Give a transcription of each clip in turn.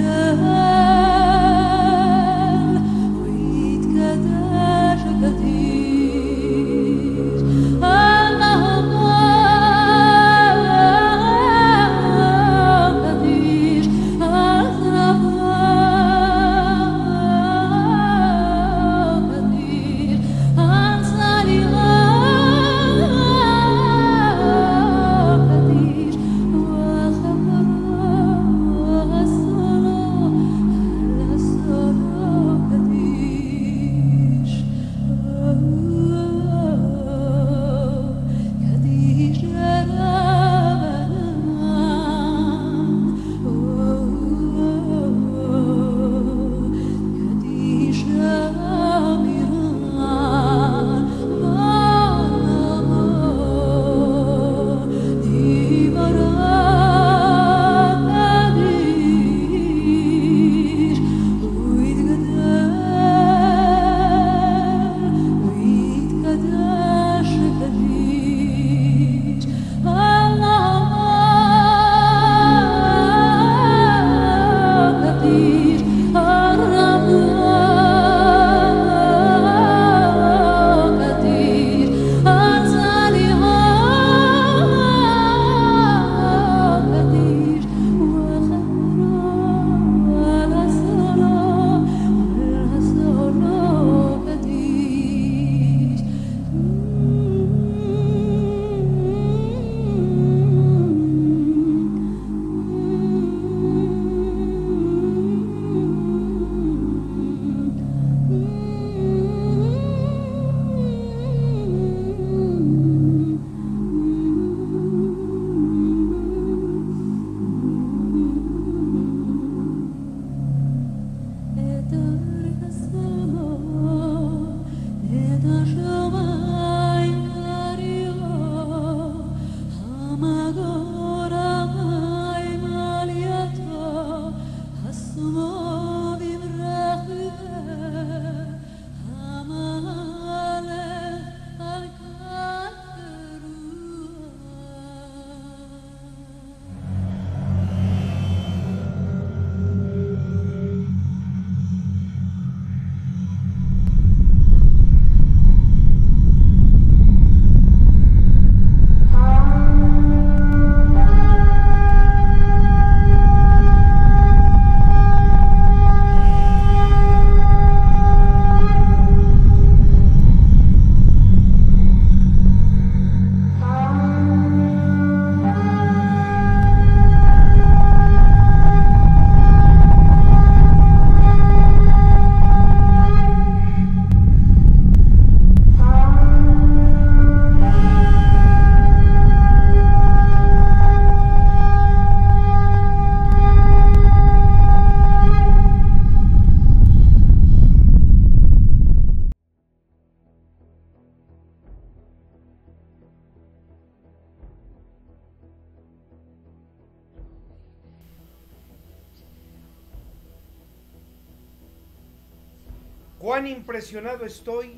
Cuán impresionado estoy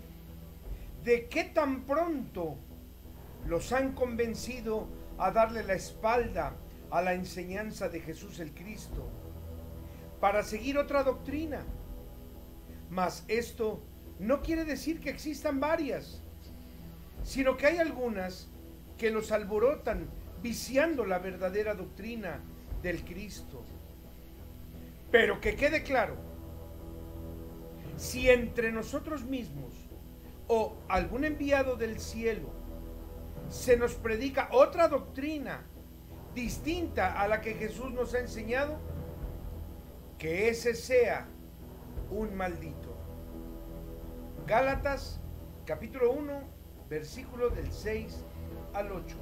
de qué tan pronto los han convencido a darle la espalda a la enseñanza de Jesús el Cristo para seguir otra doctrina. Mas esto no quiere decir que existan varias, sino que hay algunas que los alborotan viciando la verdadera doctrina del Cristo. Pero que quede claro, si entre nosotros mismos o algún enviado del cielo se nos predica otra doctrina distinta a la que Jesús nos ha enseñado, que ese sea un maldito. Gálatas capítulo 1, versículo del 6 al 8.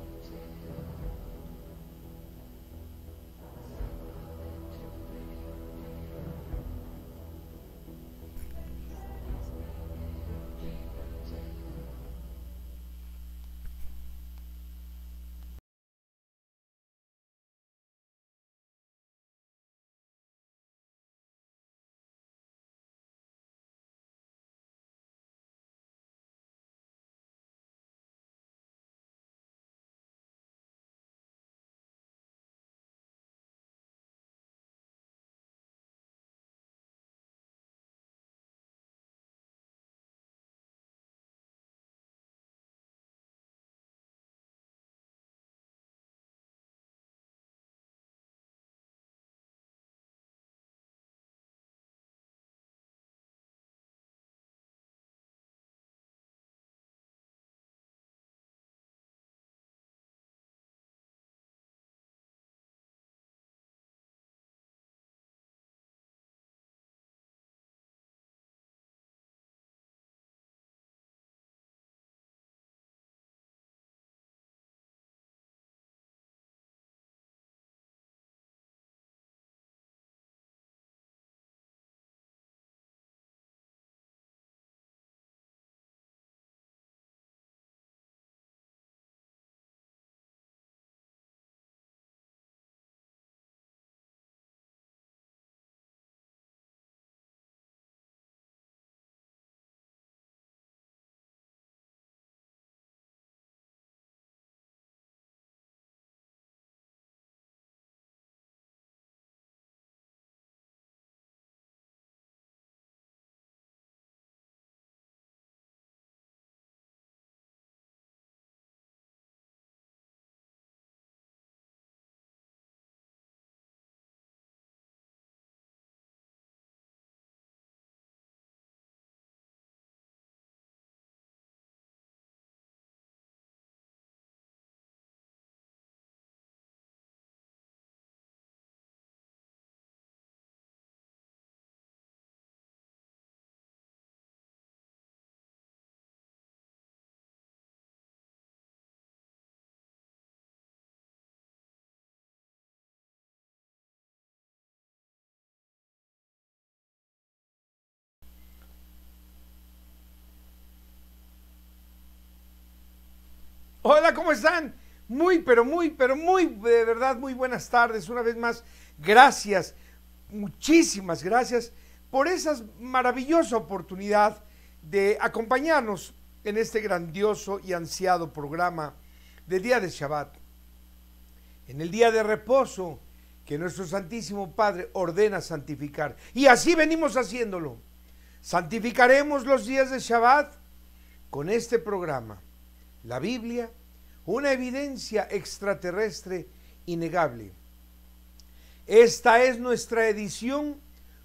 Hola, ¿cómo están? Muy, de verdad, muy buenas tardes. Una vez más, gracias, muchísimas gracias por esa maravillosa oportunidad de acompañarnos en este grandioso y ansiado programa del día de Shabbat. En el día de reposo que nuestro Santísimo Padre ordena santificar. Y así venimos haciéndolo. Santificaremos los días de Shabbat con este programa. La Biblia, una evidencia extraterrestre innegable. Esta es nuestra edición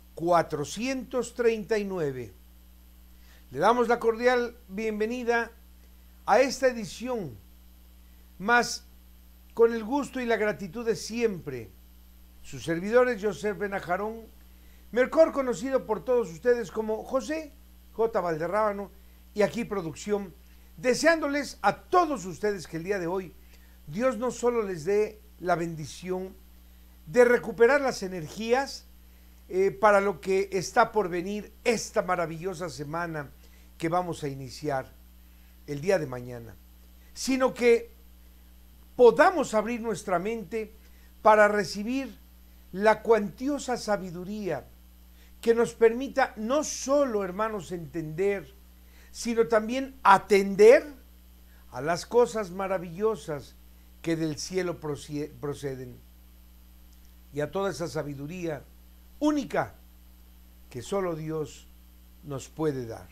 439. Le damos la cordial bienvenida a esta edición, más con el gusto y la gratitud de siempre. Sus servidores, Joseph Benajarón, mejor conocido por todos ustedes como José J. Valderrábano, y aquí producción, deseándoles a todos ustedes que el día de hoy Dios no solo les dé la bendición de recuperar las energías para lo que está por venir esta maravillosa semana que vamos a iniciar el día de mañana, sino que podamos abrir nuestra mente para recibir la cuantiosa sabiduría que nos permita no solo, hermanos, entender, sino también atender a las cosas maravillosas que del cielo proceden, y a toda esa sabiduría única que solo Dios nos puede dar.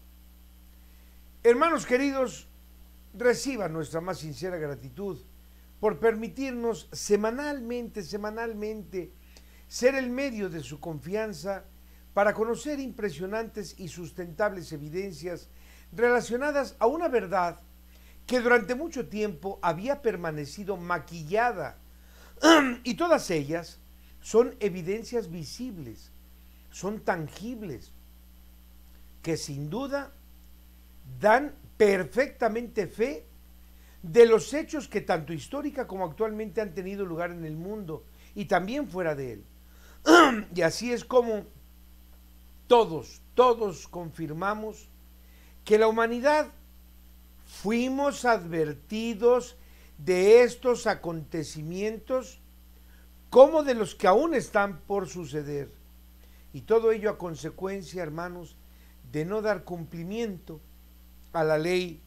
Hermanos queridos, reciban nuestra más sincera gratitud por permitirnos semanalmente ser el medio de su confianza para conocer impresionantes y sustentables evidencias relacionadas a una verdad que durante mucho tiempo había permanecido maquillada, y todas ellas son evidencias visibles, son tangibles, que sin duda dan perfectamente fe de los hechos que tanto histórica como actualmente han tenido lugar en el mundo y también fuera de él. Y así es como todos confirmamos que la humanidad fuimos advertidos de estos acontecimientos como de los que aún están por suceder. Y todo ello a consecuencia, hermanos, de no dar cumplimiento a la ley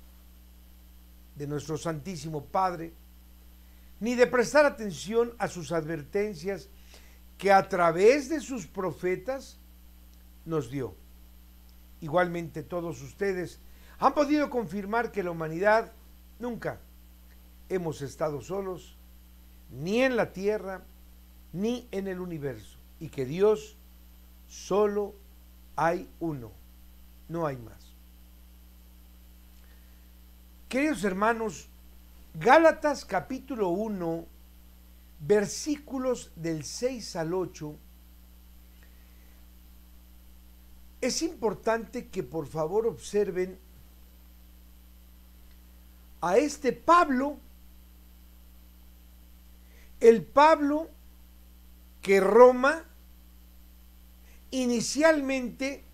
de nuestro Santísimo Padre, ni de prestar atención a sus advertencias que a través de sus profetas nos dio. Igualmente todos ustedes han podido confirmar que la humanidad nunca hemos estado solos, ni en la tierra, ni en el universo, y que Dios solo hay uno, no hay más. Queridos hermanos, Gálatas capítulo 1, versículos del 6 al 8, es importante que por favor observen a este Pablo, el Pablo que Roma inicialmente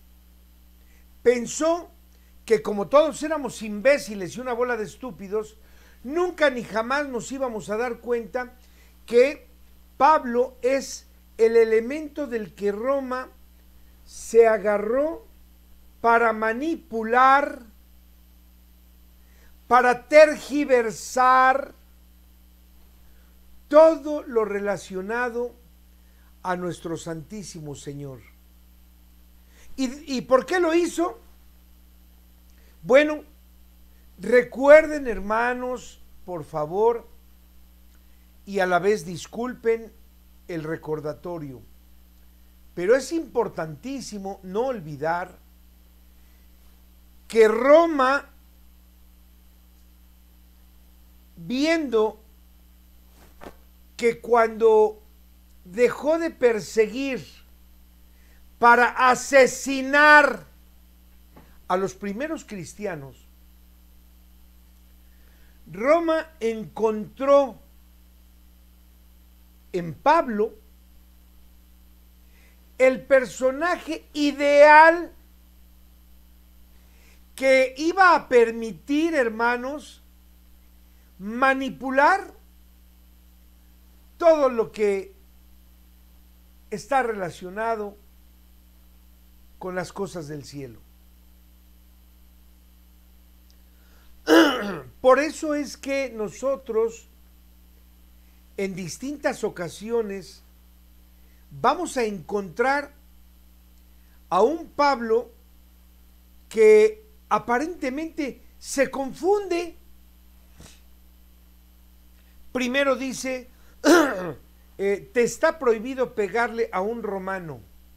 pensó que como todos éramos imbéciles y una bola de estúpidos, nunca ni jamás nos íbamos a dar cuenta que Pablo es el elemento del que Roma se agarró para manipular, para tergiversar todo lo relacionado a nuestro Santísimo Señor. ¿Y por qué lo hizo? Bueno, recuerden, hermanos, por favor, y a la vez disculpen el recordatorio, pero es importantísimo no olvidar que Roma, viendo que cuando dejó de perseguir para asesinar a los primeros cristianos, Roma encontró en Pablo el personaje ideal que iba a permitir, hermanos, manipular todo lo que está relacionado con las cosas del cielo. Por eso es que nosotros en distintas ocasiones vamos a encontrar a un Pablo que aparentemente se confunde. Primero dice, te está prohibido pegarle a un romano.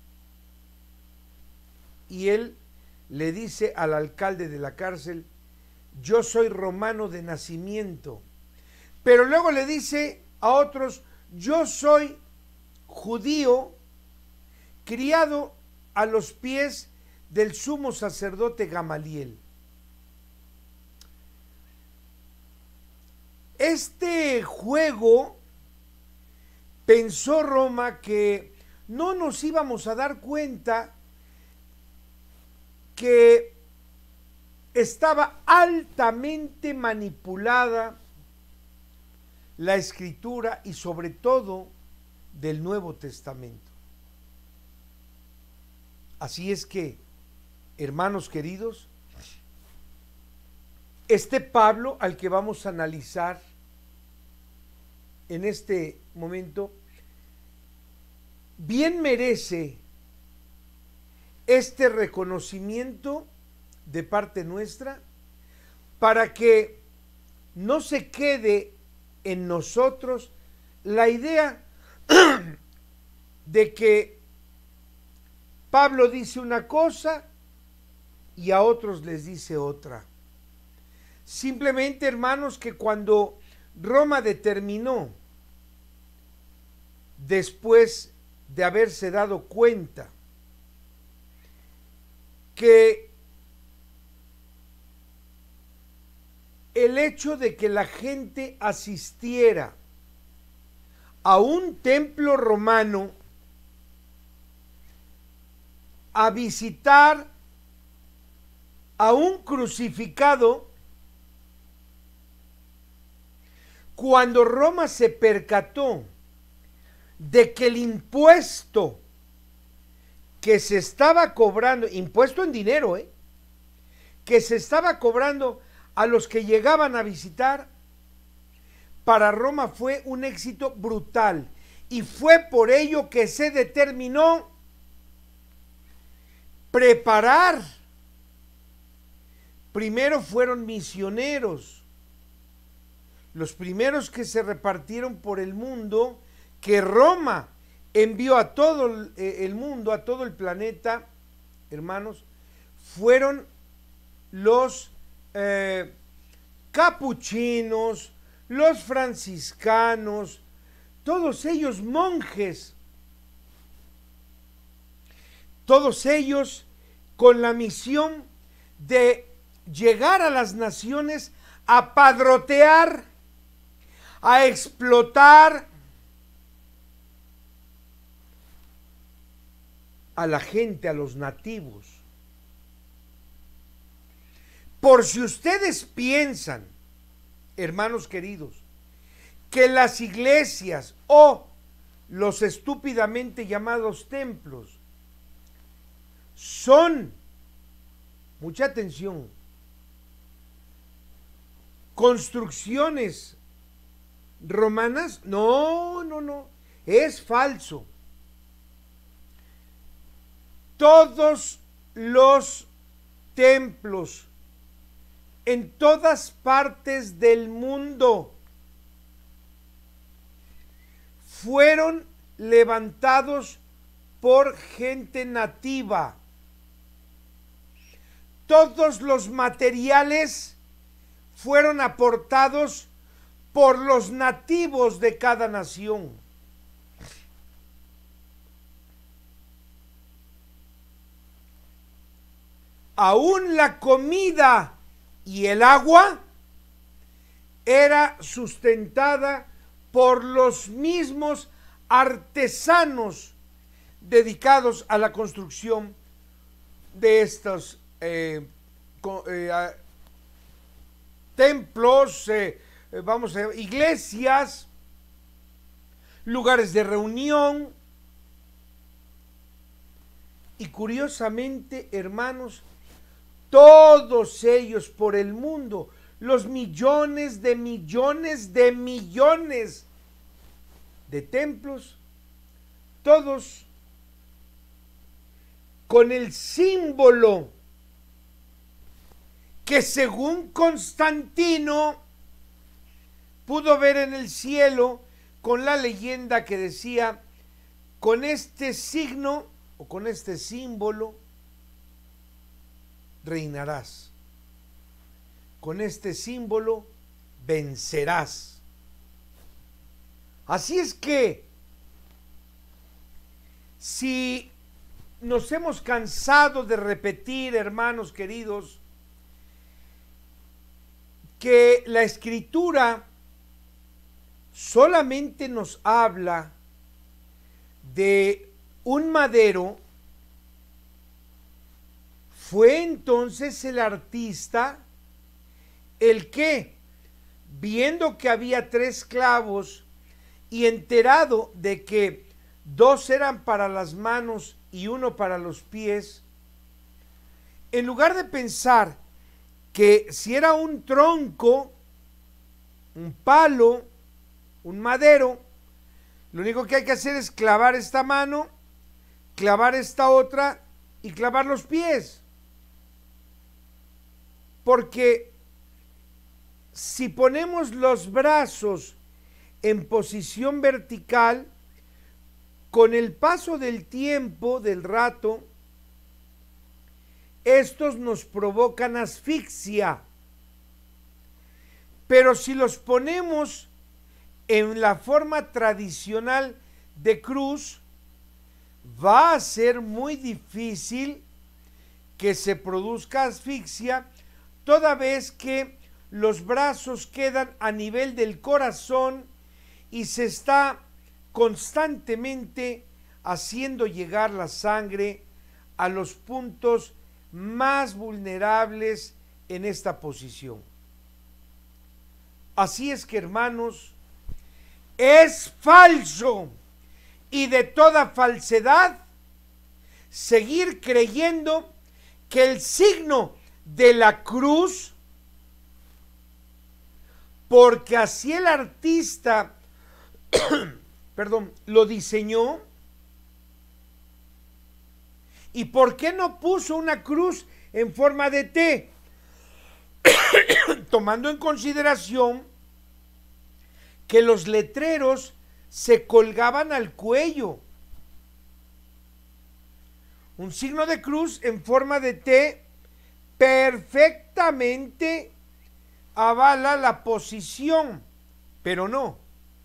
Y él le dice al alcalde de la cárcel, yo soy romano de nacimiento. Pero luego le dice a otros, yo soy judío, criado a los pies del sumo sacerdote Gamaliel. Este juego pensó Roma que no nos íbamos a dar cuenta que estaba altamente manipulada la Escritura y sobre todo del Nuevo Testamento. Así es que, hermanos queridos, este Pablo al que vamos a analizar en este momento, bien merece este reconocimiento de parte nuestra para que no se quede en nosotros la idea de que Pablo dice una cosa y a otros les dice otra. Simplemente, hermanos, que cuando Roma determinó, después de haberse dado cuenta que el hecho de que la gente asistiera a un templo romano a visitar a un crucificado, cuando Roma se percató de que el impuesto que se estaba cobrando, impuesto en dinero, que se estaba cobrando a los que llegaban a visitar, para Roma fue un éxito brutal. Y fue por ello que se determinó preparar. Primero fueron misioneros, los primeros que se repartieron por el mundo, que Roma envió a todo el mundo, a todo el planeta, hermanos, fueron los capuchinos, los franciscanos, todos ellos monjes, todos ellos con la misión de llegar a las naciones a padrotear, a explotar a la gente, a los nativos. Por si ustedes piensan, hermanos queridos, que las iglesias o los estúpidamente llamados templos son, mucha atención, construcciones romanas, no, es falso. Todos los templos en todas partes del mundo fueron levantados por gente nativa. Todos los materiales fueron aportados por los nativos de cada nación. Aún la comida y el agua era sustentada por los mismos artesanos dedicados a la construcción de estos templos, iglesias, lugares de reunión. Y curiosamente, hermanos, todos ellos por el mundo, los millones de millones de millones de templos, todos con el símbolo que según Constantino pudo ver en el cielo, con la leyenda que decía: con este signo o con este símbolo reinarás, con este símbolo vencerás. Así es que, si nos hemos cansado de repetir, hermanos queridos, que la Escritura solamente nos habla de un madero, fue entonces el artista el que, viendo que había 3 clavos y enterado de que 2 eran para las manos y 1 para los pies, en lugar de pensar que si era un tronco, un palo, un madero, lo único que hay que hacer es clavar esta mano, clavar esta otra y clavar los pies. Porque si ponemos los brazos en posición vertical, con el paso del tiempo, del rato, estos nos provocan asfixia. Pero si los ponemos en la forma tradicional de cruz, va a ser muy difícil que se produzca asfixia, toda vez que los brazos quedan a nivel del corazón y se está constantemente haciendo llegar la sangre a los puntos más vulnerables en esta posición. Así es que, hermanos, es falso y de toda falsedad seguir creyendo que el signo de la cruz, porque así el artista lo diseñó, ¿y por qué no puso una cruz en forma de T? Tomando en consideración que los letreros se colgaban al cuello. Un signo de cruz en forma de T perfectamente avala la posición, pero no.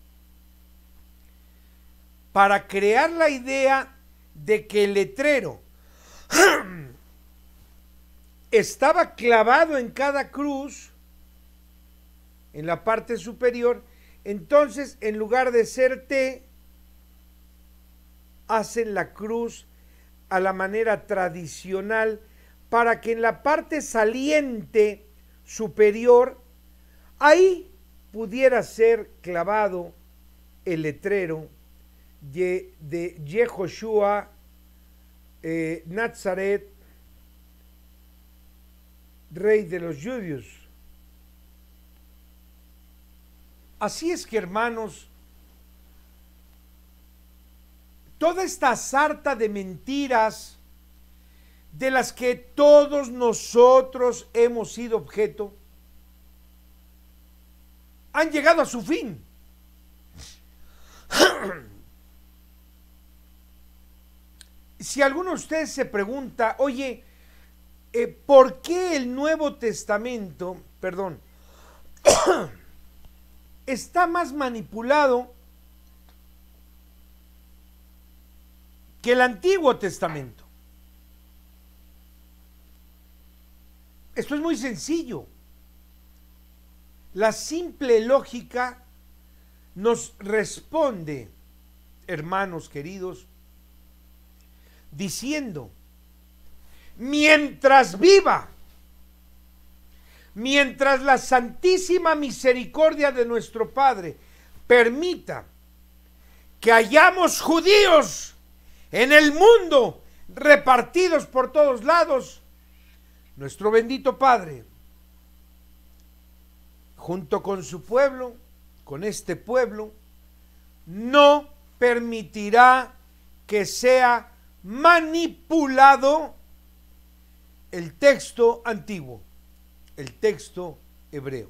Para crear la idea de que el letrero estaba clavado en cada cruz, en la parte superior, entonces en lugar de ser T, hacen la cruz a la manera tradicional para que en la parte saliente superior, ahí pudiera ser clavado el letrero de Yehoshua Nazaret, rey de los judíos. Así es que, hermanos, toda esta sarta de mentiras de las que todos nosotros hemos sido objeto, han llegado a su fin. Si alguno de ustedes se pregunta, oye, ¿por qué el Nuevo Testamento, está más manipulado que el Antiguo Testamento? Esto es muy sencillo. La simple lógica nos responde, hermanos queridos, diciendo: mientras viva mientras la santísima misericordia de nuestro Padre permita que hayamos judíos en el mundo repartidos por todos lados, nuestro bendito Padre, junto con su pueblo, con este pueblo, no permitirá que sea manipulado el texto antiguo, el texto hebreo.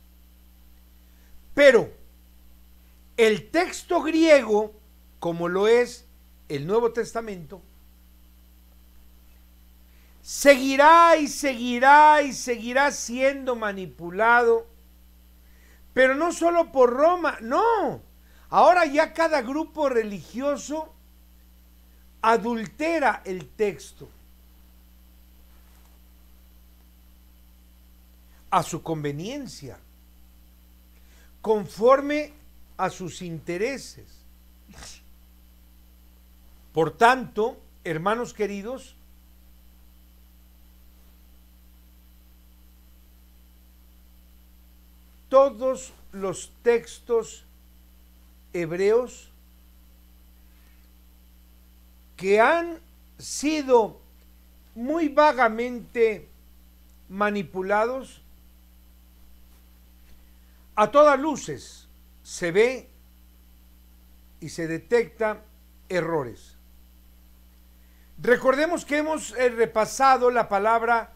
Pero el texto griego, como lo es el Nuevo Testamento, seguirá y seguirá y seguirá siendo manipulado, pero no solo por Roma, no. Ahora ya cada grupo religioso adultera el texto a su conveniencia, conforme a sus intereses. Por tanto, hermanos queridos, todos los textos hebreos que han sido muy vagamente manipulados, a todas luces se ve y se detecta errores. Recordemos que hemos repasado la palabra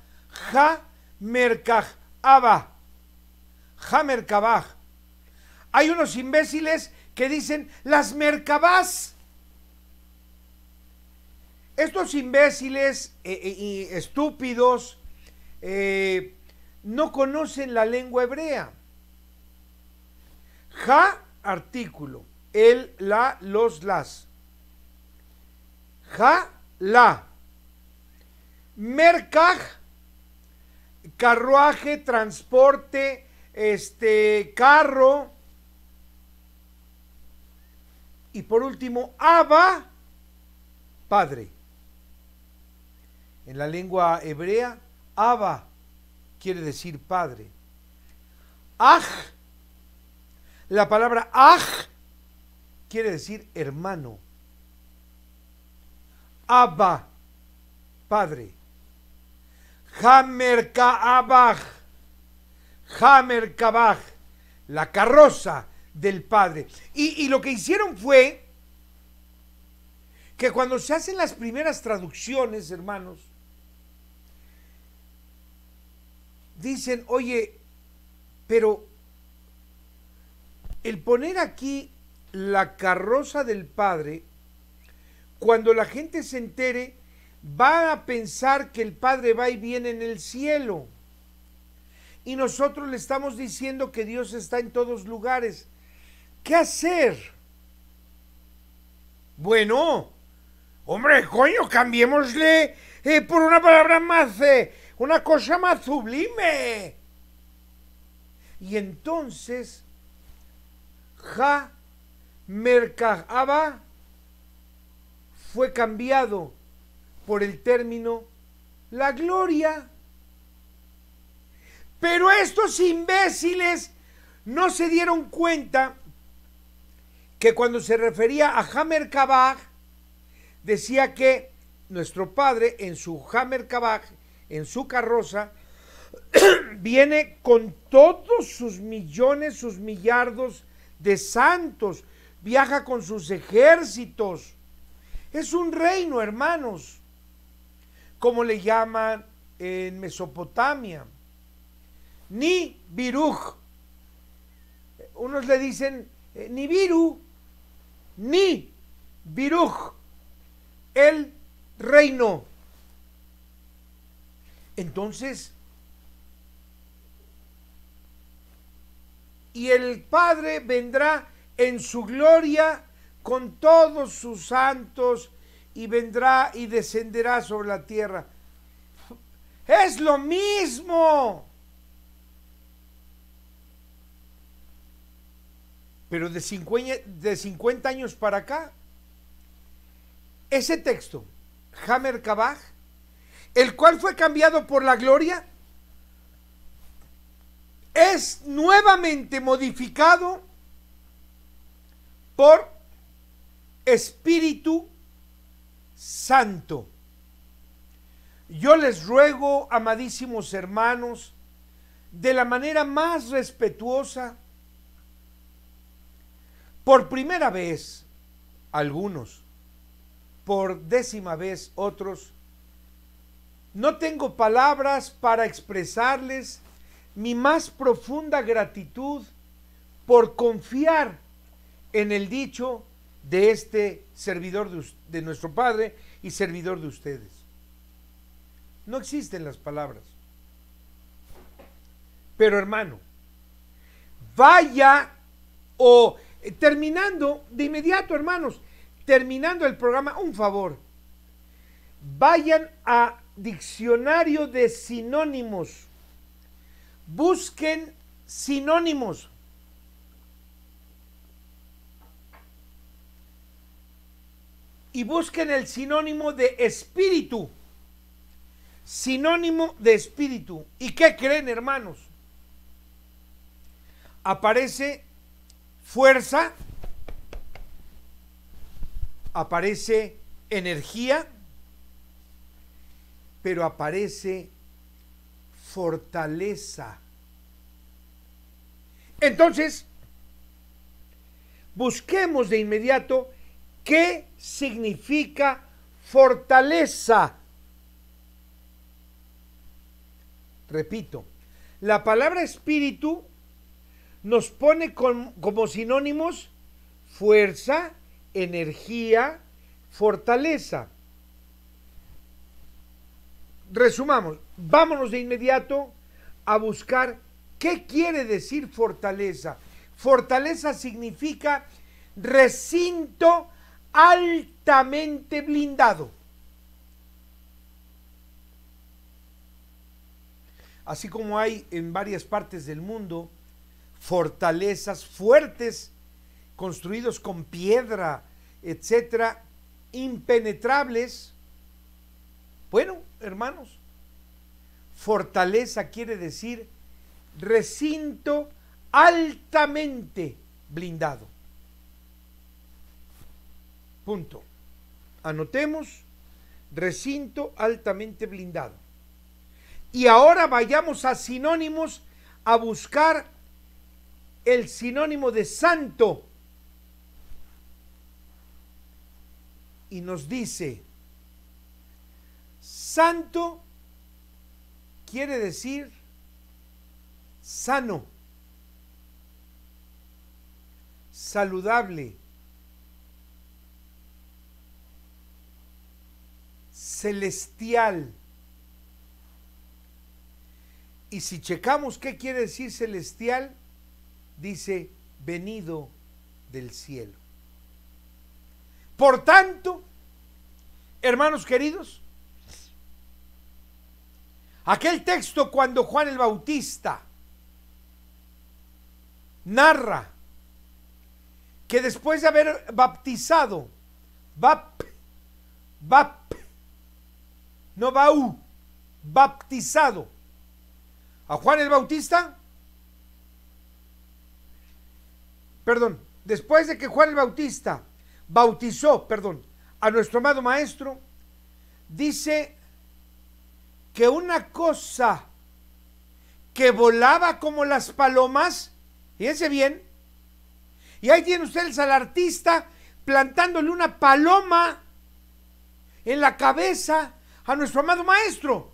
ha-merkabah. Ha-merkabah. Hay unos imbéciles que dicen las merkabás. Estos imbéciles y estúpidos no conocen la lengua hebrea. Ja, artículo. El, la, los, las. Ja, la. Merkaj, carruaje, transporte, carro. Y por último, Abba, padre. En la lengua hebrea, Abba quiere decir padre. Aj, la palabra aj quiere decir hermano. Abba, padre. Ha-merkabah, Ha-merkabah, la carroza del padre. Y lo que hicieron fue que cuando se hacen las primeras traducciones, hermanos, dicen, oye, pero el poner aquí la carroza del Padre, cuando la gente se entere, va a pensar que el Padre va y viene en el cielo. Y nosotros le estamos diciendo que Dios está en todos lugares. ¿Qué hacer? Bueno, hombre, coño, cambiémosle por una palabra más, una cosa más sublime. Y entonces, Ha-merkabah fue cambiado por el término la gloria. Pero estos imbéciles no se dieron cuenta que cuando se refería a Ha-merkabah, decía que nuestro Padre en su Ha-merkabah, en su carroza, viene con todos sus millones, sus millardos de santos, viaja con sus ejércitos. Es un reino, hermanos, como le llaman en Mesopotamia. Ni Biruj. Unos le dicen ni Biru, ni Biruj, el reino. Entonces, y el Padre vendrá en su gloria con todos sus santos y vendrá y descenderá sobre la tierra. Es lo mismo. Pero de 50 años para acá, ese texto, Ha-merkabah, el cual fue cambiado por la gloria, es nuevamente modificado por Espíritu Santo. Yo les ruego, amadísimos hermanos, de la manera más respetuosa, por primera vez algunos, por 10ª vez otros, no tengo palabras para expresarles mi más profunda gratitud por confiar en el dicho de este servidor de nuestro Padre y servidor de ustedes. No existen las palabras. Pero hermano, vaya terminando de inmediato, hermanos, terminando el programa, un favor, vayan a diccionario de sinónimos, busquen sinónimos. Y busquen el sinónimo de espíritu. Sinónimo de espíritu. ¿Y qué creen, hermanos? Aparece fuerza, aparece energía, pero aparece fortaleza. Entonces, busquemos de inmediato qué significa fortaleza. Repito, la palabra espíritu nos pone como sinónimos fuerza, energía, fortaleza. Resumamos, vámonos de inmediato a buscar qué quiere decir fortaleza. Fortaleza significa recinto altamente blindado. Así como hay en varias partes del mundo fortalezas fuertes, construidos con piedra, etcétera, impenetrables. Bueno, hermanos, fortaleza quiere decir recinto altamente blindado. Punto. Anotemos, recinto altamente blindado. Y ahora vayamos a sinónimos a buscar el sinónimo de santo. Y nos dice, santo quiere decir sano, saludable, celestial. Y si checamos qué quiere decir celestial, dice venido del cielo. Por tanto, hermanos queridos, aquel texto cuando Juan el Bautista narra que después de haber bautizado, bautizado a Juan el Bautista, después de que Juan el Bautista bautizó, a nuestro amado maestro, dice que una cosa que volaba como las palomas, fíjense bien, y ahí tienen ustedes al artista plantándole una paloma en la cabeza a nuestro amado maestro.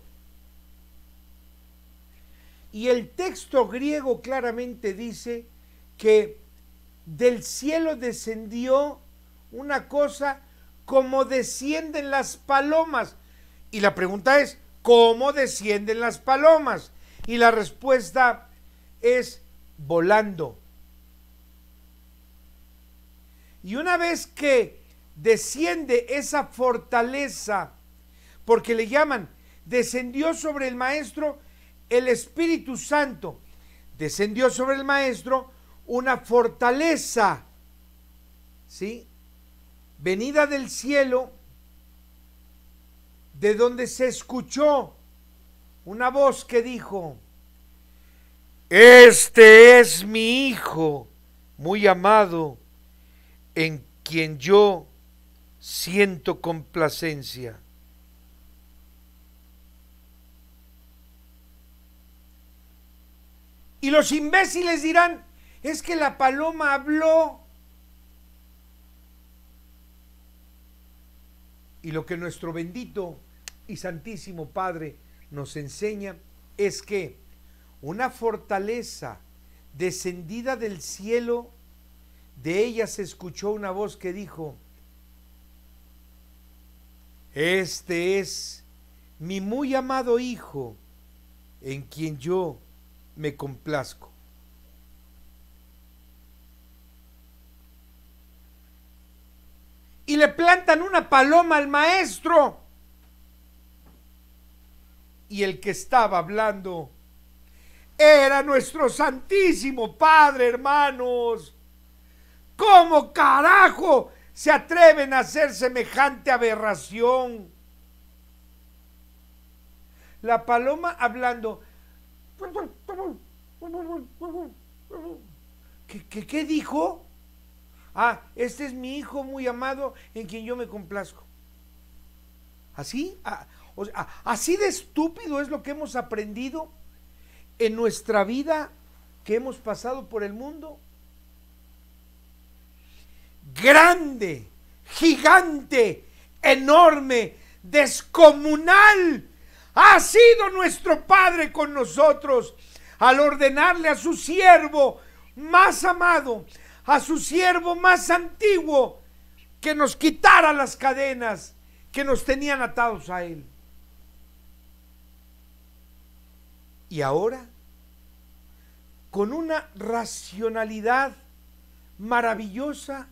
Y el texto griego claramente dice que del cielo descendió una cosa como descienden las palomas. Y la pregunta es, ¿cómo descienden las palomas? Y la respuesta es volando. Y una vez que desciende esa fortaleza, porque le llaman, descendió sobre el maestro el Espíritu Santo, descendió sobre el maestro una fortaleza, ¿sí? Venida del cielo, de donde se escuchó una voz que dijo, Este es mi Hijo muy amado, en quien yo siento complacencia. Y los imbéciles dirán, es que la paloma habló. Y lo que nuestro bendito y santísimo Padre nos enseña es que una fortaleza descendida del cielo, de ella se escuchó una voz que dijo, este es mi muy amado Hijo, en quien yo me complazco. Y le plantan una paloma al maestro. Y el que estaba hablando era nuestro Santísimo Padre, hermanos. ¿Cómo carajo se atreven a hacer semejante aberración? La paloma hablando. ¿Qué dijo? Ah, este es mi Hijo muy amado en quien yo me complazco. ¿Así? Así de estúpido es lo que hemos aprendido en nuestra vida que hemos pasado por el mundo. Grande, gigante, enorme, descomunal ha sido nuestro Padre con nosotros al ordenarle a su siervo más amado, a su siervo más antiguo, que nos quitara las cadenas que nos tenían atados a él. Y ahora, con una racionalidad maravillosa,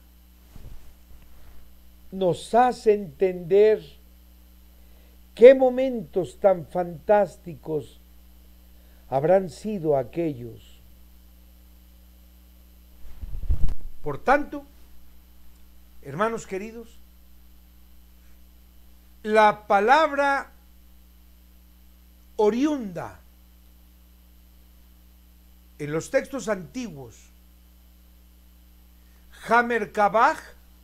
nos hace entender qué momentos tan fantásticos habrán sido aquellos. Por tanto, hermanos queridos, la palabra oriunda en los textos antiguos, Hamer-Kabaj,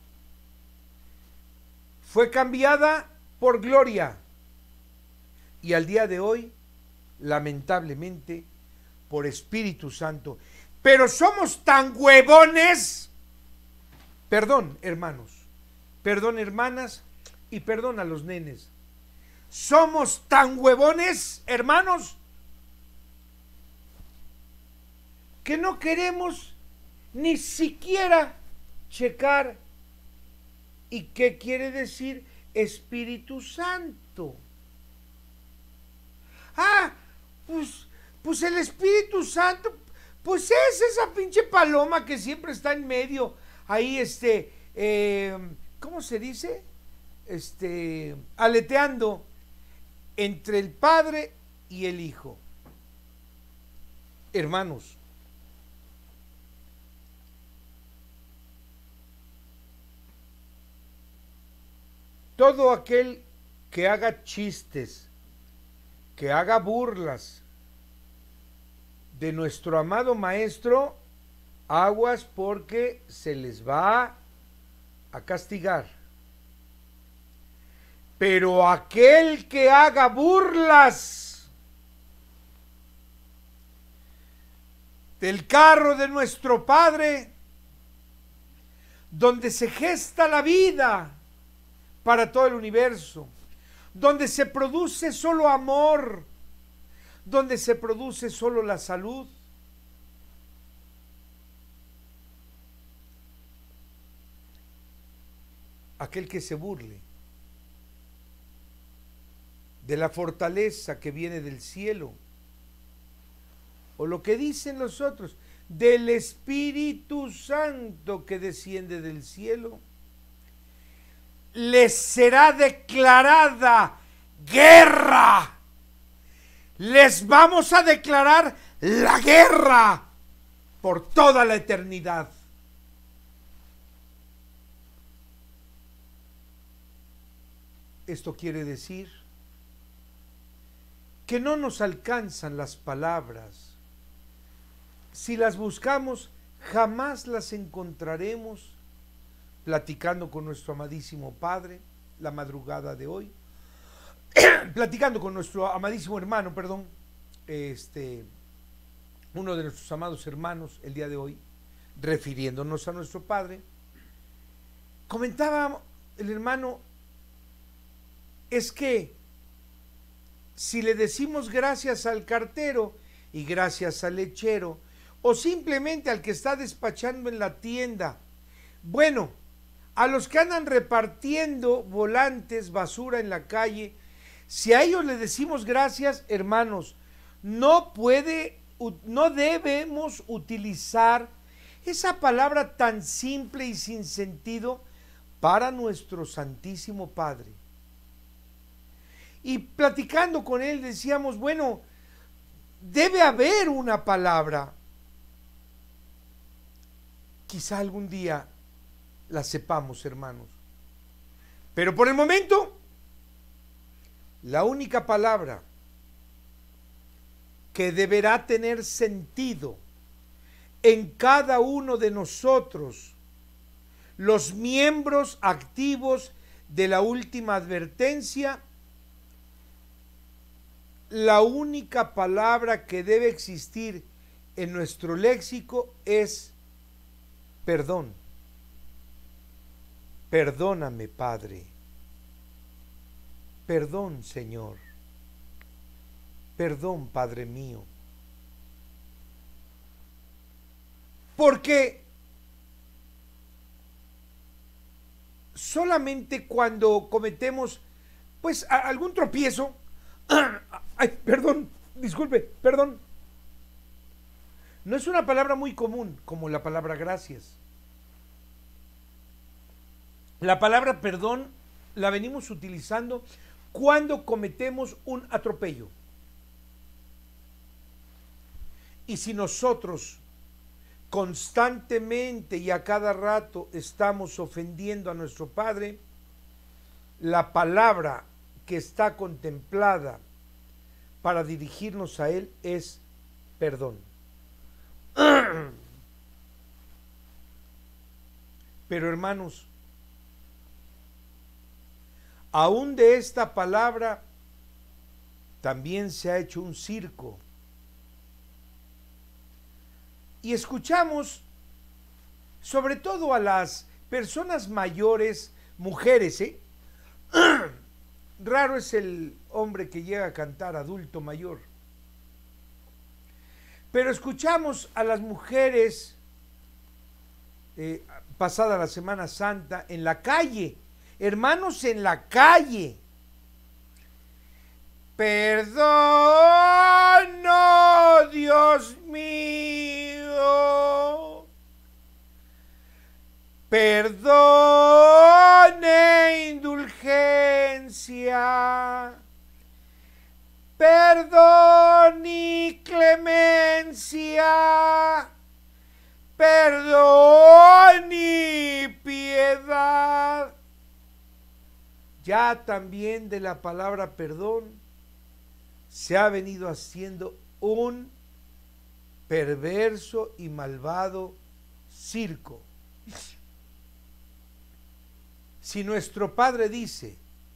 fue cambiada por gloria y al día de hoy, lamentablemente, por Espíritu Santo. Pero somos tan huevones, perdón hermanos, perdón hermanas y perdón a los nenes, somos tan huevones, hermanos, que no queremos ni siquiera checar. ¿Y qué quiere decir Espíritu Santo? Ah, pues el Espíritu Santo, pues es esa pinche paloma que siempre está en medio, ahí ¿cómo se dice? Aleteando entre el Padre y el Hijo. Hermanos, todo aquel que haga chistes, que haga burlas de nuestro amado Maestro, aguas porque se les va a castigar. Pero aquel que haga burlas del carro de nuestro Padre, donde se gesta la vida para todo el universo, donde se produce solo amor, donde se produce solo la salud, aquel que se burle de la fortaleza que viene del cielo, o lo que dicen los otros, del Espíritu Santo que desciende del cielo, les será declarada guerra. Les vamos a declarar la guerra por toda la eternidad. Esto quiere decir que no nos alcanzan las palabras si las buscamos, jamás las encontraremos platicando con nuestro amadísimo Padre la madrugada de hoy, platicando con nuestro amadísimo hermano, perdón, uno de nuestros amados hermanos el día de hoy, refiriéndonos a nuestro Padre. Comentaba el hermano, es que si le decimos gracias al cartero y gracias al lechero, o simplemente al que está despachando en la tienda, bueno, a los que andan repartiendo volantes, basura en la calle, si a ellos le decimos gracias, hermanos, no debemos utilizar esa palabra tan simple y sin sentido para nuestro Santísimo Padre. Y platicando con él decíamos, bueno, debe haber una palabra. Quizá algún día la sepamos, hermanos. Pero por el momento, la única palabra que deberá tener sentido en cada uno de nosotros, los miembros activos de la última advertencia, la única palabra que debe existir en nuestro léxico es perdón. Perdóname, Padre. Perdón, Señor. Perdón, Padre mío. Porque solamente cuando cometemos pues algún tropiezo, ay, perdón, disculpe, perdón. No es una palabra muy común como la palabra gracias. La palabra perdón la venimos utilizando cuando cometemos un atropello. Y si nosotros constantemente y a cada rato estamos ofendiendo a nuestro Padre, la palabra que está contemplada para dirigirnos a Él es perdón. Pero hermanos, aún de esta palabra también se ha hecho un circo. Y escuchamos, sobre todo a las personas mayores, mujeres, raro es el hombre que llega a cantar adulto mayor. Pero escuchamos a las mujeres, pasada la Semana Santa, en la calle, hermanos, en la calle. Perdono, Dios mío. Perdone, indulgencia. Perdón y clemencia. Perdón y piedad. Ya también de la palabra perdón se ha venido haciendo un perverso y malvado circo. Si nuestro Padre dice,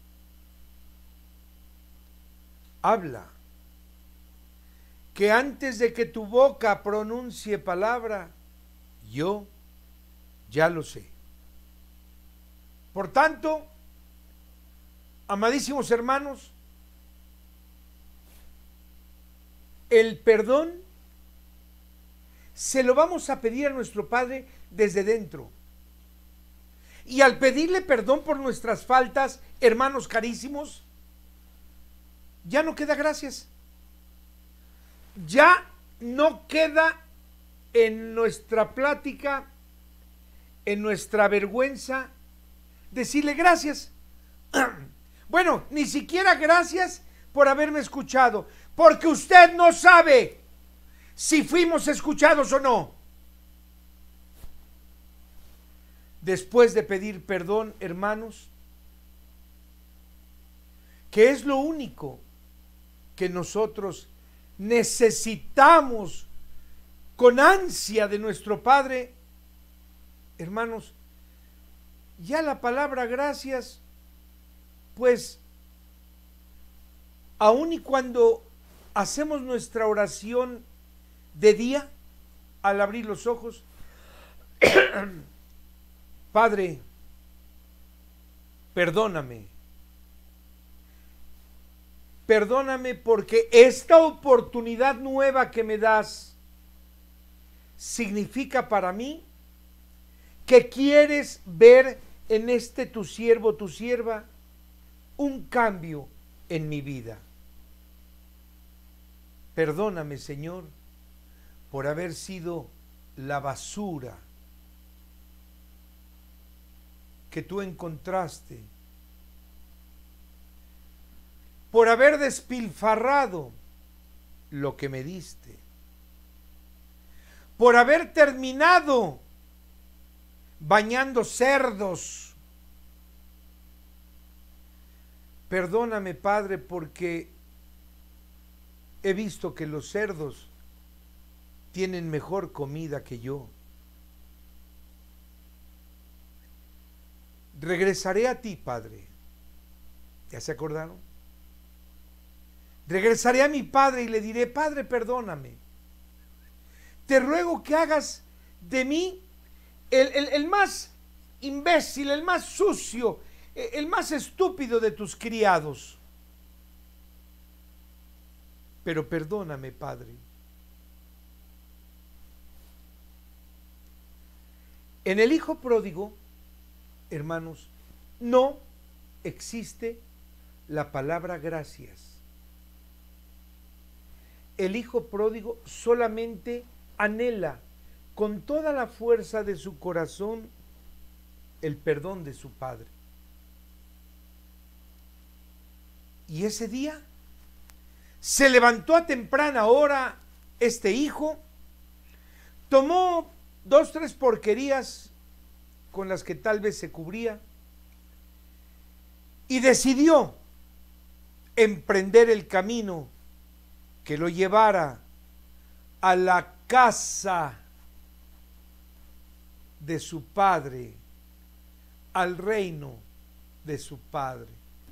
habla, que antes de que tu boca pronuncie palabra, yo ya lo sé. Por tanto, amadísimos hermanos, el perdón se lo vamos a pedir a nuestro Padre desde dentro. Y al pedirle perdón por nuestras faltas, hermanos carísimos, ya no queda gracias. Ya no queda en nuestra plática, en nuestra vergüenza, decirle gracias. Bueno, ni siquiera gracias por haberme escuchado, porque usted no sabe si fuimos escuchados o no. Después de pedir perdón, hermanos, que es lo único que nosotros necesitamos con ansia de nuestro Padre, hermanos, ya la palabra gracias, pues, aun y cuando hacemos nuestra oración de día, al abrir los ojos, Padre, perdóname. Perdóname porque esta oportunidad nueva que me das significa para mí que quieres ver en este tu siervo, tu sierva, un cambio en mi vida. Perdóname, Señor, por haber sido la basura que tú encontraste, por haber despilfarrado lo que me diste, por haber terminado bañando cerdos. Perdóname, Padre, porque he visto que los cerdos tienen mejor comida que yo. Regresaré a ti, Padre. ¿Ya se acordaron? Regresaré a mi Padre y le diré, Padre, perdóname. Te ruego que hagas de mí el más imbécil, el más sucio, el más estúpido de tus criados. Pero perdóname, Padre. En el hijo pródigo, hermanos, no existe la palabra gracias. El hijo pródigo solamente anhela con toda la fuerza de su corazón el perdón de su padre. Y ese día se levantó a temprana hora este hijo, tomó 2, 3 porquerías con las que tal vez se cubría y decidió emprender el camino que lo llevara a la casa de su padre, al reino de su padre.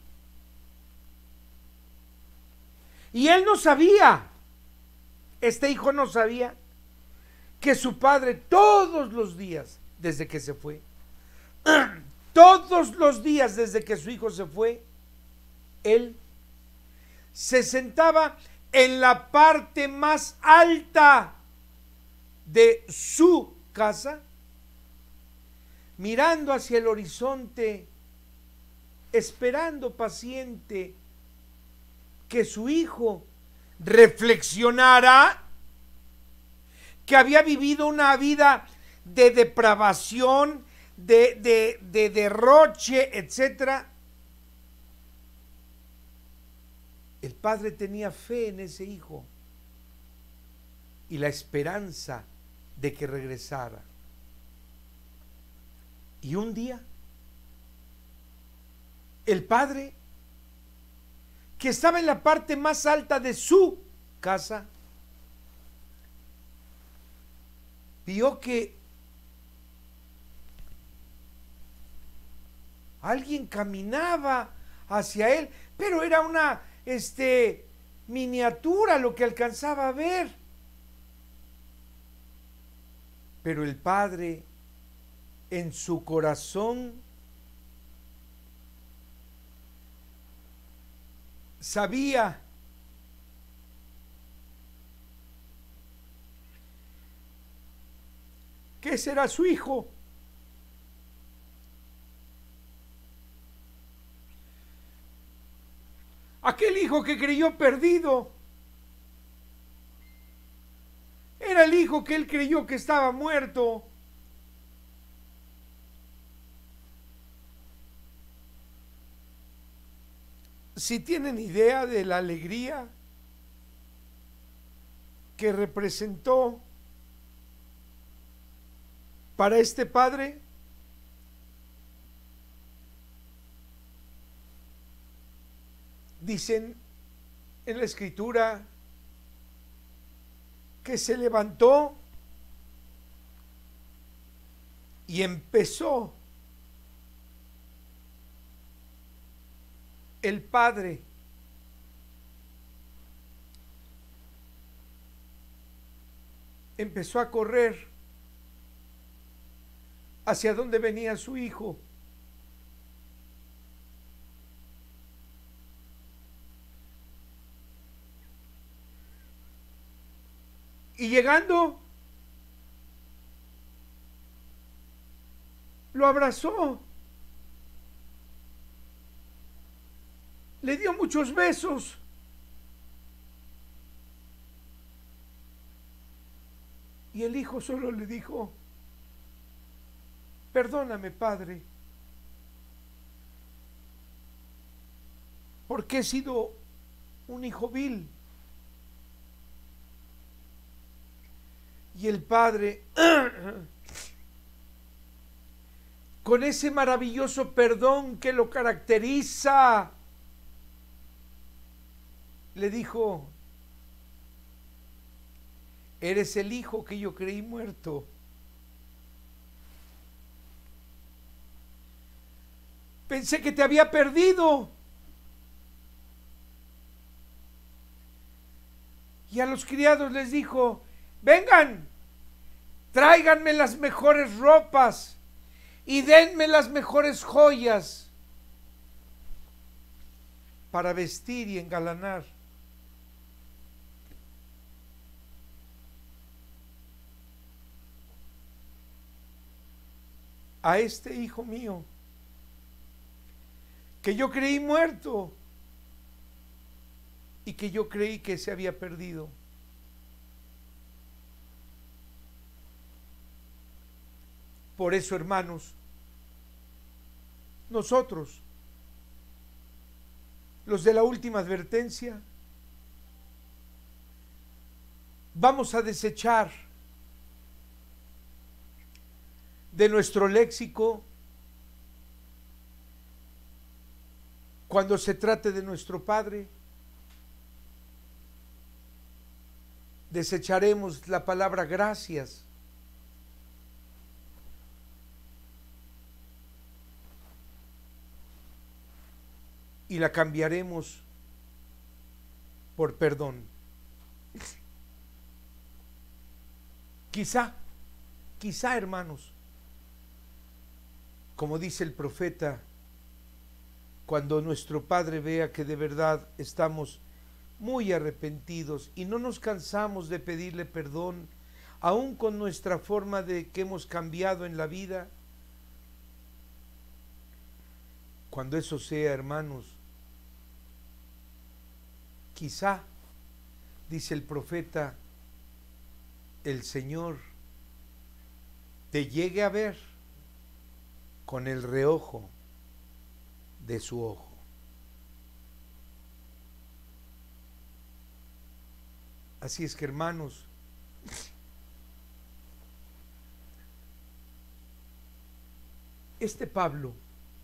Y él no sabía, este hijo no sabía, que su padre todos los días, desde que se fue, todos los días desde que su hijo se fue, él se sentaba en la parte más alta de su casa, mirando hacia el horizonte, esperando paciente que su hijo reflexionara que había vivido una vida de depravación, de derroche, etc. El padre tenía fe en ese hijo y la esperanza de que regresara. Y un día, el padre, que estaba en la parte más alta de su casa, vio que alguien caminaba hacia él, pero era una miniatura lo que alcanzaba a ver. Pero el padre, en su corazón, sabía que ese era su hijo. Aquel hijo que creyó perdido era el hijo que él creyó que estaba muerto. Si tienen idea de la alegría que representó para este padre, dicen en la escritura que se levantó Y empezó el padre empezó a correr hacia donde venía su hijo. Y llegando, lo abrazó, le dio muchos besos. Y el hijo solo le dijo: perdóname, padre, porque he sido un hijo vil. Y el padre, con ese maravilloso perdón que lo caracteriza, le dijo: eres el hijo que yo creí muerto. Pensé que te había perdido. Y a los criados les dijo: vengan, tráiganme las mejores ropas y denme las mejores joyas para vestir y engalanar. A este hijo mío, que yo creí muerto y que yo creí que se había perdido. Por eso, hermanos, nosotros, los de la última advertencia, vamos a desechar de nuestro léxico, cuando se trate de nuestro Padre, desecharemos la palabra gracias. Y la cambiaremos por perdón. Quizá, hermanos, como dice el profeta, cuando nuestro Padre vea que de verdad estamos muy arrepentidos y no nos cansamos de pedirle perdón, aún con nuestra forma de que hemos cambiado en la vida, cuando eso sea, hermanos, quizá, dice el profeta, el Señor te llegue a ver con el reojo de su ojo. Así es que, hermanos, este Pablo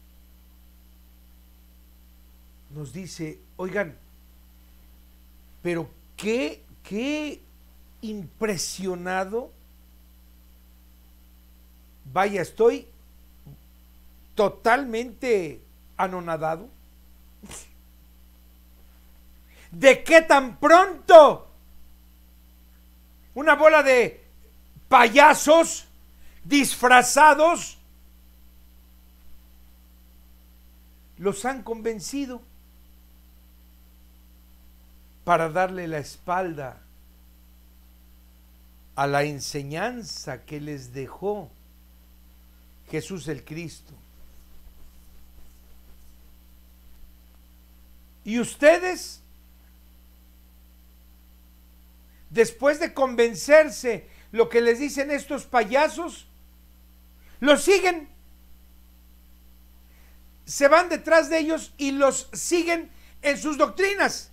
nos dice: oigan, pero qué impresionado, vaya, estoy totalmente anonadado de que tan pronto una bola de payasos disfrazados los han convencido para darle la espalda a la enseñanza que les dejó Jesús el Cristo. Y ustedes, después de convencerse lo que les dicen estos payasos, los siguen, se van detrás de ellos y los siguen en sus doctrinas.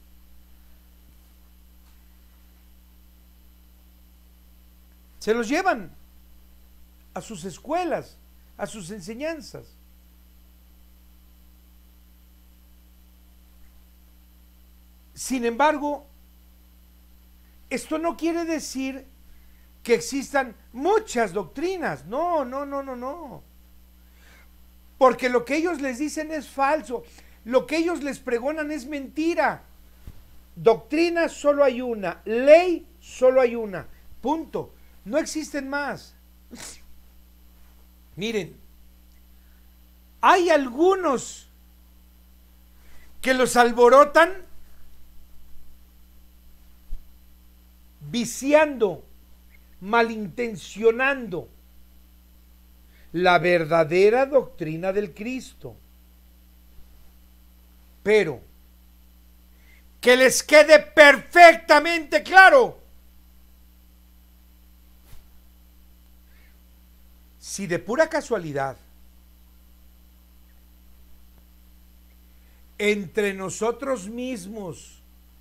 Se los llevan a sus escuelas, a sus enseñanzas. Sin embargo, esto no quiere decir que existan muchas doctrinas. No, no, no, no, no. Porque lo que ellos les dicen es falso. Lo que ellos les pregonan es mentira. Doctrina solo hay una. Ley solo hay una. Punto. No existen más. Miren, hay algunos que los alborotan viciando, malintencionando la verdadera doctrina del Cristo. Pero que les quede perfectamente claro: si de pura casualidad entre nosotros mismos,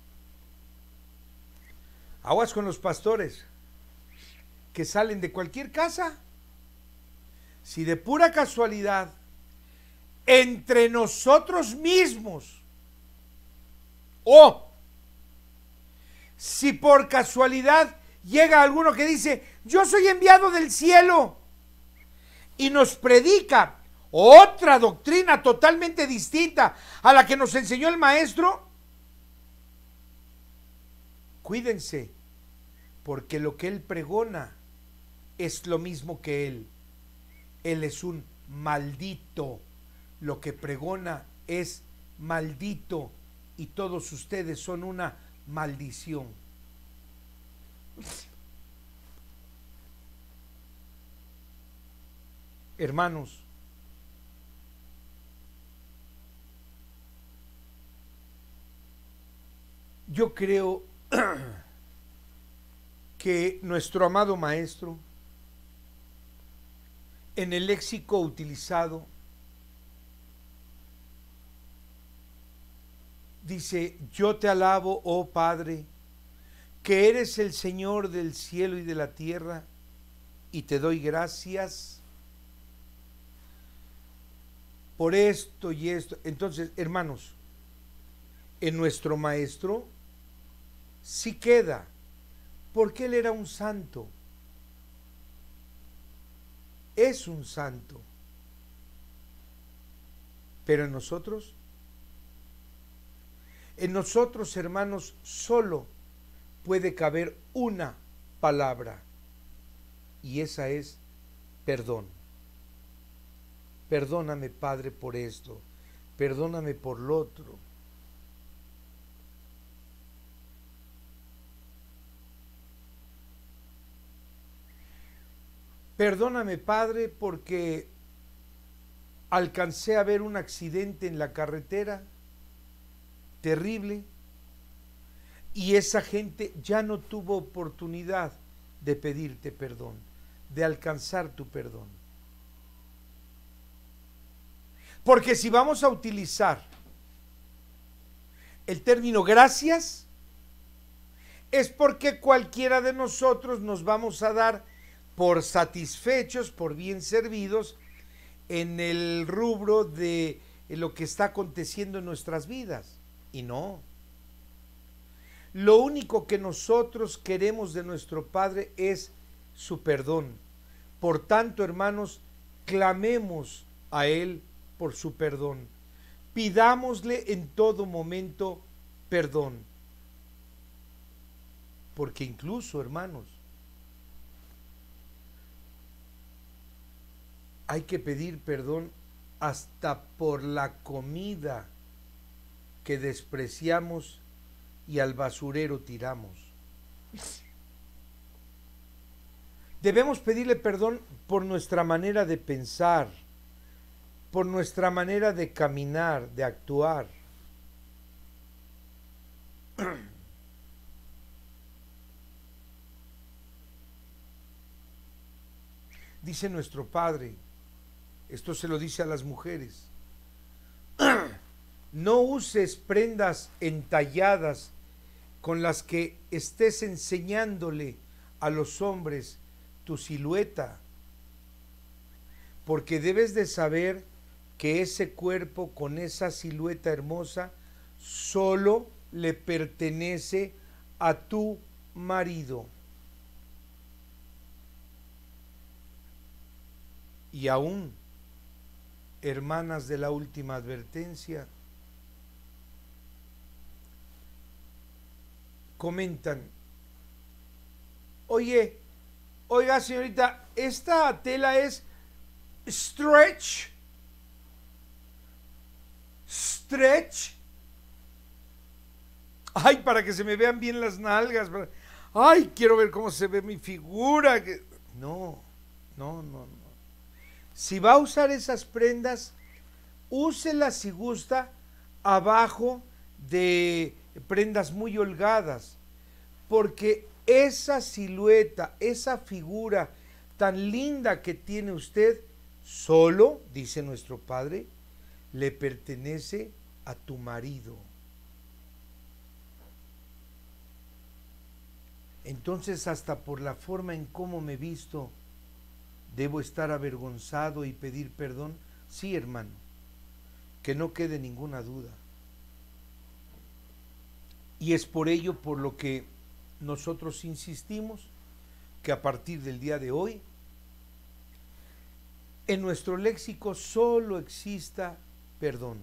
aguas con los pastores que salen de cualquier casa, si de pura casualidad entre nosotros mismos, o si por casualidad llega alguno que dice: yo soy enviado del cielo, y nos predica otra doctrina totalmente distinta a la que nos enseñó el maestro, cuídense, porque lo que él pregona es lo mismo que él. Él es un maldito. Lo que pregona es maldito, y todos ustedes son una maldición. Hermanos, yo creo que nuestro amado maestro, en el léxico utilizado, dice: yo te alabo, oh Padre, que eres el Señor del cielo y de la tierra, y te doy gracias por esto y esto. Entonces, hermanos, en nuestro maestro sí queda, porque él era un santo. Es un santo. Pero en nosotros, hermanos, solo puede caber una palabra, y esa es perdón. Perdóname, Padre, por esto. Perdóname por lo otro. Perdóname, Padre, porque alcancé a ver un accidente en la carretera terrible, y esa gente ya no tuvo oportunidad de pedirte perdón, de alcanzar tu perdón. Porque si vamos a utilizar el término gracias, es porque cualquiera de nosotros nos vamos a dar por satisfechos, por bien servidos en el rubro de lo que está aconteciendo en nuestras vidas. Y no. Lo único que nosotros queremos de nuestro Padre es su perdón. Por tanto, hermanos, clamemos a Él por su perdón. Pidámosle en todo momento perdón. Porque incluso, hermanos, hay que pedir perdón hasta por la comida que despreciamos y al basurero tiramos. Debemos pedirle perdón por nuestra manera de pensar, por nuestra manera de caminar, de actuar. Dice nuestro Padre, esto se lo dice a las mujeres: no uses prendas entalladas con las que estés enseñándole a los hombres tu silueta, porque debes de saber que ese cuerpo con esa silueta hermosa solo le pertenece a tu marido. Y aún, hermanas de la última advertencia, comentan, oiga señorita, esta tela es stretch, ay, para que se me vean bien las nalgas, ay, quiero ver cómo se ve mi figura. No. Si va a usar esas prendas, úselas si gusta abajo de prendas muy holgadas, porque esa silueta, esa figura tan linda que tiene usted, solo, dice nuestro Padre, le pertenece a tu marido. Entonces, hasta por la forma en cómo me visto, ¿debo estar avergonzado y pedir perdón? Sí, hermano, que no quede ninguna duda. Y es por ello por lo que nosotros insistimos que a partir del día de hoy, en nuestro léxico solo exista perdón.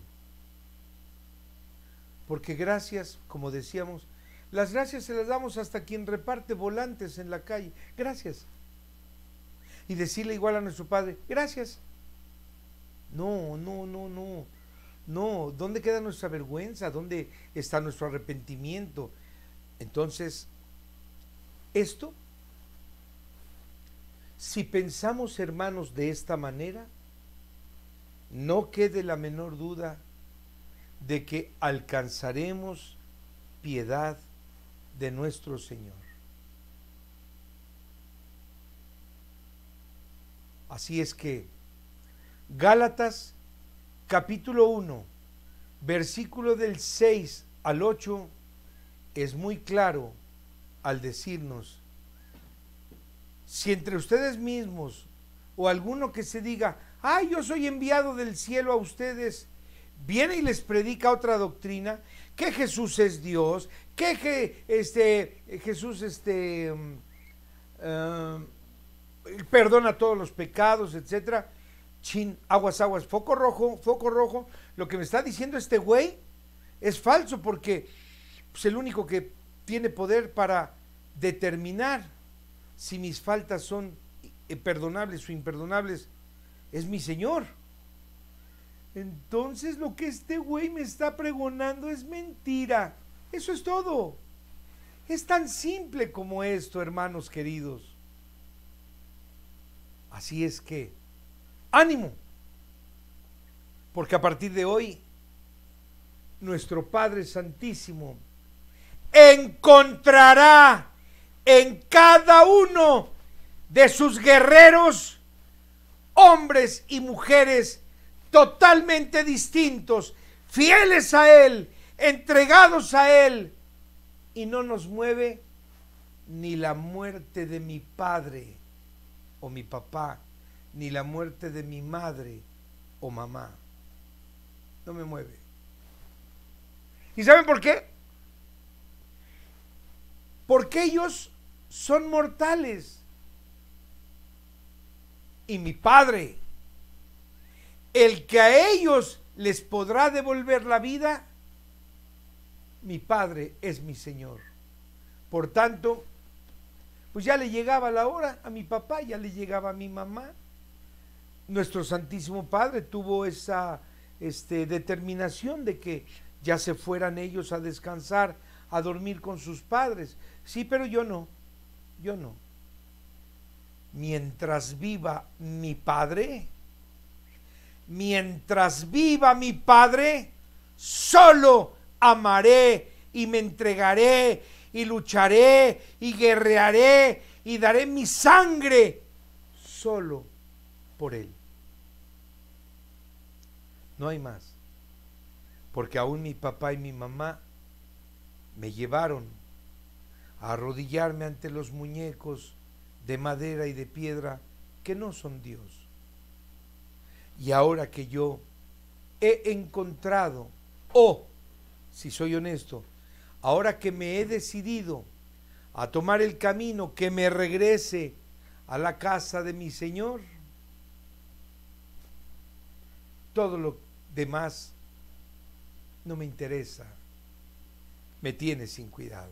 Porque gracias, como decíamos, las gracias se las damos hasta quien reparte volantes en la calle. Gracias. Y decirle igual a nuestro Padre, gracias. No. ¿Dónde queda nuestra vergüenza? ¿Dónde está nuestro arrepentimiento? Entonces, esto, si pensamos, hermanos, de esta manera, no quede la menor duda de que alcanzaremos piedad de nuestro Señor. Así es que Gálatas capítulo 1, versículo del 6 al 8 es muy claro al decirnos, si entre ustedes mismos o alguno que se diga, ay, yo soy enviado del cielo a ustedes, viene y les predica otra doctrina, que Jesús es Dios, que Jesús perdona todos los pecados, etcétera. Chin, aguas, foco rojo. Lo que me está diciendo este güey es falso, porque pues, el único que tiene poder para determinar si mis faltas son perdonables o imperdonables es mi Señor. Entonces lo que este güey me está pregonando es mentira. Eso es todo. Es tan simple como esto, hermanos queridos. Así es que, ánimo, porque a partir de hoy, nuestro Padre Santísimo encontrará en cada uno de sus guerreros hombres y mujeres totalmente distintos, fieles a Él, entregados a Él, y no nos mueve ni la muerte de mi padre o mi papá, ni la muerte de mi madre o mamá. No me mueve. ¿Y saben por qué? Porque ellos son mortales. Y mi Padre, el que a ellos les podrá devolver la vida, mi Padre es mi Señor. Por tanto, pues ya le llegaba la hora a mi papá, ya le llegaba a mi mamá. Nuestro Santísimo Padre tuvo esa determinación de que ya se fueran ellos a descansar, a dormir con sus padres. Sí, pero yo no. Mientras viva mi Padre, solo amaré y me entregaré y lucharé y guerrearé y daré mi sangre solo por Él. No hay más, porque aún mi papá y mi mamá me llevaron a arrodillarme ante los muñecos de madera y de piedra que no son Dios. Y ahora que yo he encontrado, si soy honesto, ahora que me he decidido a tomar el camino que me regrese a la casa de mi Señor, todo lo demás no me interesa, me tiene sin cuidado.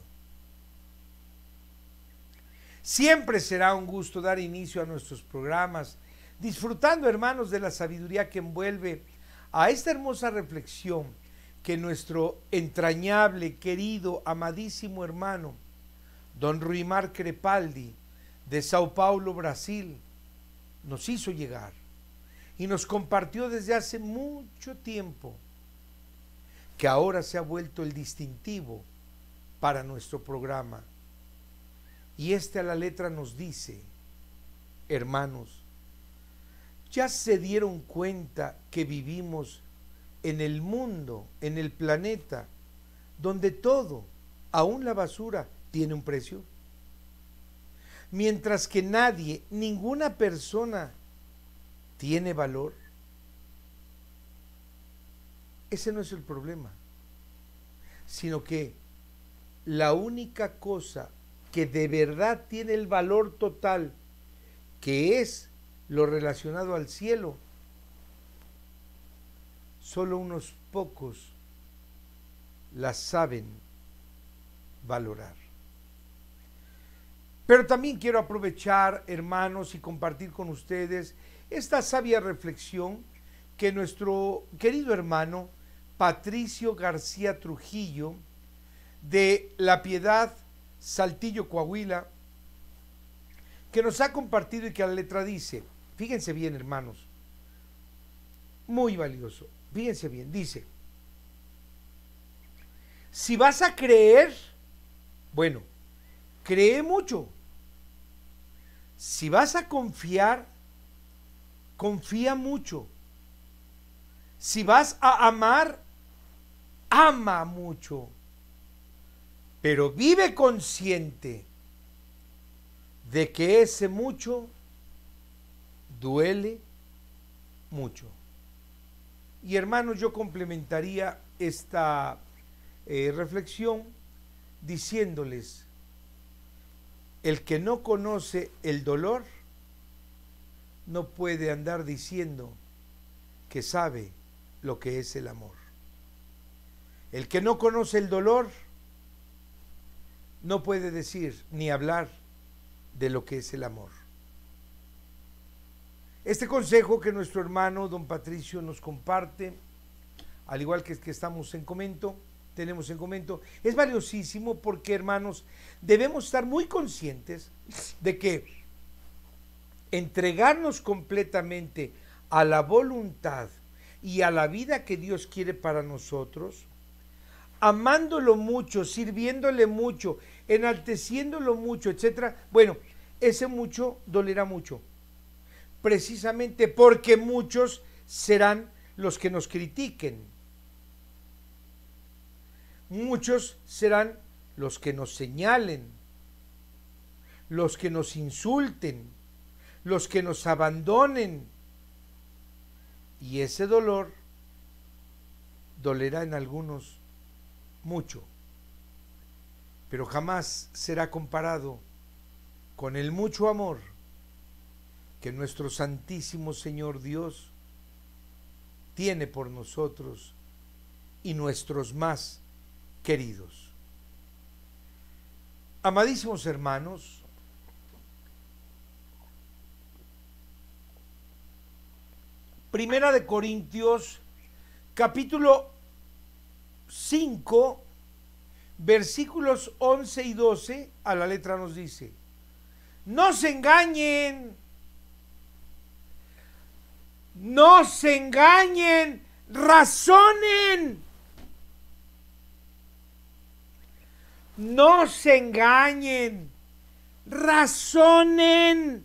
Siempre será un gusto dar inicio a nuestros programas, disfrutando, hermanos, de la sabiduría que envuelve a esta hermosa reflexión que nuestro entrañable, querido, amadísimo hermano, don Ruimar Crepaldi, de Sao Paulo, Brasil, nos hizo llegar y nos compartió desde hace mucho tiempo, que ahora se ha vuelto el distintivo para nuestro programa. Y a la letra nos dice: hermanos, ¿ya se dieron cuenta que vivimos en el mundo, en el planeta, donde todo, aún la basura, tiene un precio? Mientras que nadie, ninguna persona tiene valor. Ese no es el problema, sino que la única cosa que de verdad tiene el valor total, que es lo relacionado al cielo, solo unos pocos la saben valorar. Pero también quiero aprovechar, hermanos, y compartir con ustedes esta sabia reflexión que nuestro querido hermano Patricio García Trujillo, de La Piedad, Saltillo, Coahuila, que nos ha compartido y que a la letra dice, fíjense bien, hermanos, muy valioso, fíjense bien, dice: si vas a creer, bueno, cree mucho. Si vas a confiar, confía mucho. Si vas a amar, ama mucho. Pero vive consciente de que ese mucho duele mucho. Y hermanos, yo complementaría esta reflexión diciéndoles: el que no conoce el dolor no puede andar diciendo que sabe lo que es el amor. El que no conoce el dolor no puede decir ni hablar de lo que es el amor. Este consejo que nuestro hermano don Patricio nos comparte, al igual que tenemos en comento, es valiosísimo porque, hermanos, debemos estar muy conscientes de que entregarnos completamente a la voluntad y a la vida que Dios quiere para nosotros, amándolo mucho, sirviéndole mucho, enalteciéndolo mucho, etcétera, bueno, ese mucho dolerá mucho, precisamente porque muchos serán los que nos critiquen. Muchos serán los que nos señalen, los que nos insulten, los que nos abandonen. Y ese dolor dolerá en algunos mucho, pero jamás será comparado con el mucho amor que nuestro Santísimo Señor Dios tiene por nosotros y nuestros más queridos. Amadísimos hermanos, Primera de Corintios, capítulo 5, versículos 11 y 12, a la letra nos dice: no se engañen, no se engañen, razonen. No se engañen, razonen.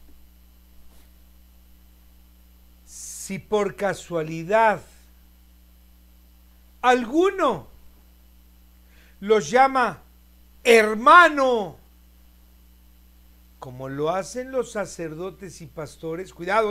Si por casualidad alguno los llama hermano, como lo hacen los sacerdotes y pastores, cuidado,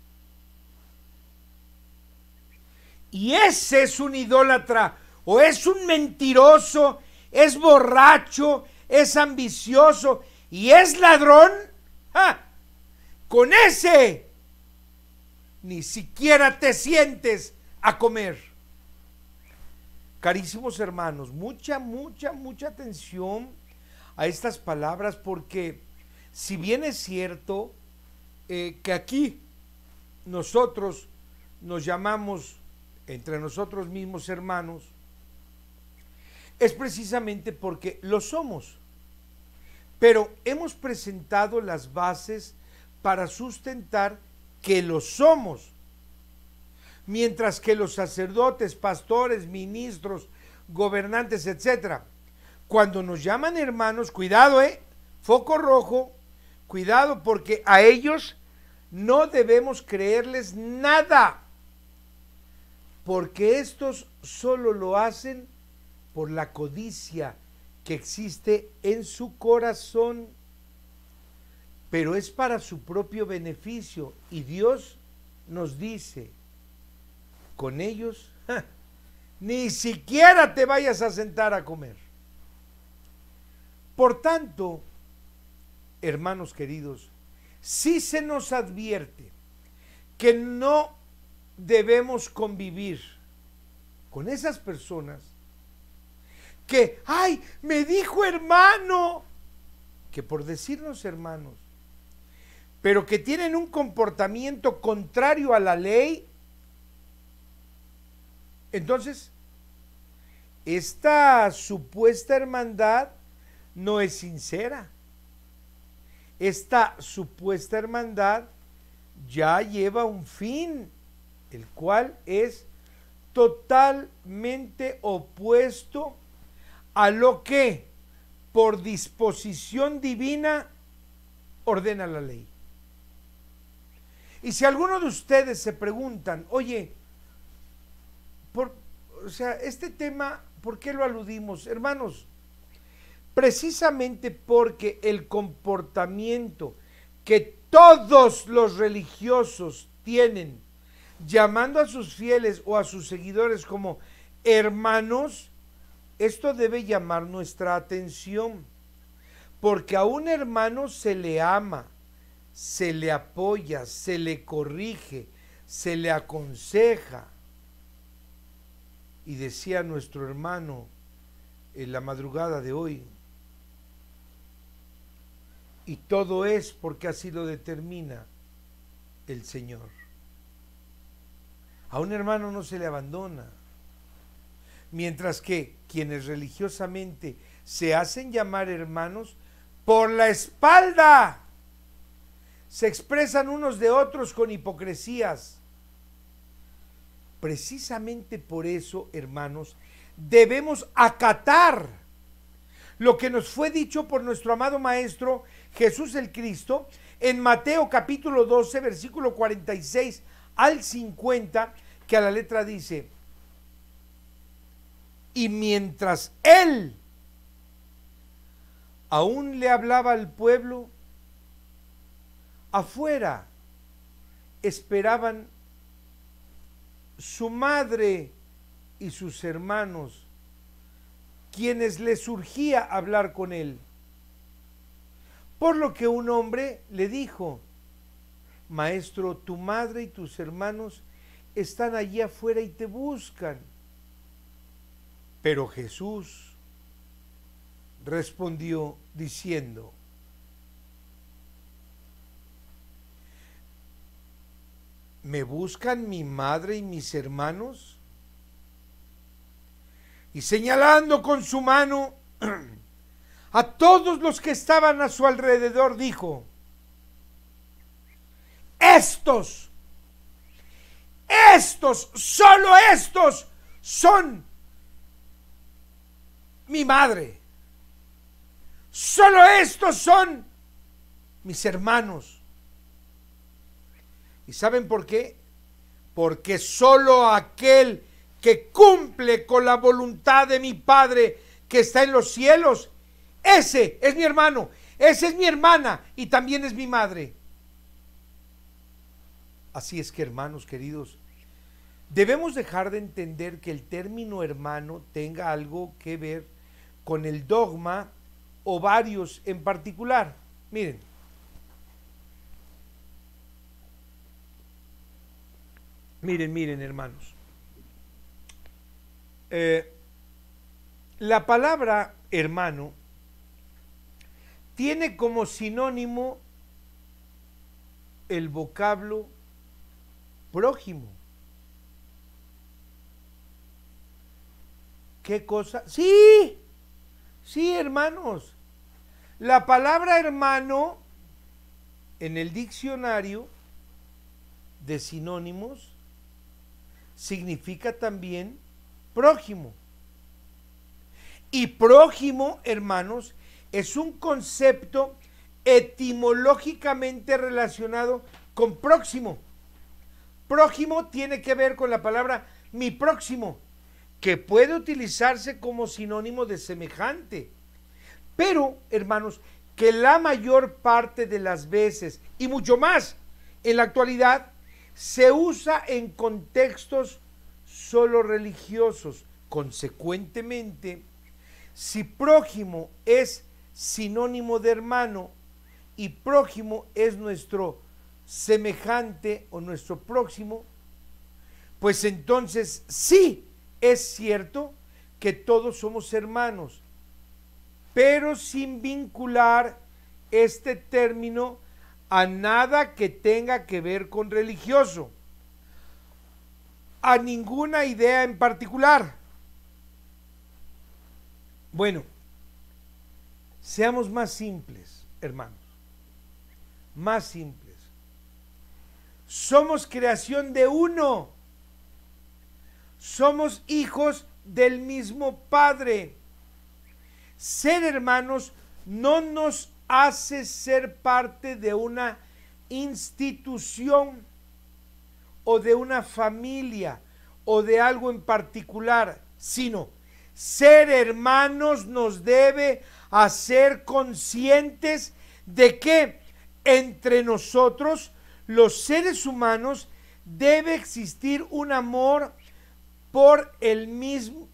y ese es un idólatra, o es un mentiroso, es borracho, es ambicioso y es ladrón, con ese ni siquiera te sientes a comer. Carísimos hermanos, mucha atención a estas palabras, porque si bien es cierto que aquí nosotros nos llamamos entre nosotros mismos hermanos, es precisamente porque lo somos, pero hemos presentado las bases para sustentar que lo somos, mientras que los sacerdotes, pastores, ministros, gobernantes, etcétera, cuando nos llaman hermanos, cuidado, foco rojo, cuidado, porque a ellos no debemos creerles nada, porque estos solo lo hacen por la codicia que existe en su corazón, pero es para su propio beneficio, y Dios nos dice, con ellos, ni siquiera te vayas a sentar a comer. Por tanto, hermanos queridos, sí se nos advierte que no debemos convivir con esas personas que, ¡ay, me dijo hermano! Que por decirnos hermanos, pero que tienen un comportamiento contrario a la ley. Entonces, esta supuesta hermandad no es sincera. Esta supuesta hermandad ya lleva un fin, el cual es totalmente opuesto a lo que por disposición divina ordena la ley. Y si alguno de ustedes se preguntan, oye, este tema, ¿por qué lo aludimos? Hermanos, precisamente porque el comportamiento que todos los religiosos tienen, llamando a sus fieles o a sus seguidores como hermanos, esto debe llamar nuestra atención, porque a un hermano se le ama, se le apoya, se le corrige, se le aconseja. Y decía nuestro hermano en la madrugada de hoy, y todo es porque así lo determina el Señor. A un hermano no se le abandona, mientras que quienes religiosamente se hacen llamar hermanos, por la espalda se expresan unos de otros con hipocresías. Precisamente por eso, hermanos, debemos acatar lo que nos fue dicho por nuestro amado Maestro Jesús el Cristo en Mateo capítulo 12, versículo 46 al 50, que a la letra dice: y mientras él aún le hablaba al pueblo, afuera esperaban su madre y sus hermanos, quienes le surgía hablar con él. Por lo que un hombre le dijo: Maestro, tu madre y tus hermanos están allí afuera y te buscan. Pero Jesús respondió diciendo: ¿me buscan mi madre y mis hermanos? Y señalando con su mano a todos los que estaban a su alrededor, dijo: solo estos son mi madre, solo estos son mis hermanos. ¿Y saben por qué? Porque solo aquel que cumple con la voluntad de mi Padre que está en los cielos, ese es mi hermano, esa es mi hermana y también es mi madre. Así es que, hermanos queridos, debemos dejar de entender que el término hermano tenga algo que ver con el dogma o varios en particular. Miren, Miren, hermanos. La palabra hermano tiene como sinónimo el vocablo prójimo. ¿Qué cosa? Sí, hermanos. La palabra hermano en el diccionario de sinónimos significa también prójimo. Y prójimo, hermanos, es un concepto etimológicamente relacionado con próximo. Prójimo tiene que ver con la palabra mi próximo, que puede utilizarse como sinónimo de semejante. Pero, hermanos, que la mayor parte de las veces, y mucho más en la actualidad, se usa en contextos solo religiosos. Consecuentemente, si prójimo es sinónimo de hermano y prójimo es nuestro semejante o nuestro próximo, pues entonces sí es cierto que todos somos hermanos, pero sin vincular este término a nada que tenga que ver con religioso, a ninguna idea en particular. Bueno, seamos más simples, hermanos, más simples. Somos creación de uno, somos hijos del mismo Padre. Ser hermanos no nos hace ser parte de una institución o de una familia o de algo en particular, sino ser hermanos nos debe hacer conscientes de que entre nosotros, los seres humanos, debe existir un amor por el mismo.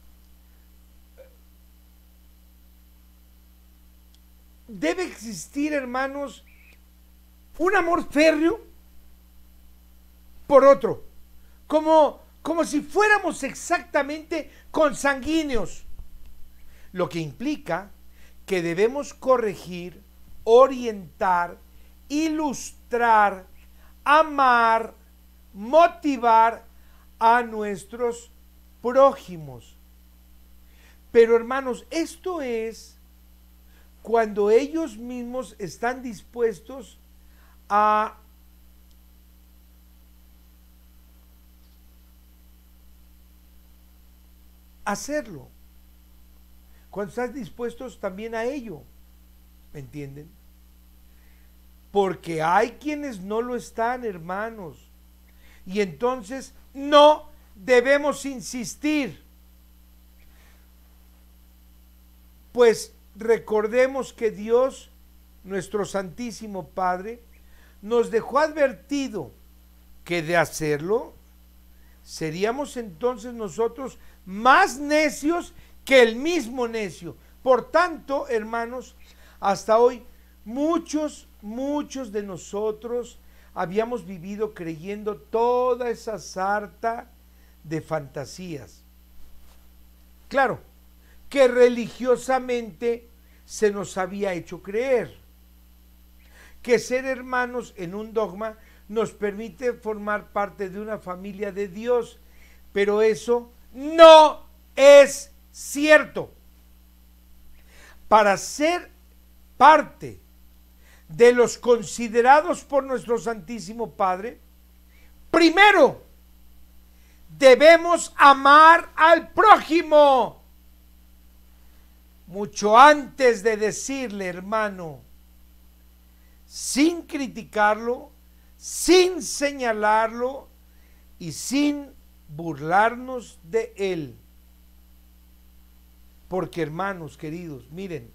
Debe existir, hermanos, un amor férreo por otro, como si fuéramos exactamente consanguíneos, lo que implica que debemos corregir, orientar, ilustrar, amar, motivar a nuestros prójimos. Pero, hermanos, esto es cuando ellos mismos están dispuestos a hacerlo, cuando están dispuestos también a ello, ¿me entienden? Porque hay quienes no lo están, hermanos, y entonces no debemos insistir, pues recordemos que Dios, nuestro Santísimo Padre, nos dejó advertido que de hacerlo, seríamos entonces nosotros más necios que el mismo necio. Por tanto, hermanos, hasta hoy muchos de nosotros habíamos vivido creyendo toda esa sarta de fantasías. Claro, que religiosamente se nos había hecho creer que ser hermanos en un dogma nos permite formar parte de una familia de Dios, pero eso no es cierto. Para ser parte de los considerados por nuestro Santísimo Padre, primero debemos amar al prójimo, mucho antes de decirle hermano, sin criticarlo, sin señalarlo y sin burlarnos de él. Porque, hermanos queridos, miren,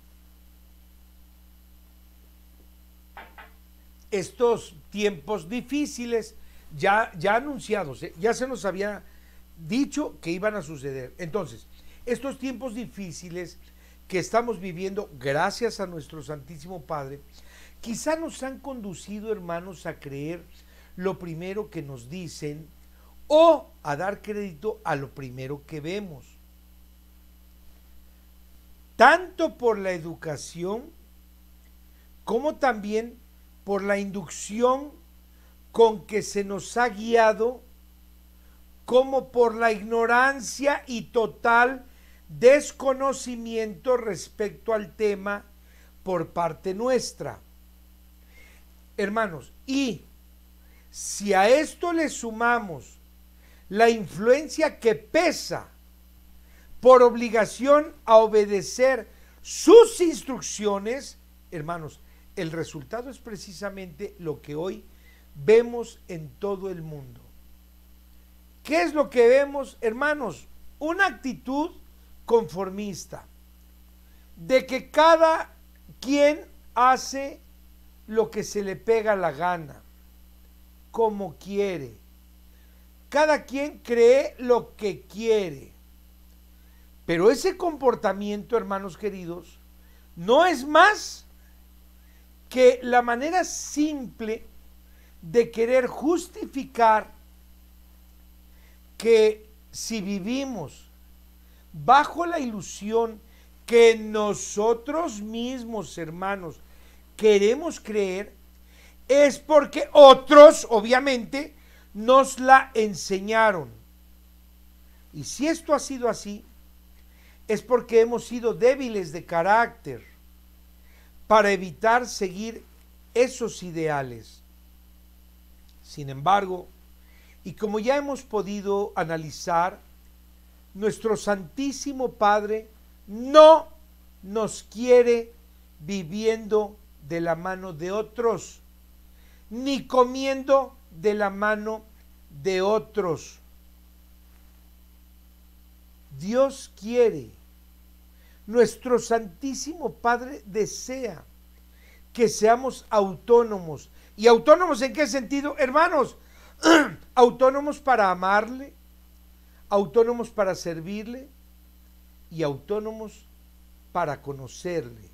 estos tiempos difíciles ya anunciados, ya se nos había dicho que iban a suceder. Entonces, estos tiempos difíciles que estamos viviendo gracias a nuestro Santísimo Padre, quizá nos han conducido, hermanos, a creer lo primero que nos dicen o a dar crédito a lo primero que vemos. Tanto por la educación como también por la inducción con que se nos ha guiado, como por la ignorancia y total desconocimiento respecto al tema por parte nuestra. Hermanos, y si a esto le sumamos la influencia que pesa por obligación a obedecer sus instrucciones, hermanos, el resultado es precisamente lo que hoy vemos en todo el mundo. ¿Qué es lo que vemos, hermanos? Una actitud conformista, de que cada quien hace lo que se le pega la gana, como quiere. Cada quien cree lo que quiere. Pero ese comportamiento, hermanos queridos, no es más que la manera simple de querer justificar que si vivimos bajo la ilusión que nosotros mismos, hermanos, queremos creer, es porque otros, obviamente, nos la enseñaron. Y si esto ha sido así, es porque hemos sido débiles de carácter para evitar seguir esos ideales. Sin embargo, y como ya hemos podido analizar, nuestro Santísimo Padre no nos quiere viviendo de la mano de otros, ni comiendo de la mano de otros. Dios quiere, nuestro Santísimo Padre desea que seamos autónomos. ¿Y autónomos en qué sentido, hermanos? Autónomos para amarle, autónomos para servirle y autónomos para conocerle.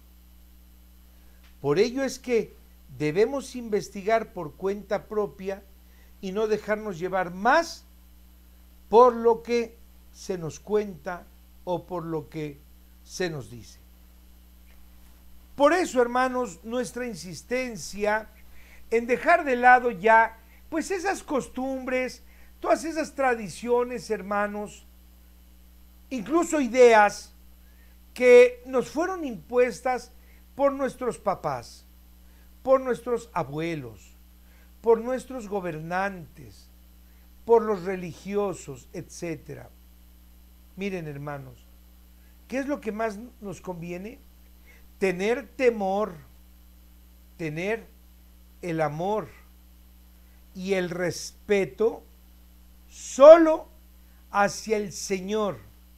Por ello es que debemos investigar por cuenta propia y no dejarnos llevar más por lo que se nos cuenta o por lo que se nos dice. Por eso, hermanos, nuestra insistencia en dejar de lado ya, pues esas costumbres, todas esas tradiciones, hermanos, incluso ideas que nos fueron impuestas por nuestros papás, por nuestros abuelos, por nuestros gobernantes, por los religiosos, etc. Miren, hermanos, ¿qué es lo que más nos conviene? Tener temor, tener el amor y el respeto solo hacia el Señor,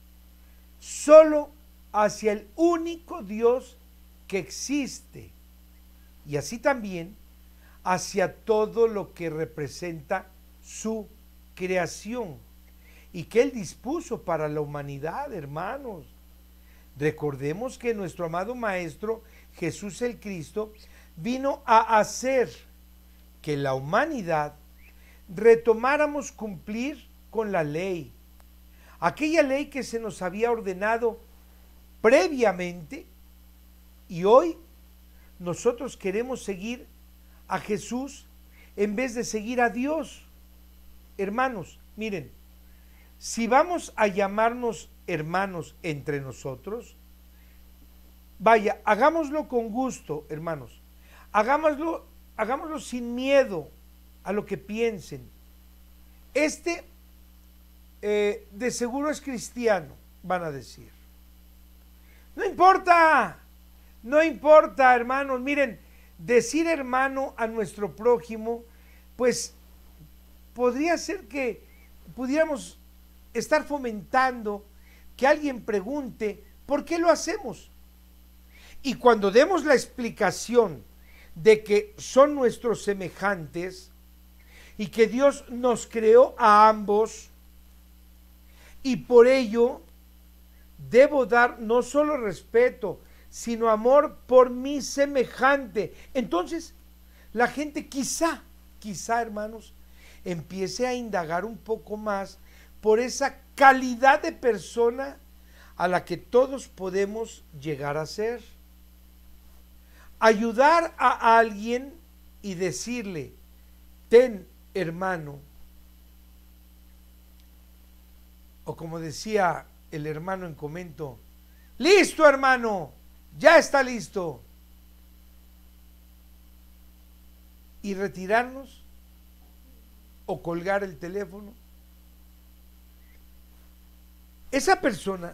solo hacia el único Dios que existe, y así también hacia todo lo que representa su creación y que Él dispuso para la humanidad, hermanos. Recordemos que nuestro amado Maestro Jesús el Cristo vino a hacer que la humanidad retomáramos cumplir con la ley, aquella ley que se nos había ordenado previamente, y hoy nosotros queremos seguir a Jesús en vez de seguir a Dios. Hermanos, miren, si vamos a llamarnos hermanos entre nosotros, vaya, hagámoslo con gusto, hermanos, hagámoslo sin miedo a lo que piensen. De seguro es cristiano, van a decir. No importa, hermanos. Miren, decir hermano a nuestro prójimo, pues podría ser que pudiéramos estar fomentando que alguien pregunte por qué lo hacemos. Y cuando demos la explicación de que son nuestros semejantes y que Dios nos creó a ambos, y por ello debo dar no solo respeto, sino amor por mi semejante. Entonces, la gente quizá, hermanos, empiece a indagar un poco más por esa calidad de persona a la que todos podemos llegar a ser. Ayudar a alguien y decirle, ten, hermano, o como decía el hermano en comento, listo, hermano, ya está listo. Y retirarnos o colgar el teléfono. Esa persona,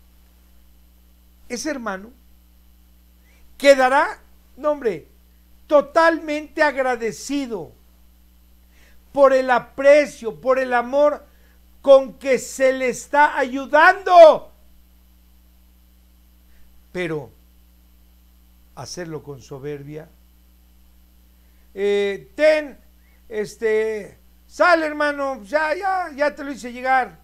ese hermano, quedará, no hombre, totalmente agradecido por el aprecio, por el amor con que se le está ayudando. Pero hacerlo con soberbia, sale, hermano, ya te lo hice llegar.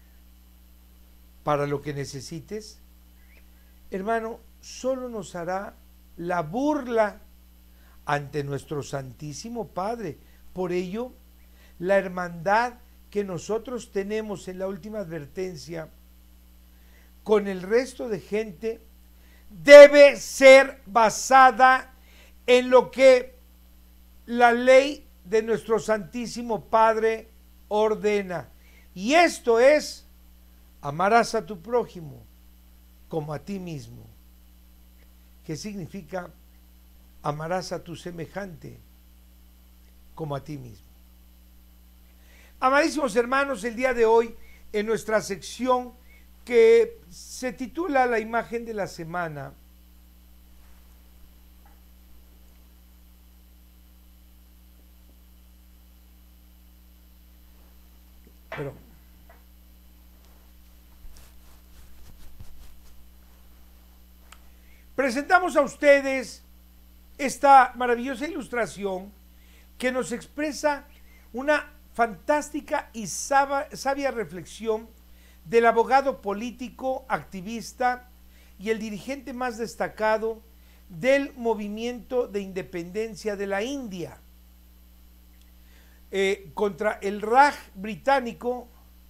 Para lo que necesites, hermano, solo nos hará la burla ante nuestro Santísimo Padre. Por ello, la hermandad que nosotros tenemos en la última advertencia con el resto de gente debe ser basada en lo que la ley de nuestro Santísimo Padre ordena. Y esto es, amarás a tu prójimo como a ti mismo. ¿Qué significa? Amarás a tu semejante como a ti mismo. Amadísimos hermanos, el día de hoy en nuestra sección que se titula La imagen de la semana, presentamos a ustedes esta maravillosa ilustración que nos expresa una fantástica y sabia reflexión del abogado político, activista y el dirigente más destacado del movimiento de independencia de la India contra el Raj británico,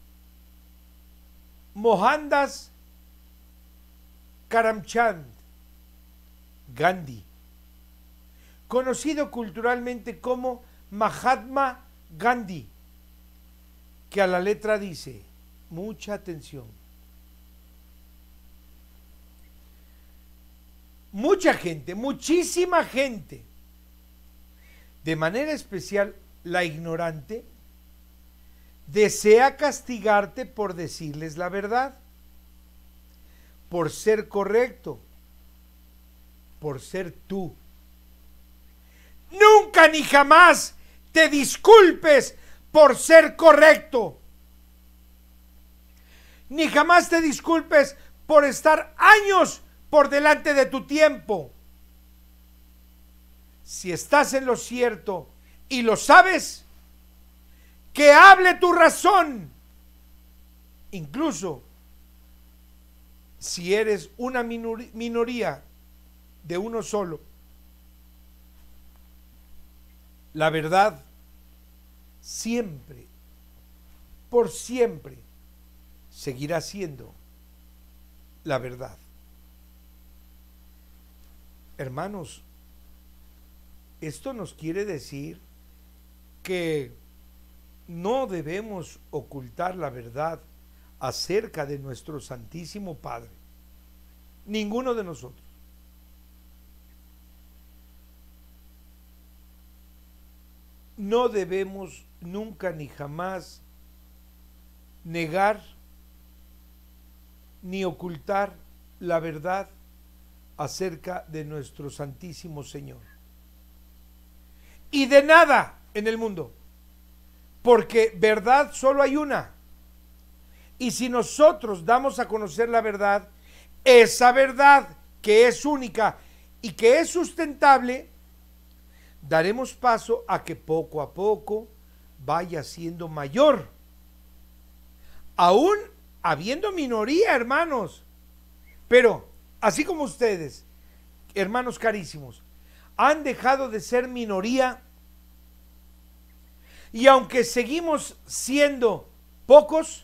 Mohandas Karamchand Gandhi, conocido culturalmente como Mahatma Gandhi, que a la letra dice, mucha atención, mucha gente, muchísima gente, de manera especial la ignorante, desea castigarte por decirles la verdad, por ser correcto, por ser tú. Nunca ni jamás te disculpes por ser correcto. Ni jamás te disculpes por estar años por delante de tu tiempo. Si estás en lo cierto y lo sabes, que hable tu razón. Incluso si eres una minoría de uno solo. La verdad siempre, por siempre, seguirá siendo la verdad. Hermanos, esto nos quiere decir que no debemos ocultar la verdad acerca de nuestro Santísimo Padre. Ninguno de nosotros. No debemos nunca ni jamás negar ni ocultar la verdad acerca de nuestro Santísimo Señor. Y de nada en el mundo, porque verdad solo hay una. Y si nosotros damos a conocer la verdad, esa verdad que es única y que es sustentable, daremos paso a que poco a poco vaya siendo mayor. Aún habiendo minoría, hermanos. Pero, así como ustedes, hermanos carísimos, han dejado de ser minoría, Y aunque seguimos siendo pocos,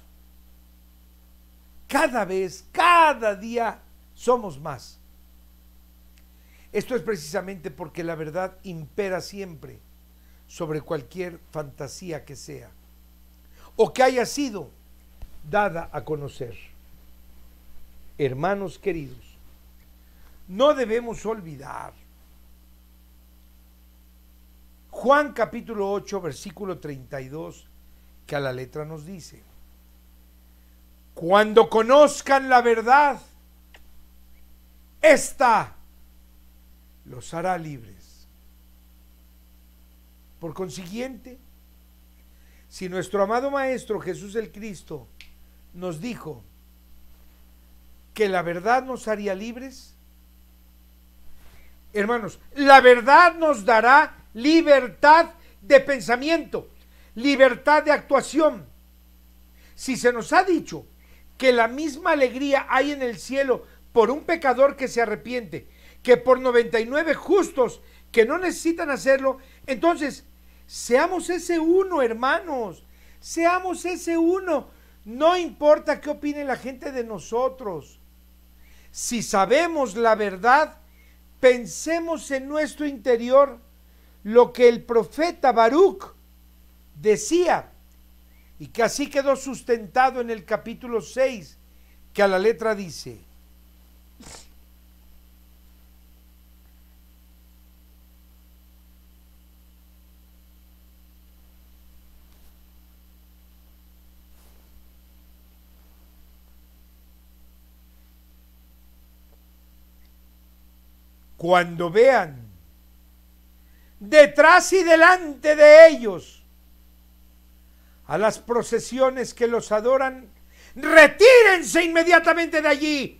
cada día somos más. Esto es precisamente porque la verdad impera siempre sobre cualquier fantasía que sea o que haya sido dada a conocer. Hermanos queridos, no debemos olvidar Juan capítulo 8, versículo 32, que a la letra nos dice: cuando conozcan la verdad, ésta los hará libres. Por consiguiente, si nuestro amado Maestro Jesús el Cristo nos dijo que la verdad nos haría libres, hermanos, la verdad nos dará libertad de pensamiento, libertad de actuación. Si se nos ha dicho que la misma alegría hay en el cielo por un pecador que se arrepiente, que por 99 justos que no necesitan hacerlo, entonces seamos ese uno, hermanos, seamos ese uno. No importa qué opine la gente de nosotros. Si sabemos la verdad, pensemos en nuestro interior lo que el profeta Baruch decía, y que así quedó sustentado en el capítulo 6, que a la letra dice: cuando vean detrás y delante de ellos a las procesiones que los adoran, retírense inmediatamente de allí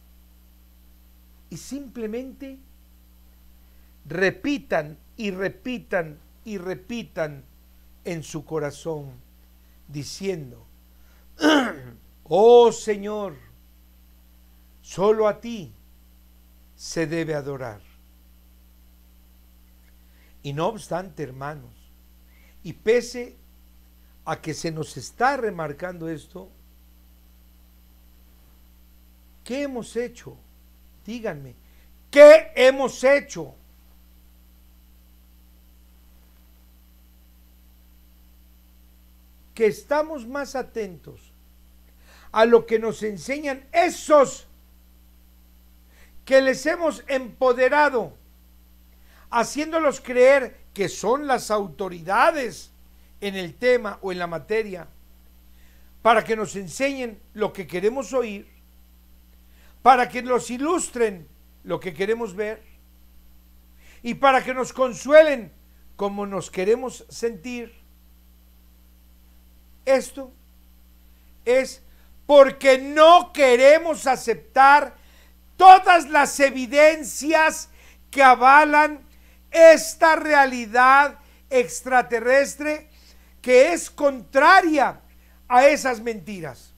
y simplemente repitan y repitan y repitan en su corazón, diciendo: oh Señor, solo a ti se debe adorar. Y no obstante, hermanos, y pese a que se nos está remarcando esto, ¿qué hemos hecho? Díganme, ¿qué hemos hecho? Que estamos más atentos a lo que nos enseñan esos que les hemos empoderado, haciéndolos creer que son las autoridades en el tema o en la materia, para que nos enseñen lo que queremos oír, para que nos ilustren lo que queremos ver y para que nos consuelen como nos queremos sentir. Esto es porque no queremos aceptar todas las evidencias que avalan esta realidad extraterrestre que es contraria a esas mentiras.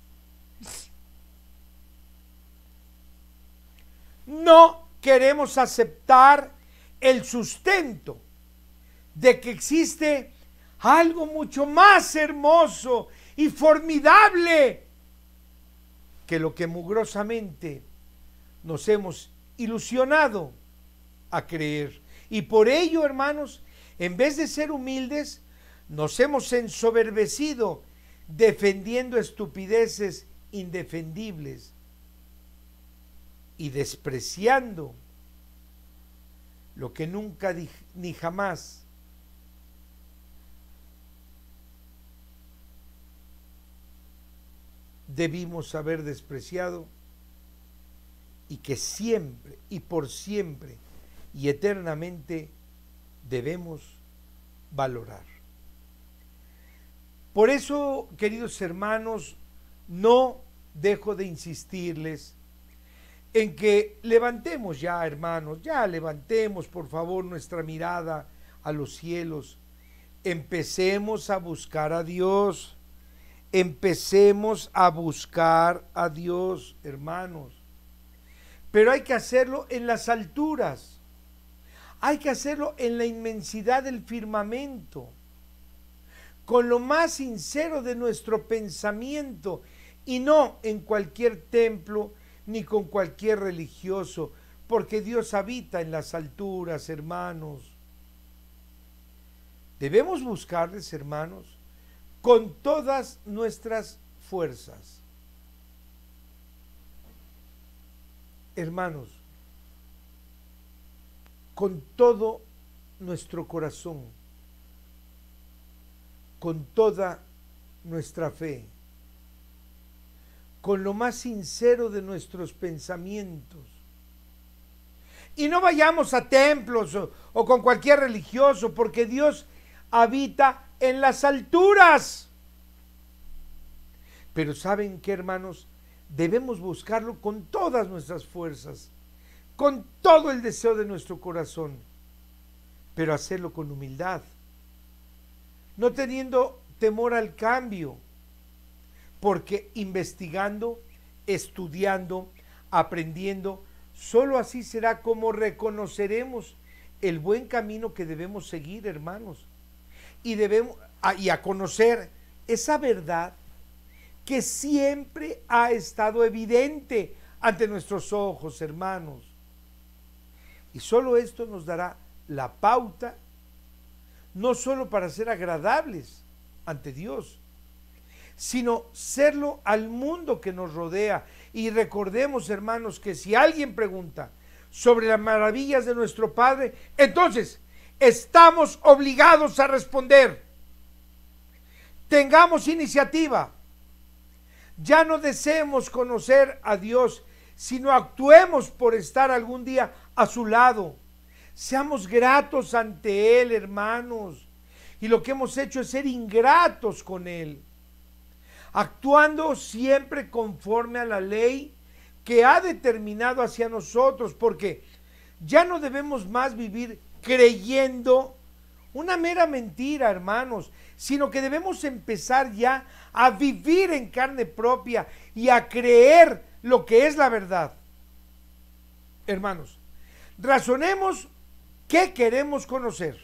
No queremos aceptar el sustento de que existe algo mucho más hermoso y formidable que lo que mugrosamente nos hemos ilusionado a creer. Y por ello, hermanos, en vez de ser humildes, nos hemos ensoberbecido defendiendo estupideces indefendibles y despreciando lo que nunca ni jamás debimos haber despreciado y que siempre y por siempre y eternamente debemos valorar. Por eso, queridos hermanos, no dejo de insistirles en que levantemos ya, hermanos, ya levantemos por favor nuestra mirada a los cielos, empecemos a buscar a Dios, empecemos a buscar a Dios, hermanos, pero hay que hacerlo en las alturas, hay que hacerlo en la inmensidad del firmamento. con lo más sincero de nuestro pensamiento y no en cualquier templo ni con cualquier religioso, porque Dios habita en las alturas, hermanos. Debemos buscarles, hermanos, con todas nuestras fuerzas. Hermanos, con todo nuestro corazón, con toda nuestra fe, con lo más sincero de nuestros pensamientos. Y no vayamos a templos o con cualquier religioso, porque Dios habita en las alturas. Pero ¿saben qué, hermanos? Debemos buscarlo con todas nuestras fuerzas, con todo el deseo de nuestro corazón, pero hacerlo con humildad, no teniendo temor al cambio, porque investigando, estudiando, aprendiendo, solo así será como reconoceremos el buen camino que debemos seguir, hermanos, y a conocer esa verdad que siempre ha estado evidente ante nuestros ojos, hermanos. Y solo esto nos dará la pauta, no solo para ser agradables ante Dios, sino serlo al mundo que nos rodea. Y recordemos, hermanos, que si alguien pregunta sobre las maravillas de nuestro Padre, entonces estamos obligados a responder. Tengamos iniciativa. Ya no deseemos conocer a Dios, sino actuemos por estar algún día a su lado. Seamos gratos ante Él, hermanos. Y lo que hemos hecho es ser ingratos con Él, actuando siempre conforme a la ley que ha determinado hacia nosotros, porque ya no debemos más vivir creyendo una mera mentira, hermanos, sino que debemos empezar ya a vivir en carne propia y a creer lo que es la verdad. Hermanos, razonemos qué queremos conocer.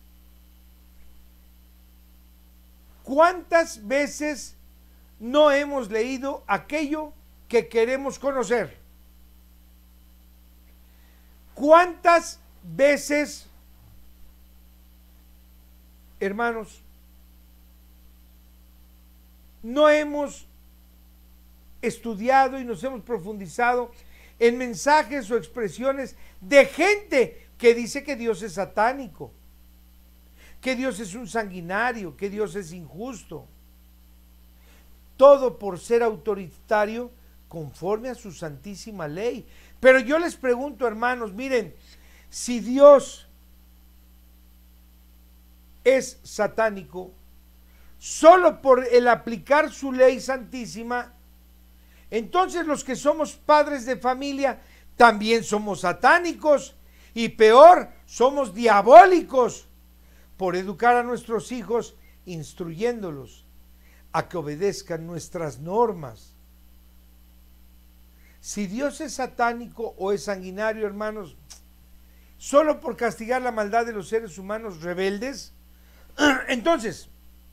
¿Cuántas veces no hemos leído aquello que queremos conocer? ¿Cuántas veces, hermanos, no hemos estudiado y nos hemos profundizado en mensajes o expresiones de gente que dice que Dios es satánico, que Dios es un sanguinario, que Dios es injusto? Todo por ser autoritario conforme a su santísima ley. Pero yo les pregunto, hermanos, miren, si Dios es satánico, solo por el aplicar su ley santísima, entonces los que somos padres de familia también somos satánicos, y peor, somos diabólicos por educar a nuestros hijos, instruyéndolos a que obedezcan nuestras normas. Si Dios es satánico o es sanguinario, hermanos, solo por castigar la maldad de los seres humanos rebeldes, entonces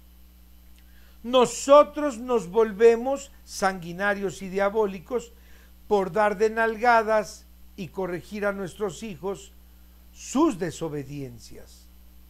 nosotros nos volvemos sanguinarios y diabólicos por dar de nalgadas y corregir a nuestros hijos sus desobediencias.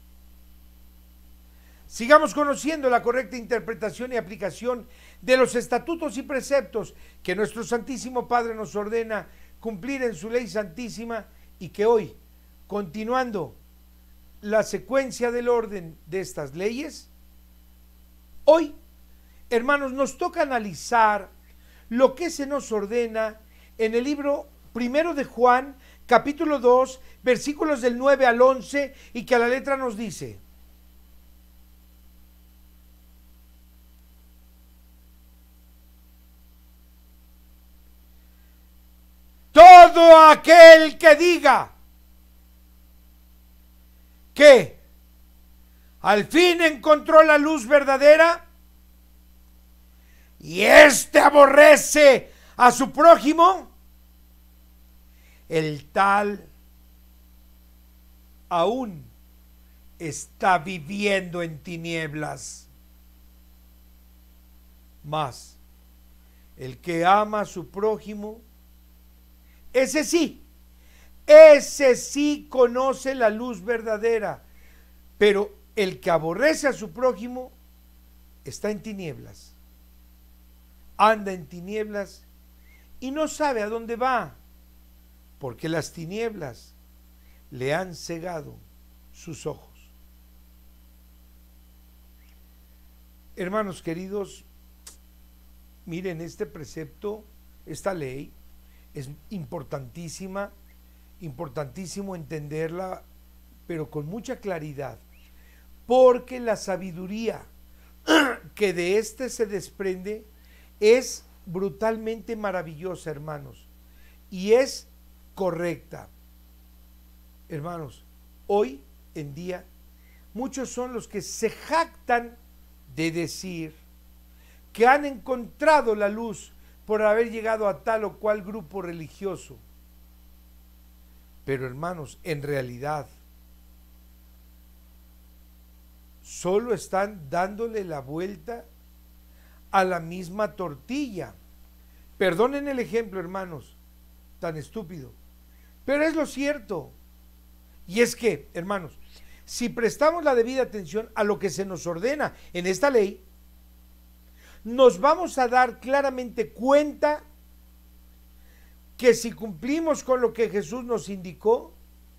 Sigamos conociendo la correcta interpretación y aplicación de los estatutos y preceptos que nuestro Santísimo Padre nos ordena cumplir en su ley santísima, y que hoy, continuando la secuencia del orden de estas leyes, hoy, hermanos, nos toca analizar lo que se nos ordena en el libro primero de Juan, capítulo 2, versículos del 9 al 11, y que a la letra nos dice: todo aquel que diga que al fin encontró la luz verdadera y éste aborrece a su prójimo, el tal aún está viviendo en tinieblas. Mas el que ama a su prójimo, ese sí conoce la luz verdadera, pero el que aborrece a su prójimo está en tinieblas, anda en tinieblas y no sabe a dónde va, porque las tinieblas le han cegado sus ojos. Hermanos queridos, miren, este precepto, esta ley, es importantísima, importantísimo entenderla, pero con mucha claridad, porque la sabiduría que de este se desprende es brutalmente maravillosa, hermanos, y es correcta. Hermanos, hoy en día, muchos son los que se jactan de decir que han encontrado la luz por haber llegado a tal o cual grupo religioso. Pero hermanos, en realidad, solo están dándole la vuelta a la misma tortilla. Perdonen el ejemplo, hermanos, tan estúpido, pero es lo cierto. Y es que, hermanos, si prestamos la debida atención a lo que se nos ordena en esta ley, nos vamos a dar claramente cuenta que si cumplimos con lo que Jesús nos indicó,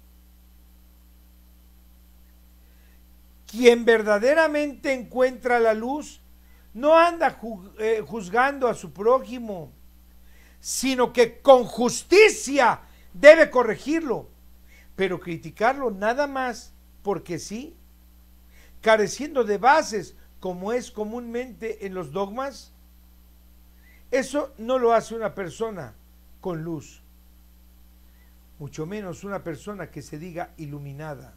quien verdaderamente encuentra la luz no anda juzgando a su prójimo, sino que con justicia debe corregirlo, pero criticarlo nada más porque sí, careciendo de bases como es comúnmente en los dogmas, eso no lo hace una persona con luz, mucho menos una persona que se diga iluminada.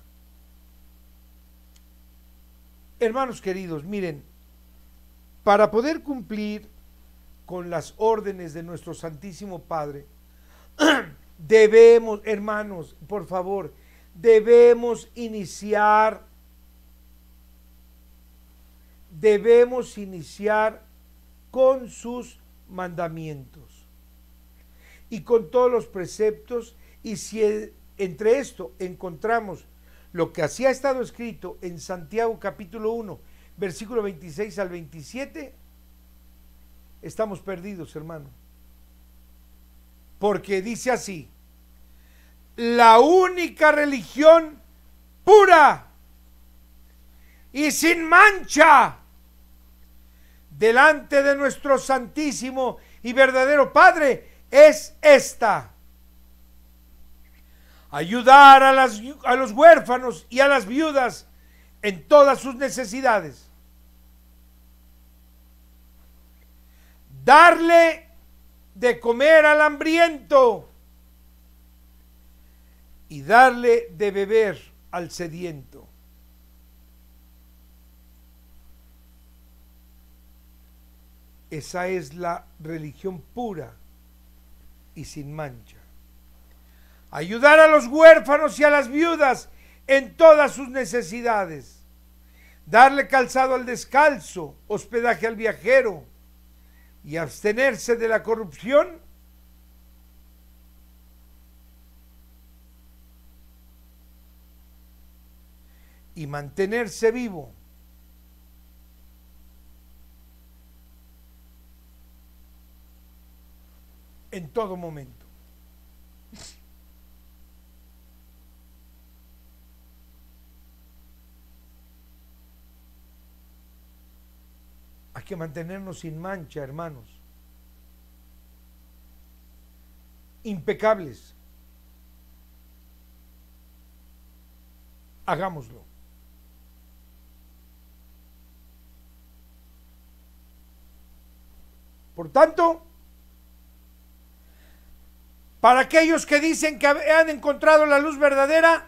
Hermanos queridos, miren, para poder cumplir con las órdenes de nuestro Santísimo Padre, debemos, hermanos, por favor, debemos iniciar con sus mandamientos y con todos los preceptos, y si entre esto encontramos lo que así ha estado escrito en Santiago capítulo 1, versículo 26 al 27, estamos perdidos, hermano. Porque dice así: la única religión pura y sin mancha delante de nuestro Santísimo y verdadero Padre es esta: ayudar a los huérfanos y a las viudas en todas sus necesidades, darle de comer al hambriento y darle de beber al sediento. Esa es la religión pura y sin mancha. Ayudar a los huérfanos y a las viudas en todas sus necesidades, darle calzado al descalzo, hospedaje al viajero, y abstenerse de la corrupción y mantenerse vivo en todo momento. Hay que mantenernos sin mancha, hermanos, impecables. Hagámoslo. Por tanto, para aquellos que dicen que han encontrado la luz verdadera,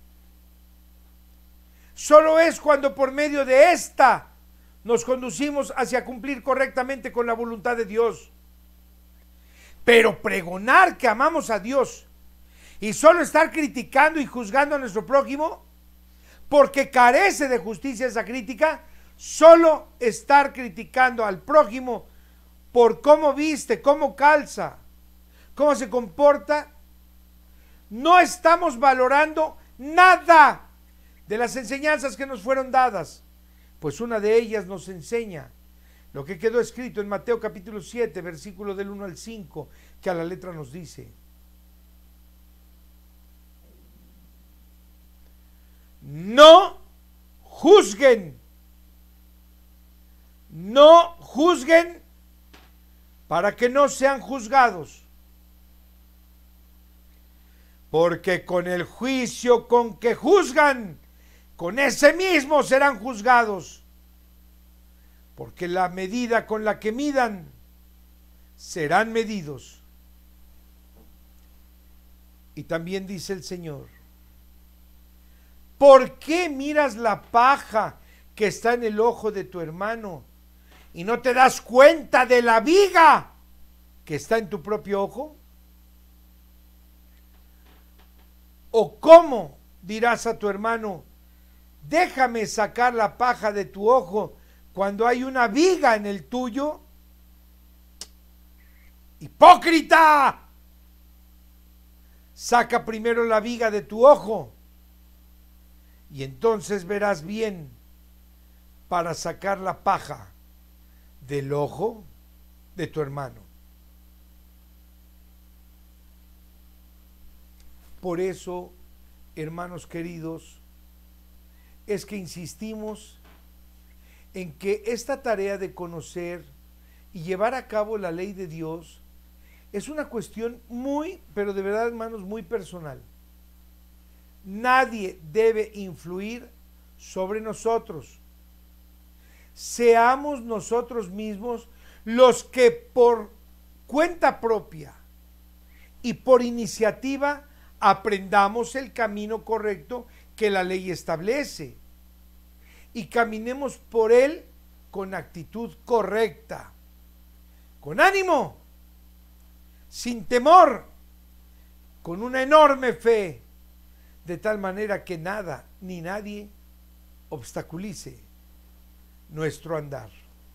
solo es cuando por medio de esta nos conducimos hacia cumplir correctamente con la voluntad de Dios. Pero pregonar que amamos a Dios y solo estar criticando y juzgando a nuestro prójimo porque carece de justicia esa crítica, Solo estar criticando al prójimo por cómo viste, cómo calza, cómo se comporta, no estamos valorando nada de las enseñanzas que nos fueron dadas, pues una de ellas nos enseña lo que quedó escrito en Mateo capítulo 7, versículo del 1 al 5, que a la letra nos dice: no juzguen, no juzguen para que no sean juzgados, porque con el juicio con que juzgan, con ese mismo serán juzgados, porque la medida con la que midan, serán medidos. Y también dice el Señor: ¿por qué miras la paja que está en el ojo de tu hermano y no te das cuenta de la viga que está en tu propio ojo? ¿O cómo dirás a tu hermano: déjame sacar la paja de tu ojo, cuando hay una viga en el tuyo? ¡Hipócrita! Saca primero la viga de tu ojo y entonces verás bien para sacar la paja del ojo de tu hermano. Por eso, hermanos queridos, es que insistimos en que esta tarea de conocer y llevar a cabo la ley de Dios es una cuestión muy, pero de verdad, hermanos, muy personal. Nadie debe influir sobre nosotros. Seamos nosotros mismos los que por cuenta propia y por iniciativa aprendamos el camino correcto que la ley establece y caminemos por él con actitud correcta, con ánimo, sin temor, con una enorme fe, de tal manera que nada ni nadie obstaculice nuestro andar.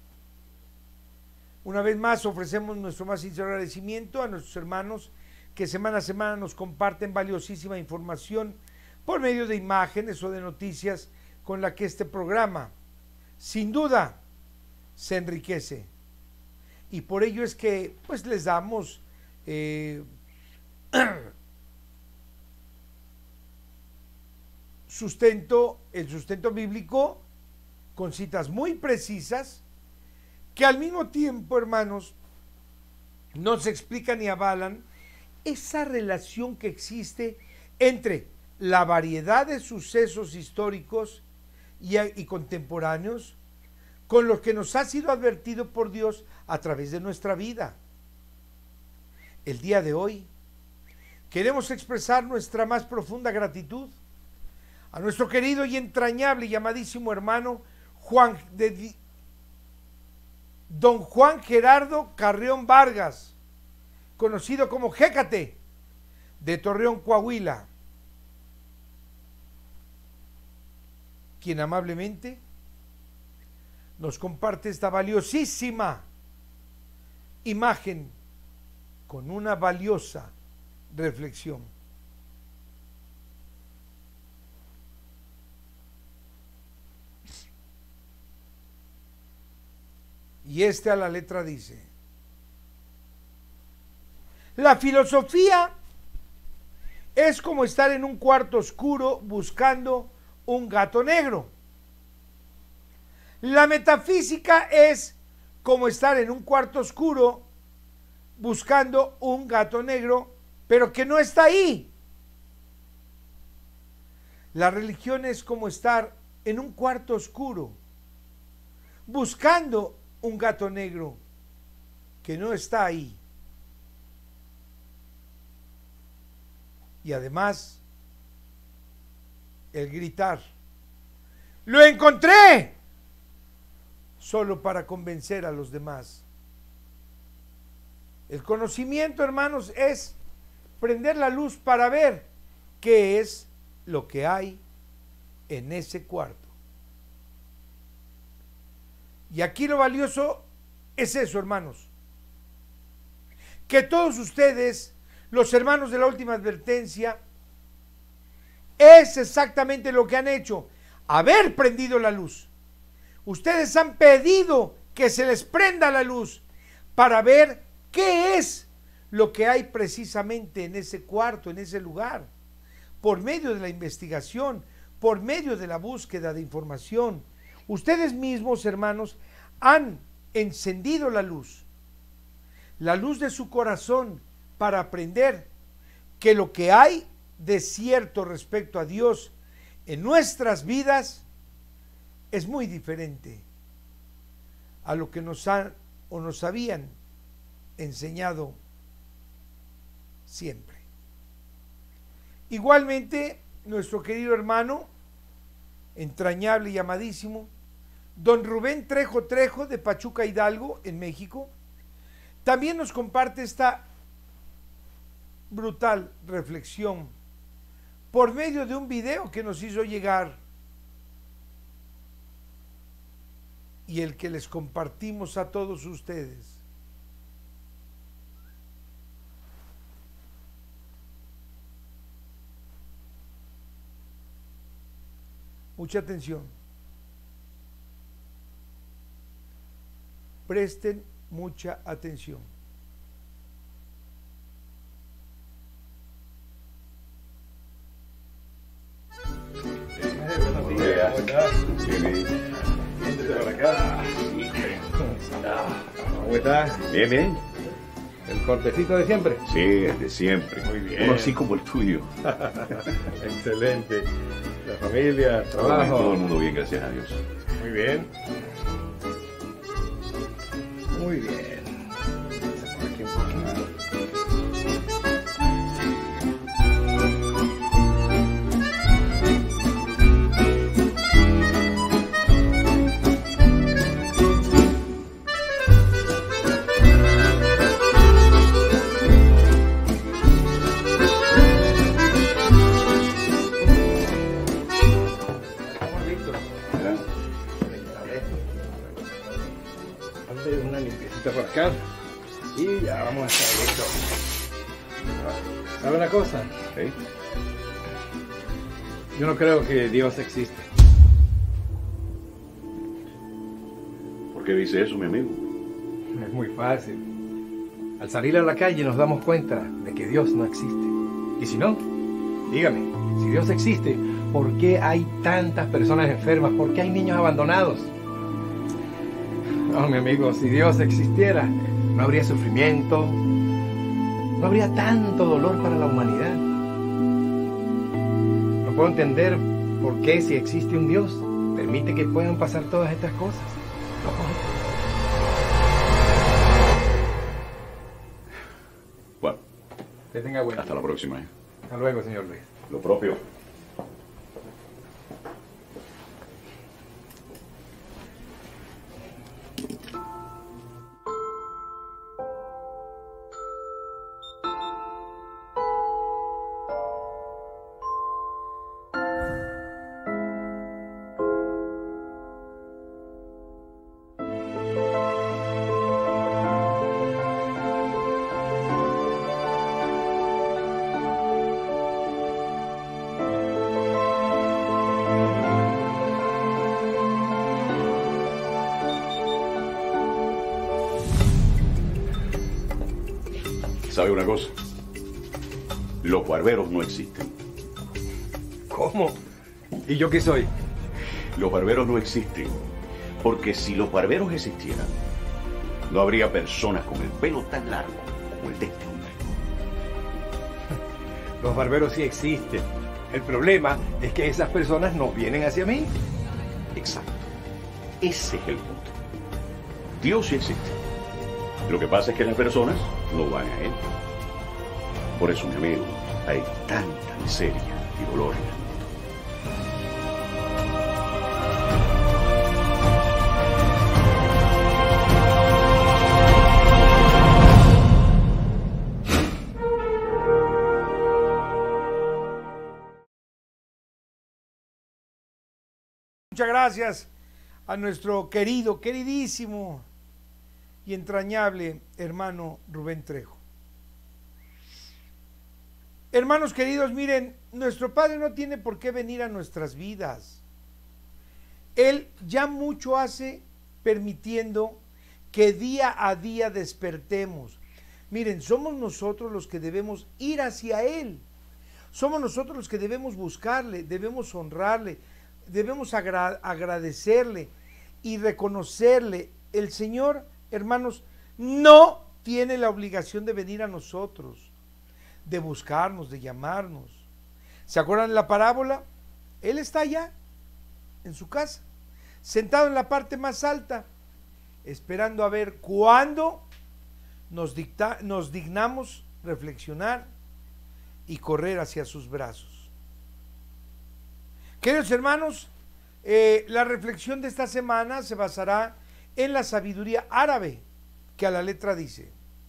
Una vez más ofrecemos nuestro más sincero agradecimiento a nuestros hermanos que semana a semana nos comparten valiosísima información por medio de imágenes o de noticias con la que este programa sin duda se enriquece. Y por ello es que pues les damos el sustento bíblico con citas muy precisas que al mismo tiempo, hermanos, nos explican y avalan esa relación que existe entre la variedad de sucesos históricos y contemporáneos con los que nos ha sido advertido por Dios a través de nuestra vida. El día de hoy queremos expresar nuestra más profunda gratitud a nuestro querido y entrañable y amadísimo hermano don Juan Gerardo Carrión Vargas, conocido como Jécate, de Torreón, Coahuila, quien amablemente nos comparte esta valiosísima imagen con una valiosa reflexión. Y a la letra dice: la filosofía es como estar en un cuarto oscuro buscando un gato negro. La metafísica es como estar en un cuarto oscuro buscando un gato negro, pero que no está ahí. La religión es como estar en un cuarto oscuro buscando un gato negro que no está ahí. Y además, el gritar: ¡lo encontré!, solo para convencer a los demás. El conocimiento, hermanos, es prender la luz para ver qué es lo que hay en ese cuarto. Y aquí lo valioso es eso, hermanos. Que todos ustedes, los hermanos de la última advertencia, es exactamente lo que han hecho, haber prendido la luz. Ustedes han pedido que se les prenda la luz para ver qué es lo que hay precisamente en ese cuarto, en ese lugar, por medio de la investigación, por medio de la búsqueda de información. Ustedes mismos, hermanos, han encendido la luz de su corazón, para aprender que lo que hay de cierto respecto a Dios en nuestras vidas es muy diferente a lo que nos han o nos habían enseñado siempre. Igualmente, nuestro querido hermano, entrañable y amadísimo, don Rubén Trejo de Pachuca, Hidalgo, en México, también nos comparte esta brutal reflexión por medio de un video que nos hizo llegar y el que les compartimos a todos ustedes. Mucha atención. Presten mucha atención. Buenos días. Siéntese por acá. ¿Cómo estás? Bien, bien. ¿El cortecito de siempre? Sí, el de siempre. Muy bien. Uno así como el tuyo. Excelente. La familia, trabajo. Todo el mundo bien, gracias a Dios. Muy bien. Muy bien. Vamos a poner aquí un poquito. Una limpiecita por acá y ya vamos a estar listo. ¿Sabe una cosa? ¿Sí? Yo no creo que Dios existe. ¿Por qué dice eso, mi amigo? Es muy fácil. Al salir a la calle nos damos cuenta de que Dios no existe. Y si no, dígame, si Dios existe, ¿por qué hay tantas personas enfermas? ¿Por qué hay niños abandonados? No, mi amigo, si Dios existiera, no habría sufrimiento, no habría tanto dolor para la humanidad. No puedo entender por qué, si existe un Dios, permite que puedan pasar todas estas cosas. Bueno, Que tenga buen hasta día. la próxima. Hasta luego, señor Luis. Lo propio. ¿Sabe una cosa? Los barberos no existen. ¿Cómo? ¿Y yo qué soy? Los barberos no existen. Porque si los barberos existieran, no habría personas con el pelo tan largo como el de este hombre. Los barberos sí existen. El problema es que esas personas no vienen hacia mí. Exacto. Ese es el punto. Dios sí existe. Lo que pasa es que las personas no van a Él. Por eso, mi amigo, hay tanta miseria y dolor en el mundo. Muchas gracias a nuestro querido, queridísimo y entrañable hermano Rubén Trejo. Hermanos queridos, miren, nuestro Padre no tiene por qué venir a nuestras vidas. Él ya mucho hace permitiendo que día a día despertemos. Miren, somos nosotros los que debemos ir hacia Él. Somos nosotros los que debemos buscarle, debemos honrarle, debemos agradecerle y reconocerle. El Señor, hermanos, no tiene la obligación de venir a nosotros, de buscarnos, de llamarnos. ¿Se acuerdan de la parábola? Él está allá, en su casa, sentado en la parte más alta, esperando a ver cuándo nos dignamos reflexionar y correr hacia sus brazos. Queridos hermanos, la reflexión de esta semana se basará en la sabiduría árabe, que a la letra dice: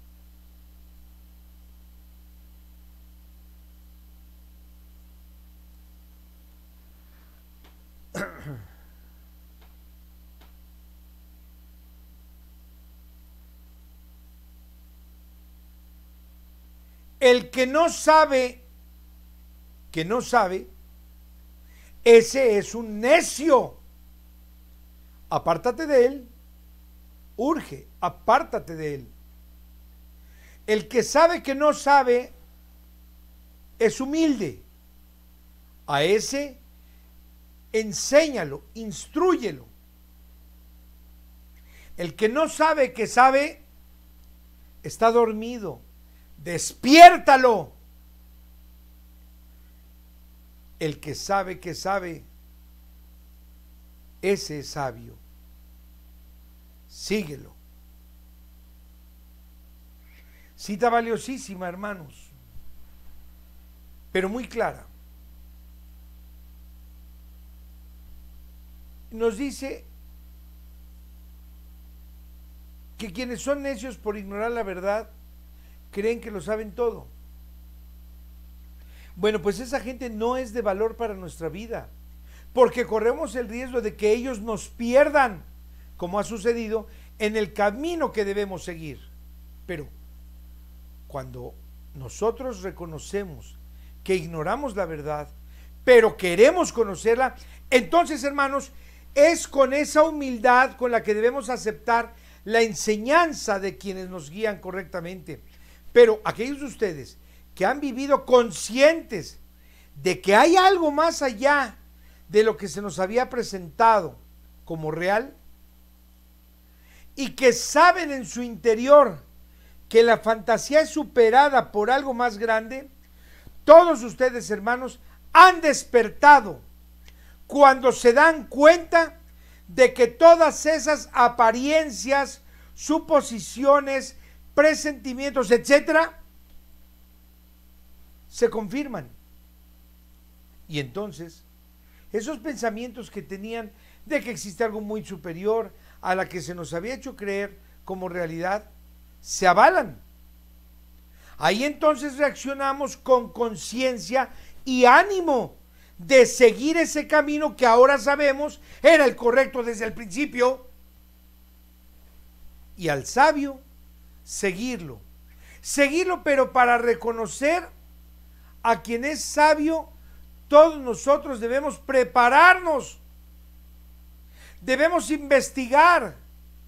el que no sabe, ese es un necio. Apártate de él, urge, apártate de él. El que sabe que no sabe es humilde. A ese enséñalo, instrúyelo. El que no sabe que sabe está dormido. Despiértalo. El que sabe, ese es sabio. Síguelo. Cita valiosísima, hermanos, pero muy clara. Nos dice que quienes son necios por ignorar la verdad creen que lo saben todo. Bueno, pues esa gente no es de valor para nuestra vida, porque corremos el riesgo de que ellos nos pierdan, como ha sucedido, en el camino que debemos seguir. Pero cuando nosotros reconocemos que ignoramos la verdad, pero queremos conocerla, entonces, hermanos, es con esa humildad con la que debemos aceptar la enseñanza de quienes nos guían correctamente. Pero aquellos de ustedes que han vivido conscientes de que hay algo más allá de lo que se nos había presentado como real, y que saben en su interior que la fantasía es superada por algo más grande, todos ustedes, hermanos, han despertado cuando se dan cuenta de que todas esas apariencias, suposiciones, presentimientos, etcétera, se confirman. Y entonces, esos pensamientos que tenían de que existe algo muy superior a la que se nos había hecho creer como realidad, se avalan. Ahí entonces reaccionamos con conciencia y ánimo de seguir ese camino que ahora sabemos era el correcto desde el principio. Y al sabio, seguirlo, pero para reconocer a quien es sabio, todos nosotros debemos prepararnos, debemos investigar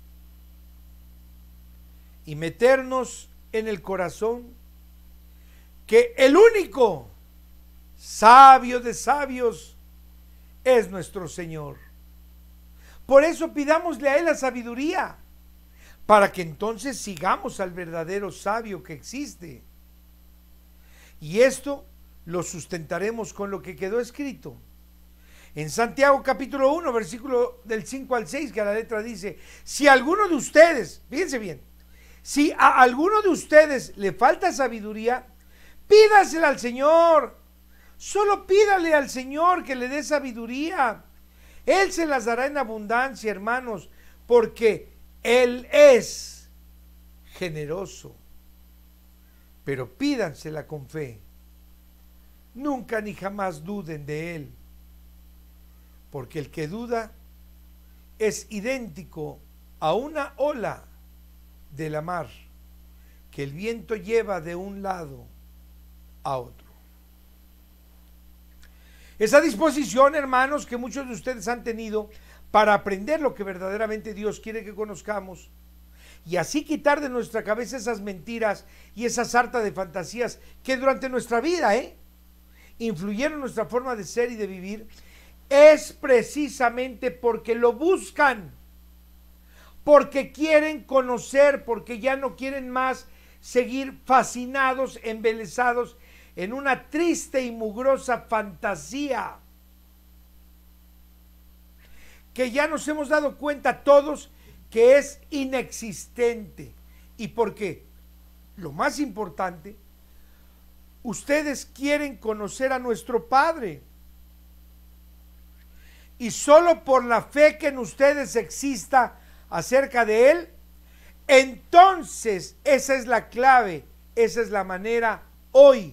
y meternos en el corazón que el único sabio de sabios es nuestro Señor. Por eso pidámosle a Él la sabiduría, para que entonces sigamos al verdadero sabio que existe. Y esto lo sustentaremos con lo que quedó escrito en Santiago capítulo 1, versículo del 5 al 6, que a la letra dice: si alguno de ustedes, fíjense bien, si a alguno de ustedes le falta sabiduría, pídasela al Señor. Solo pídale al Señor que le dé sabiduría. Él se las dará en abundancia, hermanos, porque Él es generoso. Pero pídansela con fe. Nunca ni jamás duden de Él, porque el que duda es idéntico a una ola de la mar que el viento lleva de un lado a otro. Esa disposición, hermanos, que muchos de ustedes han tenido para aprender lo que verdaderamente Dios quiere que conozcamos y así quitar de nuestra cabeza esas mentiras y esa sarta de fantasías que durante nuestra vida influyeron en nuestra forma de ser y de vivir, es precisamente porque lo buscan, porque quieren conocer, porque ya no quieren más seguir fascinados, embelesados en una triste y mugrosa fantasía que ya nos hemos dado cuenta todos que es inexistente. ¿Y por qué? Lo más importante, ustedes quieren conocer a nuestro Padre. Y solo por la fe que en ustedes exista acerca de Él, entonces esa es la clave, esa es la manera hoy.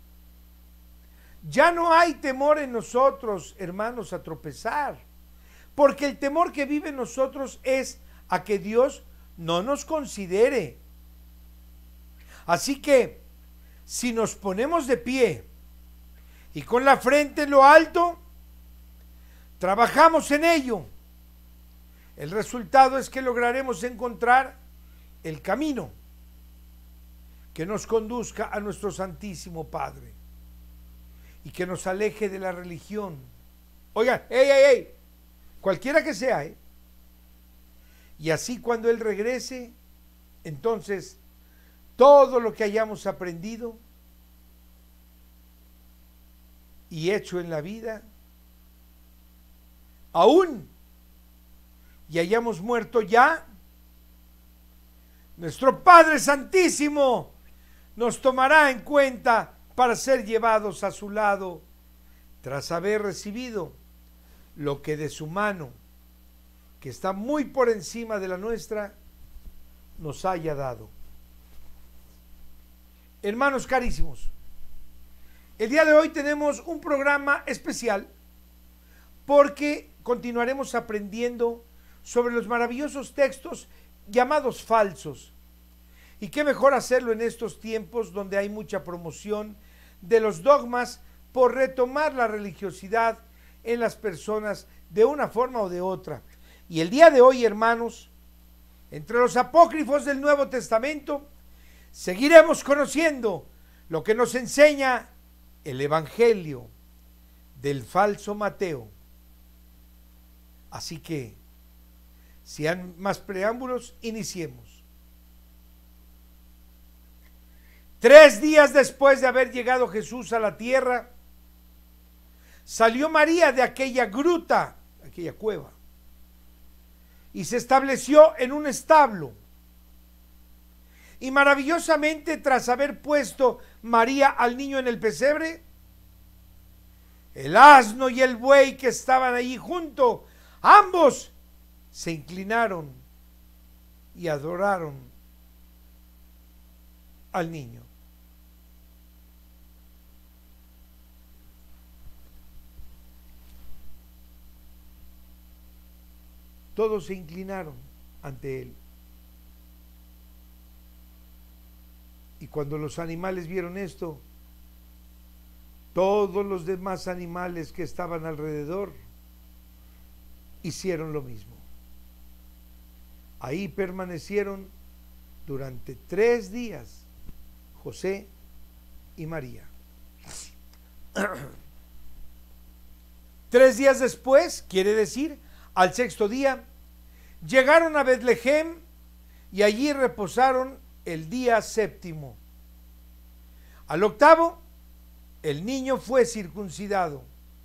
Ya no hay temor en nosotros, hermanos, a tropezar, porque el temor que vive en nosotros es a que Dios no nos considere. Así que, si nos ponemos de pie y con la frente en lo alto, trabajamos en ello, el resultado es que lograremos encontrar el camino que nos conduzca a nuestro Santísimo Padre y que nos aleje de la religión. Oigan, cualquiera que sea, y así cuando Él regrese, entonces todo lo que hayamos aprendido y hecho en la vida, aún y hayamos muerto ya, nuestro Padre Santísimo nos tomará en cuenta para ser llevados a su lado tras haber recibido lo que de su mano, que está muy por encima de la nuestra, nos haya dado. Hermanos carísimos, el día de hoy tenemos un programa especial porque continuaremos aprendiendo sobre los maravillosos textos llamados falsos. Y qué mejor hacerlo en estos tiempos donde hay mucha promoción de los dogmas por retomar la religiosidad en las personas de una forma o de otra. Y el día de hoy, hermanos, entre los apócrifos del Nuevo Testamento, seguiremos conociendo lo que nos enseña el Evangelio del falso Mateo. Así que, sin más preámbulos, iniciemos. 3 días después de haber llegado Jesús a la tierra, salió María de aquella gruta, aquella cueva, y se estableció en un establo. Y maravillosamente, tras haber puesto María al niño en el pesebre, el asno y el buey que estaban allí junto, ambos se inclinaron y adoraron al niño. Todos se inclinaron ante él. Y cuando los animales vieron esto, todos los demás animales que estaban alrededor hicieron lo mismo. Ahí permanecieron durante 3 días José y María. 3 días después, quiere decir, al 6º día, llegaron a Betlehem y allí reposaron el día 7º. Al 8º, el niño fue circuncidado.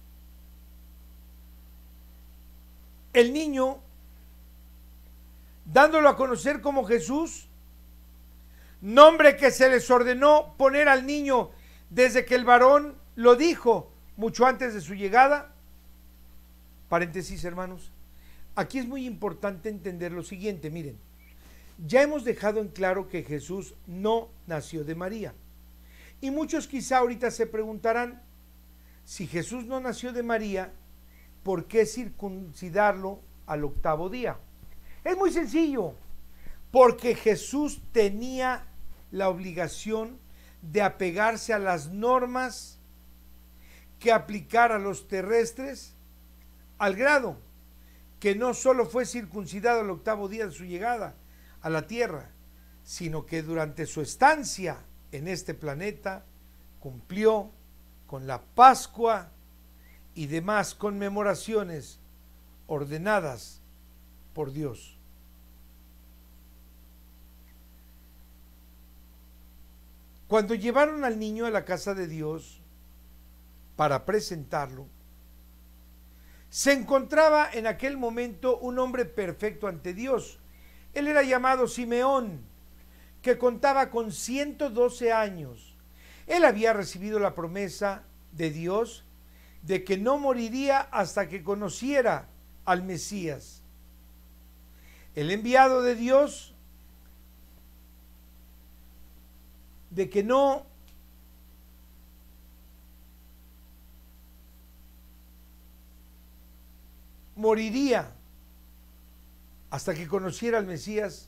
El niño, dándolo a conocer como Jesús, nombre que se les ordenó poner al niño desde que el varón lo dijo mucho antes de su llegada. Paréntesis, hermanos. Aquí es muy importante entender lo siguiente, miren, ya hemos dejado en claro que Jesús no nació de María. Y muchos quizá ahorita se preguntarán, si Jesús no nació de María, ¿por qué circuncidarlo al octavo día. Es muy sencillo, porque Jesús tenía la obligación de apegarse a las normas que aplicara a los terrestres, al grado que no solo fue circuncidado el octavo día de su llegada a la tierra, sino que durante su estancia en este planeta cumplió con la Pascua y demás conmemoraciones ordenadas por Dios. Cuando llevaron al niño a la casa de Dios para presentarlo, se encontraba en aquel momento un hombre perfecto ante Dios. Él era llamado Simeón, que contaba con 112 años. Él había recibido la promesa de Dios de que no moriría hasta que conociera al Mesías. El enviado de Dios, de que no moriría hasta que conociera al Mesías,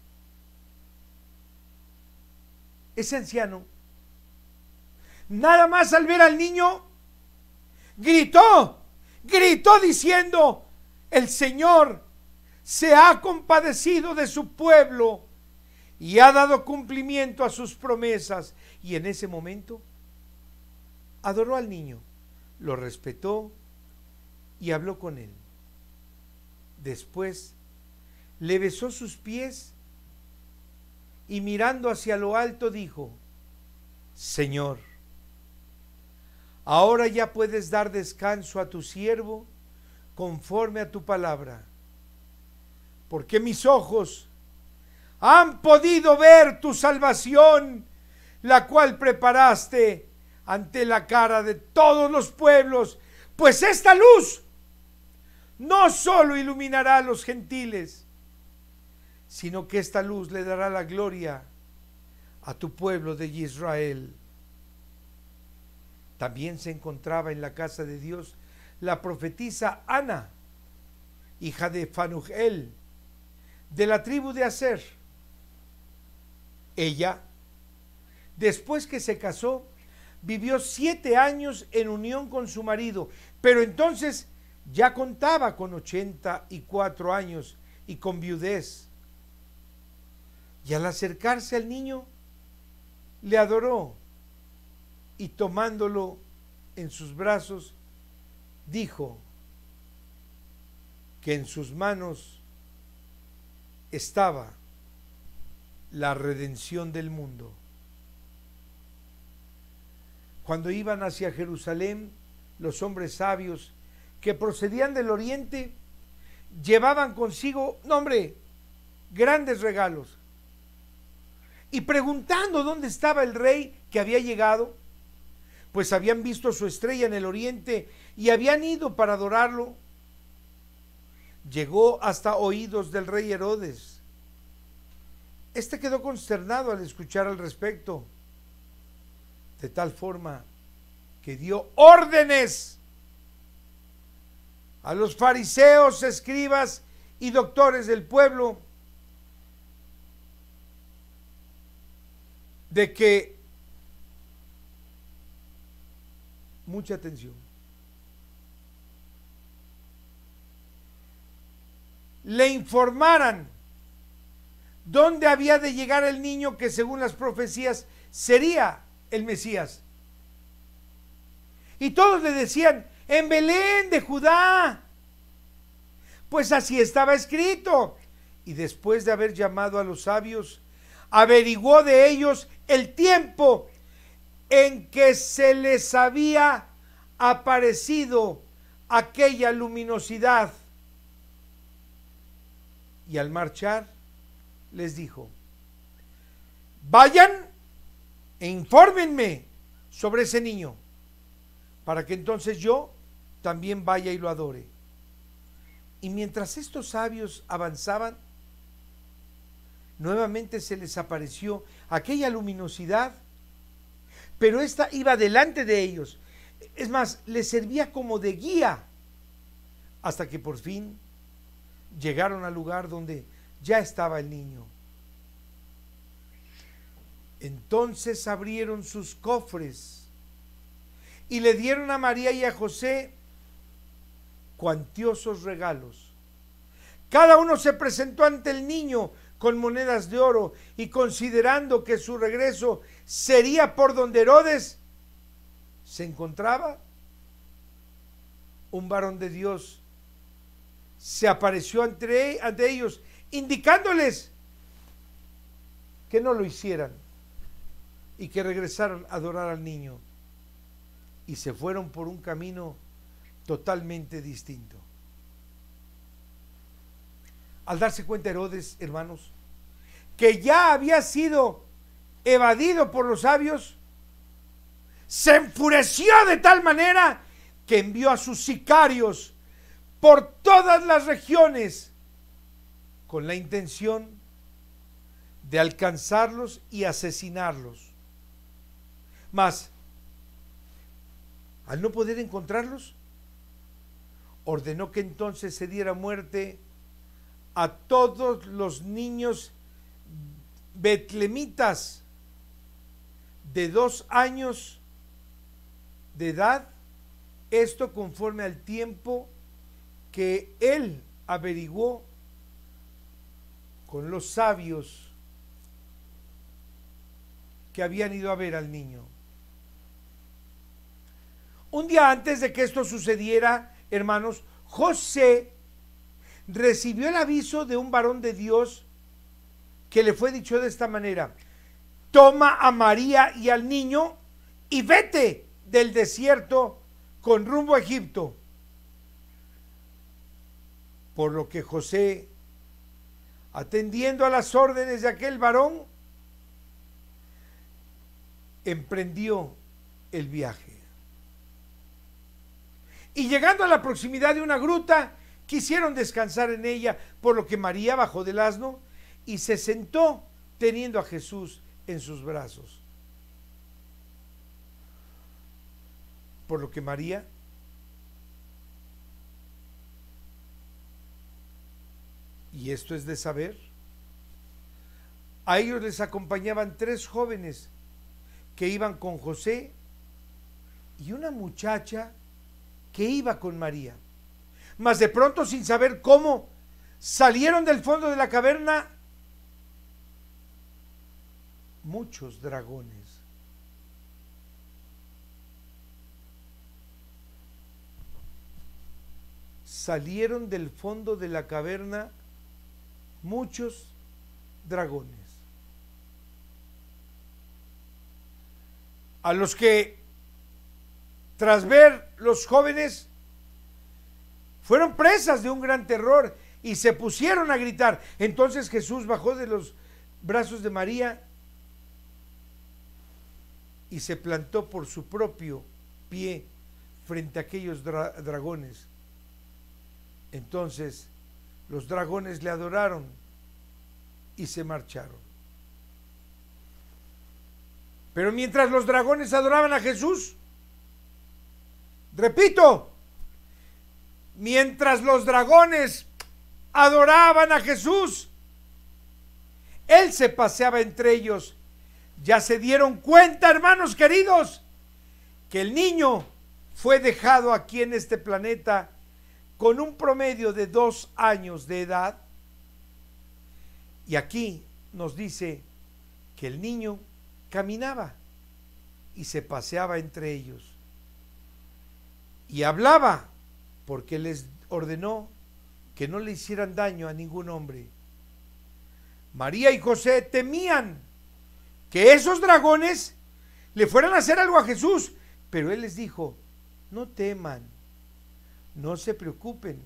ese anciano, nada más al ver al niño, gritó diciendo: el Señor se ha compadecido de su pueblo y ha dado cumplimiento a sus promesas. Y en ese momento adoró al niño, lo respetó y habló con él. Después le besó sus pies y mirando hacia lo alto dijo: Señor, ahora ya puedes dar descanso a tu siervo conforme a tu palabra, porque mis ojos han podido ver tu salvación, la cual preparaste ante la cara de todos los pueblos, pues esta luz no solo iluminará a los gentiles, sino que esta luz le dará la gloria a tu pueblo de Israel. También se encontraba en la casa de Dios la profetisa Ana, hija de Fanuel, de la tribu de Aser. Ella, después que se casó, vivió 7 años en unión con su marido, pero entonces ya contaba con 84 años y con viudez. Y al acercarse al niño, le adoró y tomándolo en sus brazos, dijo que en sus manos estaba la redención del mundo. Cuando iban hacia Jerusalén, los hombres sabios que procedían del oriente llevaban consigo, grandes regalos. Y preguntando dónde estaba el rey que había llegado, pues habían visto su estrella en el oriente y habían ido para adorarlo, llegó hasta oídos del rey Herodes. Este quedó consternado al escuchar al respecto, de tal forma que dio órdenes a los fariseos, escribas y doctores del pueblo de que, mucha atención, le informaran dónde había de llegar el niño que según las profecías sería el Mesías. Y todos le decían: en Belén de Judá, pues así estaba escrito. Y después de haber llamado a los sabios, averiguó de ellos el tiempo en que se les había aparecido aquella luminosidad. Y al marchar les dijo: vayan e infórmenme sobre ese niño, para que entonces yo también vaya y lo adore. Y mientras estos sabios avanzaban, nuevamente se les apareció aquella luminosidad, pero esta iba delante de ellos. Es más, les servía como de guía, hasta que por fin llegaron al lugar donde ya estaba el niño. Entonces abrieron sus cofres y le dieron a María y a José cuantiosos regalos. Cada uno se presentó ante el niño con monedas de oro, y considerando que su regreso sería por donde Herodes se encontraba, un varón de Dios se apareció ante ellos, indicándoles que no lo hicieran y que regresaran a adorar al niño, y se fueron por un camino totalmente distinto. Al darse cuenta Herodes, hermanos, que ya había sido evadido por los sabios, se enfureció de tal manera que envió a sus sicarios por todas las regiones con la intención de alcanzarlos y asesinarlos. Mas, al no poder encontrarlos, ordenó que entonces se diera muerte a todos los niños betlemitas de 2 años de edad, esto conforme al tiempo que él averiguó con los sabios que habían ido a ver al niño. Un día antes de que esto sucediera, hermanos, José recibió el aviso de un varón de Dios que le fue dicho de esta manera: toma a María y al niño y vete del desierto con rumbo a Egipto. Por lo que José, atendiendo a las órdenes de aquel varón, emprendió el viaje. Y llegando a la proximidad de una gruta, quisieron descansar en ella, por lo que María bajó del asno y se sentó teniendo a Jesús en sus brazos. Por lo que María y esto es de saber, a ellos les acompañaban 3 jóvenes que iban con José y una muchacha que iba con María. Mas de pronto, sin saber cómo, salieron del fondo de la caverna muchos dragones. Salieron del fondo de la caverna muchos dragones, a los que, tras ver los jóvenes, fueron presas de un gran terror y se pusieron a gritar. Entonces Jesús bajó de los brazos de María y se plantó por su propio pie frente a aquellos dragones. Entonces los dragones le adoraron y se marcharon. Pero mientras los dragones adoraban a Jesús, repito, mientras los dragones adoraban a Jesús, él se paseaba entre ellos. Ya se dieron cuenta, hermanos queridos, que el niño fue dejado aquí en este planeta con un promedio de 2 años de edad. Y aquí nos dice que el niño caminaba y se paseaba entre ellos y hablaba, porque les ordenó que no le hicieran daño a ningún hombre. María y José temían que esos dragones le fueran a hacer algo a Jesús, pero él les dijo: no teman, no se preocupen,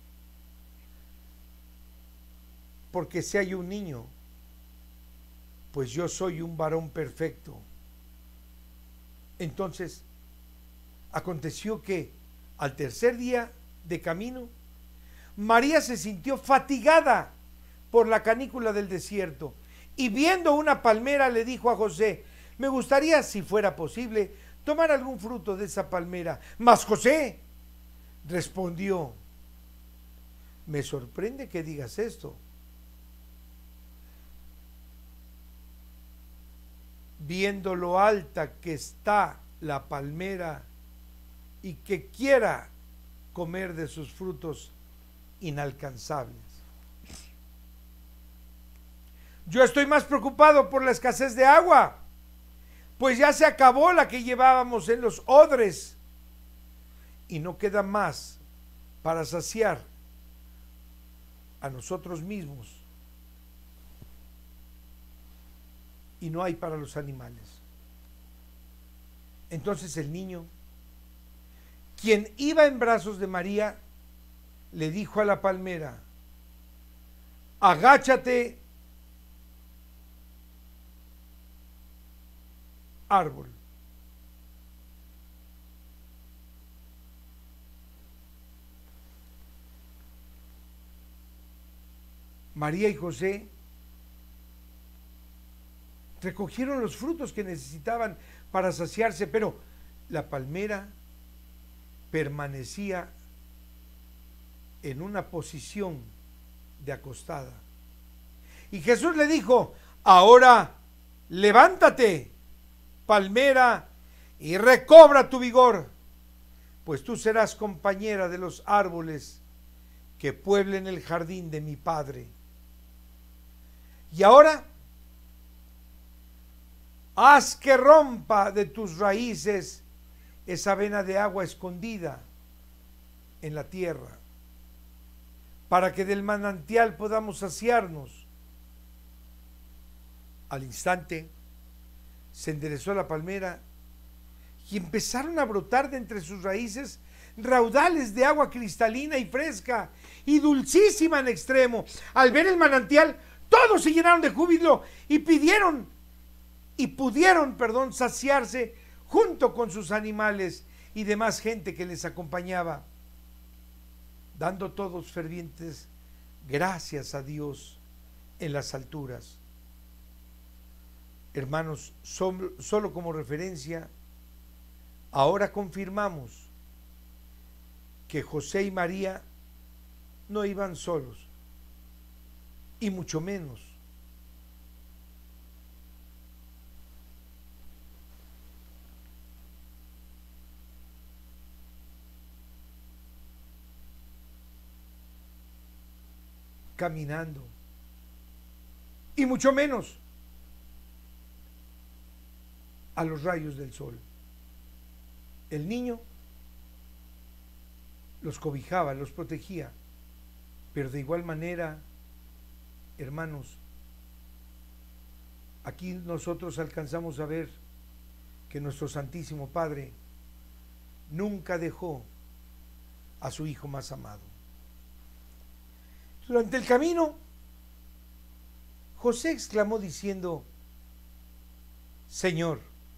porque si hay un niño, pues yo soy un varón perfecto. Entonces, aconteció que al tercer día de camino, María se sintió fatigada por la canícula del desierto y viendo una palmera le dijo a José: me gustaría, si fuera posible, tomar algún fruto de esa palmera. Mas José respondió: Me sorprende que digas esto. Viendo lo alta que está la palmera y que quiera comer de sus frutos inalcanzables. Yo estoy más preocupado por la escasez de agua, pues ya se acabó la que llevábamos en los odres y no queda más para saciar a nosotros mismos y no hay para los animales. Entonces el niño, quien iba en brazos de María, le dijo a la palmera: agáchate, árbol. María y José recogieron los frutos que necesitaban para saciarse, pero la palmera permanecía en una posición de acostada. Y Jesús le dijo: ahora levántate, palmera, y recobra tu vigor, pues tú serás compañera de los árboles que pueblen el jardín de mi Padre. Y ahora haz que rompa de tus raíces esa vena de agua escondida en la tierra, para que del manantial podamos saciarnos. Al instante se enderezó la palmera y empezaron a brotar de entre sus raíces raudales de agua cristalina y fresca y dulcísima en extremo. Al ver el manantial, todos se llenaron de júbilo y pudieron saciarse junto con sus animales y demás gente que les acompañaba, dando todos fervientes gracias a Dios en las alturas. Hermanos, solo como referencia, ahora confirmamos que José y María no iban solos, y mucho menos caminando, y mucho menos a los rayos del sol. El niño los cobijaba, los protegía, pero de igual manera, hermanos, aquí nosotros alcanzamos a ver que nuestro Santísimo Padre nunca dejó a su Hijo más amado. Durante el camino, José exclamó diciendo: Señor,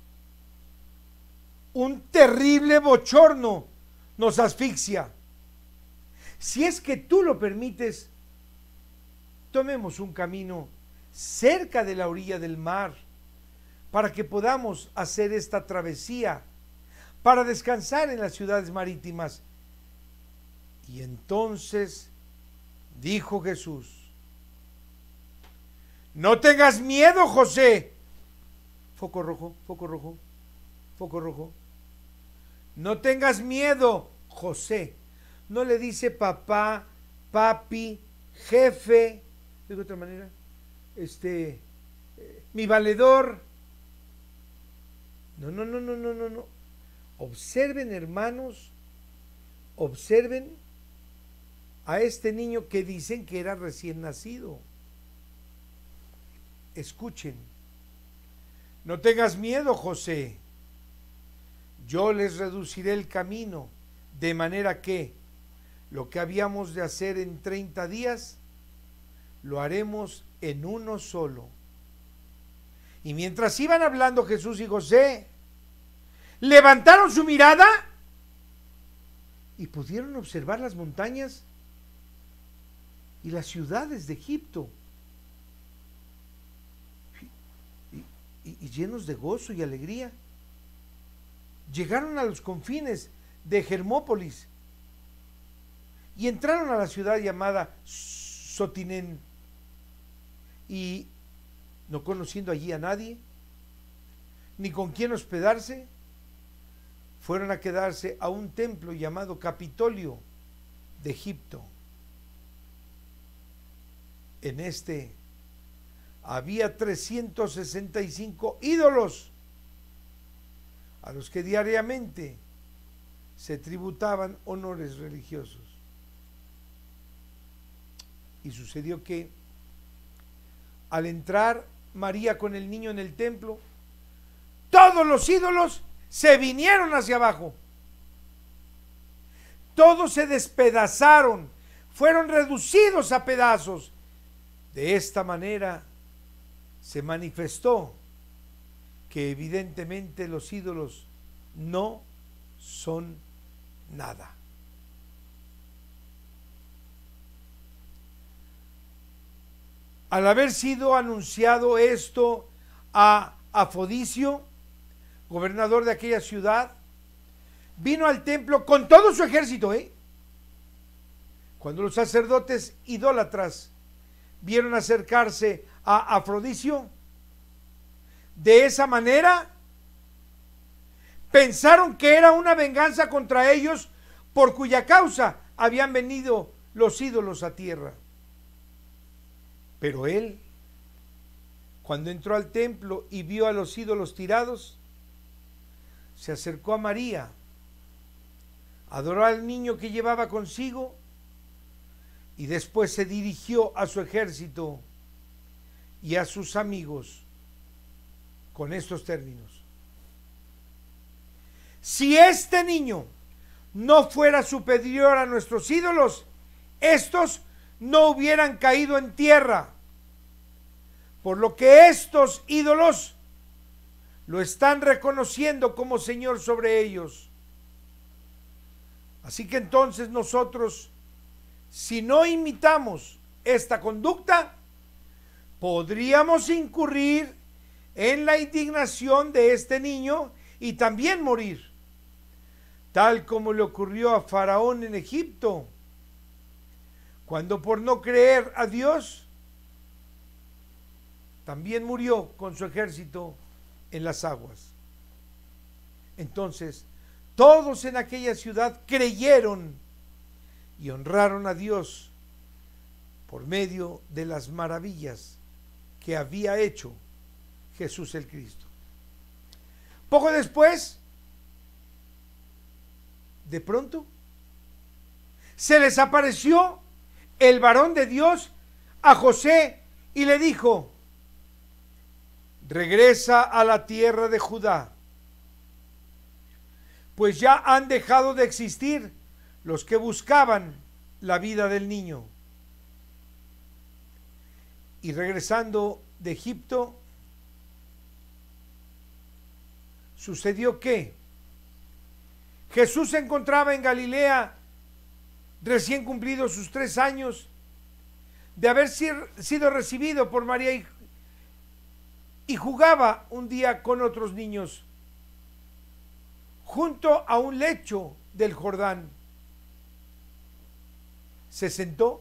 un terrible bochorno nos asfixia. Si es que tú lo permites, tomemos un camino cerca de la orilla del mar para que podamos hacer esta travesía, para descansar en las ciudades marítimas. Y entonces dijo Jesús: no tengas miedo, José. Foco rojo, foco rojo, foco rojo. No tengas miedo, José. No le dice papá, papi, jefe, de otra manera, mi valedor. No. Observen, hermanos, observen a este niño que dicen que era recién nacido. Escuchen. No tengas miedo, José. Yo les reduciré el camino, de manera que lo que habíamos de hacer en 30 días, lo haremos en uno solo. Y mientras iban hablando Jesús y José, levantaron su mirada y pudieron observar las montañas y las ciudades de Egipto. Y llenos de gozo y alegría, llegaron a los confines de Germópolis y entraron a la ciudad llamada Sotinén, y no conociendo allí a nadie, ni con quién hospedarse, fueron a quedarse a un templo llamado Capitolio de Egipto. En este había 365 ídolos a los que diariamente se tributaban honores religiosos. Y sucedió que al entrar María con el niño en el templo, todos los ídolos se vinieron hacia abajo. Todos se despedazaron, fueron reducidos a pedazos. De esta manera se manifestó que evidentemente los ídolos no son nada. Al haber sido anunciado esto a Afodicio, gobernador de aquella ciudad, vino al templo con todo su ejército. Cuando los sacerdotes idólatras vieron acercarse a Afrodisio, de esa manera pensaron que era una venganza contra ellos, por cuya causa habían venido los ídolos a tierra. Pero él, cuando entró al templo y vio a los ídolos tirados, se acercó a María, adoró al niño que llevaba consigo y después se dirigió a su ejército y a sus amigos con estos términos: si este niño no fuera superior a nuestros ídolos, estos no hubieran caído en tierra, por lo que estos ídolos lo están reconociendo como Señor sobre ellos. Así que entonces nosotros, si no imitamos esta conducta, podríamos incurrir en la indignación de este niño y también morir, tal como le ocurrió a Faraón en Egipto, cuando por no creer a Dios, también murió con su ejército en las aguas. Entonces, todos en aquella ciudad creyeron y honraron a Dios por medio de las maravillas que había hecho Jesús el Cristo. Poco después, de pronto, se les apareció el varón de Dios a José y le dijo: regresa a la tierra de Judá, pues ya han dejado de existir los que buscaban la vida del niño. Y regresando de Egipto, sucedió que Jesús se encontraba en Galilea, recién cumplidos sus 3 años de haber sido recibido por María, y jugaba un día con otros niños junto a un lecho del Jordán. Se sentó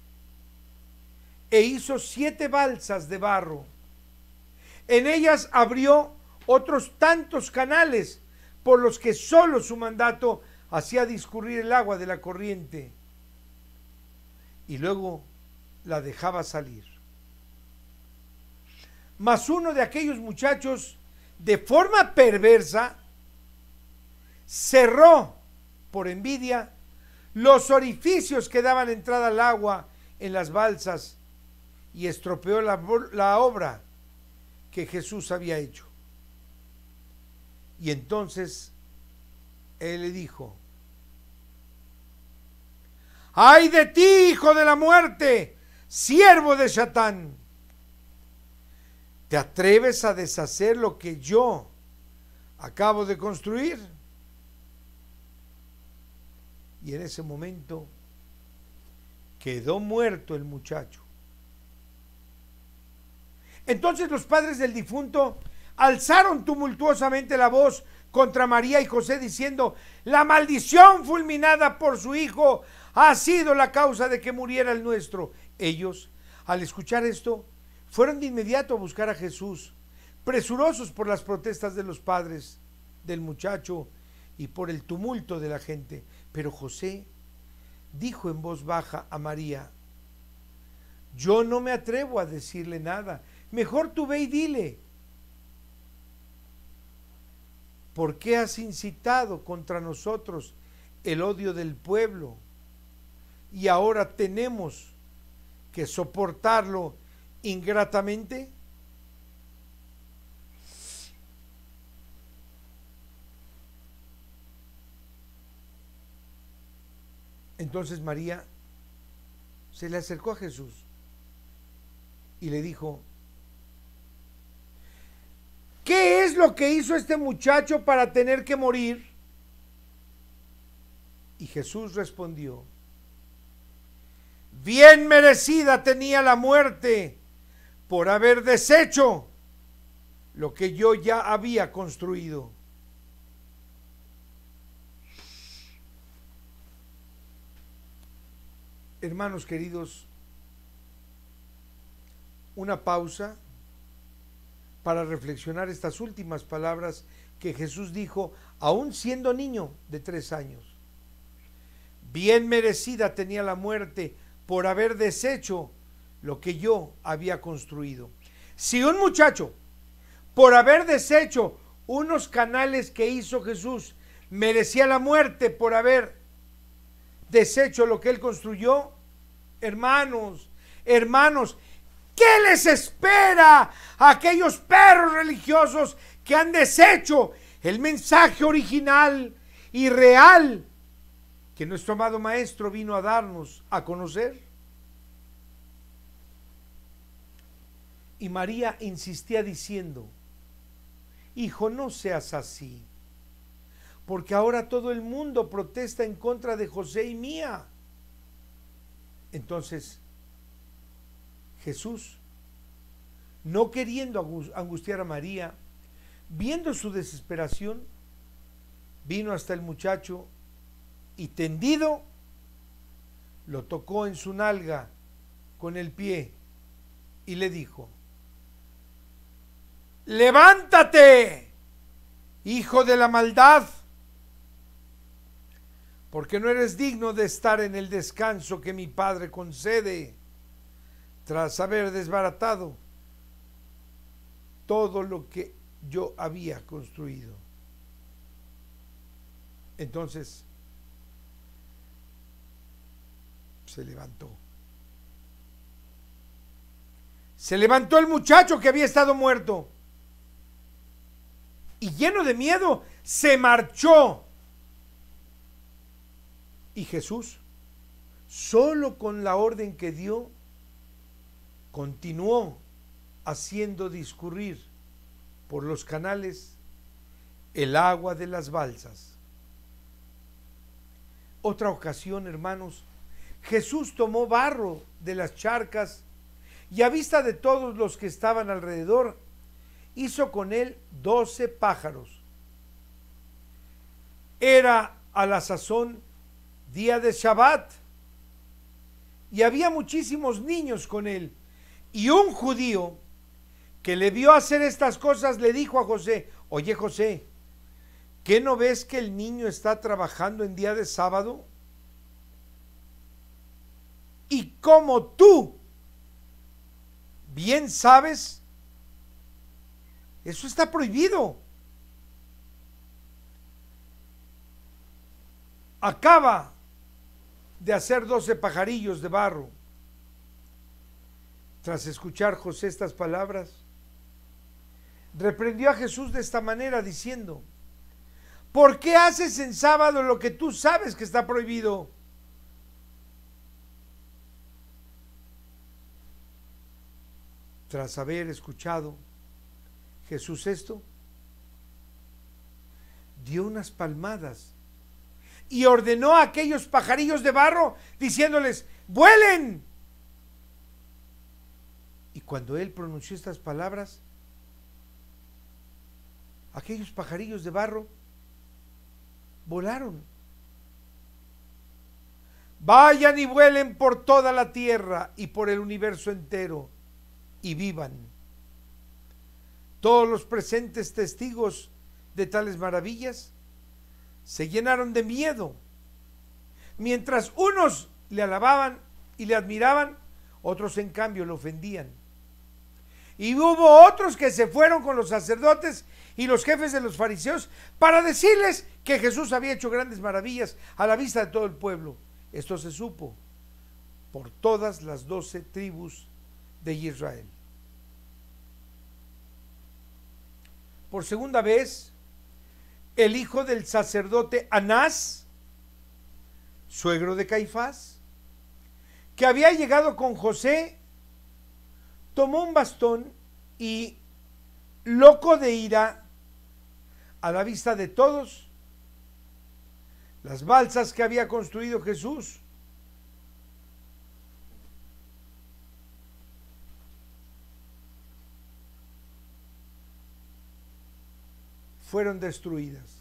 e hizo 7 balsas de barro. En ellas abrió otros tantos canales por los que solo su mandato hacía discurrir el agua de la corriente, y luego la dejaba salir. Mas uno de aquellos muchachos, de forma perversa, cerró por envidia los orificios que daban entrada al agua en las balsas y estropeó la obra que Jesús había hecho. Y entonces él le dijo: ¡ay de ti, hijo de la muerte, siervo de Satán! ¿Te atreves a deshacer lo que yo acabo de construir? Y en ese momento quedó muerto el muchacho. Entonces los padres del difunto alzaron tumultuosamente la voz contra María y José diciendo: la maldición fulminada por su hijo ha sido la causa de que muriera el nuestro. Ellos, al escuchar esto, fueron de inmediato a buscar a Jesús, presurosos por las protestas de los padres del muchacho y por el tumulto de la gente. Pero José dijo en voz baja a María: yo no me atrevo a decirle nada, mejor tú ve y dile. ¿Por qué has incitado contra nosotros el odio del pueblo? Y ahora tenemos que soportarlo ingratamente. Entonces María se le acercó a Jesús y le dijo: ¿qué es lo que hizo este muchacho para tener que morir? Y Jesús respondió: bien merecida tenía la muerte por haber deshecho lo que yo ya había construido. Hermanos queridos, una pausa para reflexionar estas últimas palabras que Jesús dijo aún siendo niño de 3 años. Bien merecida tenía la muerte por haber deshecho lo que yo había construido. Si un muchacho, por haber deshecho unos canales que hizo Jesús, merecía la muerte por haber deshecho lo que él construyó, hermanos, ¿qué les espera a aquellos perros religiosos que han deshecho el mensaje original y real que nuestro amado Maestro vino a darnos a conocer? Y María insistía diciendo: hijo, no seas así, porque ahora todo el mundo protesta en contra de José y mía. Entonces Jesús, no queriendo angustiar a María, viendo su desesperación, vino hasta el muchacho y tendido, lo tocó en su nalga con el pie y le dijo: levántate, hijo de la maldad, porque no eres digno de estar en el descanso que mi Padre concede, tras haber desbaratado todo lo que yo había construido. Entonces se levantó. Se levantó el muchacho que había estado muerto y, lleno de miedo, se marchó. Y Jesús, solo con la orden que dio, continuó haciendo discurrir por los canales el agua de las balsas. Otra ocasión, hermanos, Jesús tomó barro de las charcas y, a vista de todos los que estaban alrededor, hizo con él 12 pájaros. Era a la sazón día de Shabbat y había muchísimos niños con él. Y un judío que le vio hacer estas cosas le dijo a José: oye, José, ¿qué no ves que el niño está trabajando en día de sábado? Y como tú bien sabes, eso está prohibido. Acaba de hacer 12 pajarillos de barro. Tras escuchar José estas palabras, reprendió a Jesús de esta manera diciendo: ¿por qué haces en sábado lo que tú sabes que está prohibido? Tras haber escuchado Jesús esto, dio unas palmadas y ordenó a aquellos pajarillos de barro diciéndoles: ¡vuelen! Y cuando él pronunció estas palabras, aquellos pajarillos de barro volaron. Vayan y vuelen por toda la tierra y por el universo entero y vivan. Todos los presentes testigos de tales maravillas se llenaron de miedo. Mientras unos le alababan y le admiraban, otros en cambio le ofendían. Y hubo otros que se fueron con los sacerdotes y los jefes de los fariseos para decirles que Jesús había hecho grandes maravillas a la vista de todo el pueblo. Esto se supo por todas las 12 tribus de Israel. Por segunda vez, el hijo del sacerdote Anás, suegro de Caifás, que había llegado con José, tomó un bastón y, loco de ira, a la vista de todos, las balsas que había construido Jesús, fueron destruidas.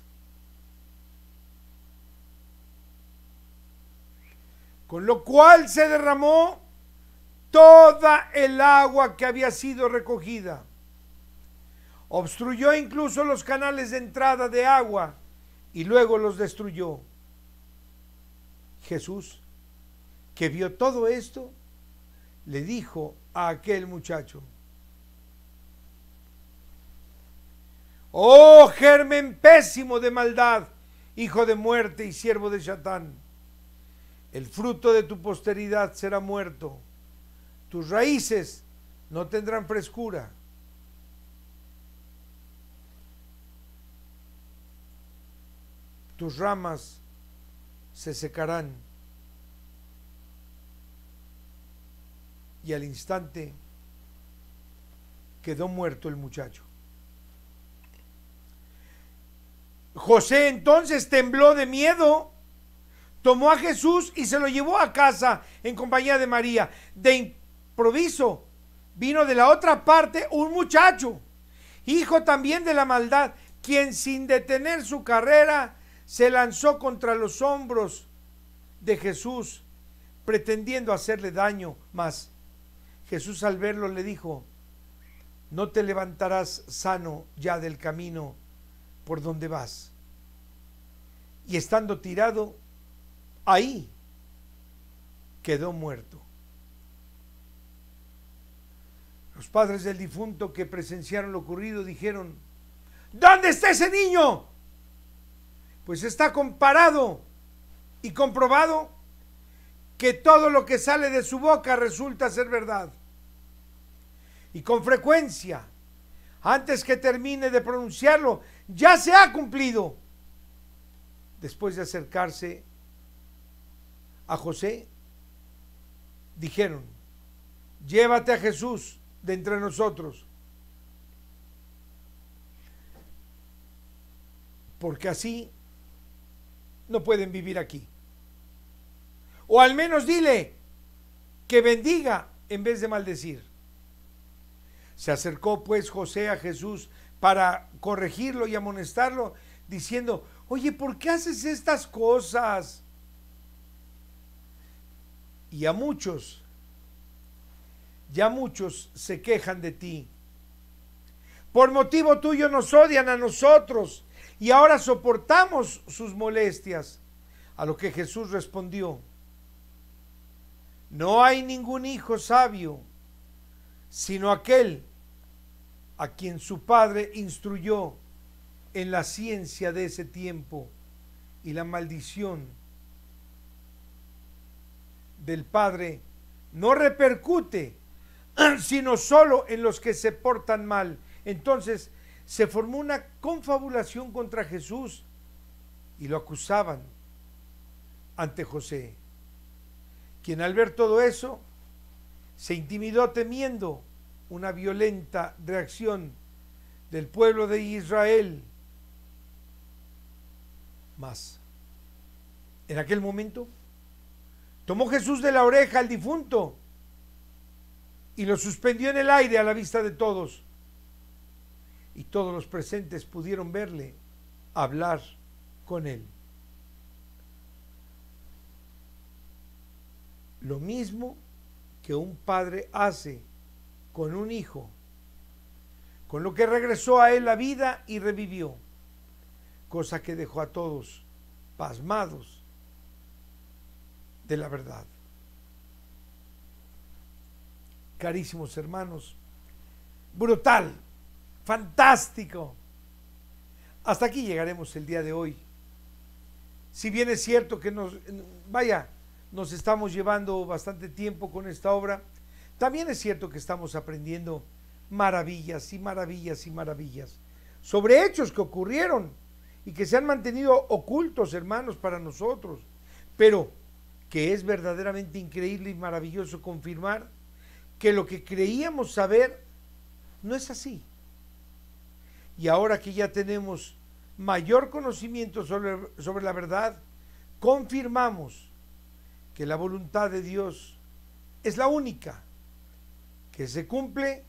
Con lo cual se derramó toda el agua que había sido recogida. Obstruyó incluso los canales de entrada de agua y luego los destruyó. Jesús, que vio todo esto, le dijo a aquel muchacho: oh germen pésimo de maldad, hijo de muerte y siervo de Satán, el fruto de tu posteridad será muerto, tus raíces no tendrán frescura. Tus ramas se secarán. Y al instante quedó muerto el muchacho. José entonces tembló de miedo, tomó a Jesús y se lo llevó a casa en compañía de María. De improviso vino de la otra parte un muchacho, hijo también de la maldad, quien sin detener su carrera se lanzó contra los hombros de Jesús, pretendiendo hacerle daño. Mas Jesús, al verlo, le dijo: no te levantarás sano ya del camino por donde vas. Y estando tirado ahí, quedó muerto. Los padres del difunto, que presenciaron lo ocurrido, dijeron: ¿dónde está ese niño? Pues está comparado y comprobado que todo lo que sale de su boca resulta ser verdad. Y con frecuencia, antes que termine de pronunciarlo, ya se ha cumplido. Después de acercarse a José, dijeron: llévate a Jesús de entre nosotros, porque así no pueden vivir aquí. O al menos dile que bendiga en vez de maldecir. Se acercó pues José a Jesús para corregirlo y amonestarlo, diciendo: oye, ¿por qué haces estas cosas? Y ya muchos se quejan de ti. Por motivo tuyo nos odian a nosotros y ahora soportamos sus molestias. A lo que Jesús respondió: no hay ningún hijo sabio sino aquel a quien su padre instruyó en la ciencia de ese tiempo, y la maldición del padre no repercute sino solo en los que se portan mal. Entonces se formó una confabulación contra Jesús y lo acusaban ante José, quien al ver todo eso se intimidó, temiendo una violenta reacción del pueblo de Israel. Mas en aquel momento tomó Jesús de la oreja al difunto y lo suspendió en el aire a la vista de todos. Y todos los presentes pudieron verle hablar con él. lo mismo que un padre hace con un hijo, con lo que regresó a él la vida y revivió, cosa que dejó a todos pasmados de la verdad. Carísimos hermanos, brutal, fantástico. Hasta aquí llegaremos el día de hoy. Si bien es cierto que nos estamos llevando bastante tiempo con esta obra, también es cierto que estamos aprendiendo maravillas y maravillas y maravillas sobre hechos que ocurrieron y que se han mantenido ocultos, hermanos, para nosotros, pero que es verdaderamente increíble y maravilloso confirmar que lo que creíamos saber no es así. Y ahora que ya tenemos mayor conocimiento sobre la verdad, confirmamos que la voluntad de Dios es la única que se cumple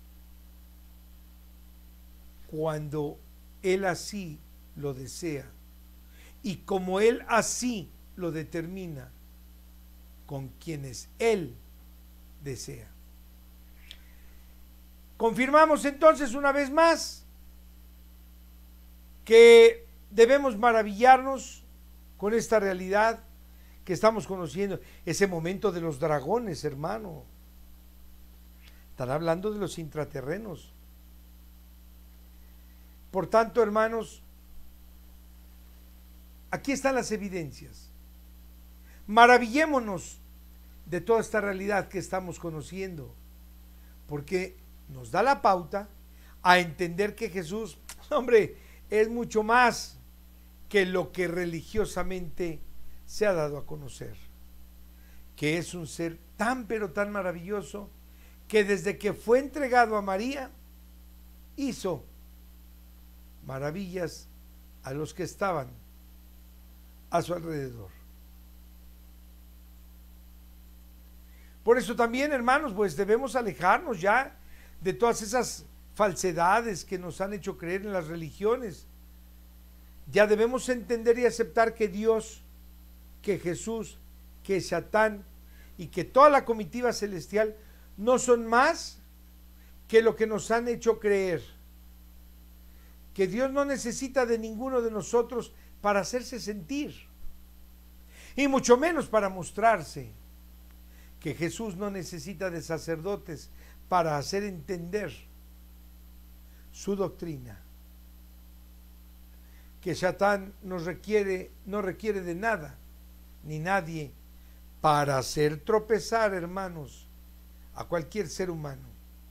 cuando Él así lo desea y como Él así lo determina con quienes Él desea. Confirmamos entonces una vez más que debemos maravillarnos con esta realidad que estamos conociendo, ese momento de los dragones, hermano. Están hablando de los intraterrenos. Por tanto, hermanos, aquí están las evidencias. Maravillémonos de toda esta realidad que estamos conociendo, porque nos da la pauta a entender que Jesús, hombre, es mucho más que lo que religiosamente se ha dado a conocer, que es un ser tan pero tan maravilloso que desde que fue entregado a María hizo maravillas a los que estaban a su alrededor. Por eso también, hermanos, pues debemos alejarnos ya de todas esas falsedades que nos han hecho creer en las religiones. Ya debemos entender y aceptar que Dios, que Jesús, que Satán y que toda la comitiva celestial no son más que lo que nos han hecho creer. Que Dios no necesita de ninguno de nosotros para hacerse sentir, y mucho menos para mostrarse. Que Jesús no necesita de sacerdotes para hacer entender su doctrina. Que Satán no requiere de nada ni nadie para hacer tropezar, hermanos, a cualquier ser humano.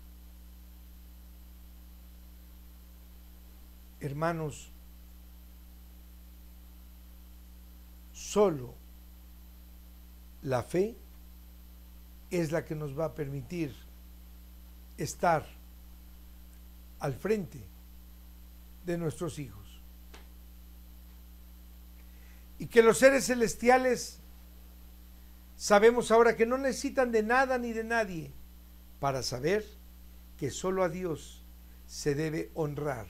Hermanos, solo la fe es la que nos va a permitir estar al frente de nuestros hijos. Y que los seres celestiales sabemos ahora que no necesitan de nada ni de nadie para saber que solo a Dios se debe honrar.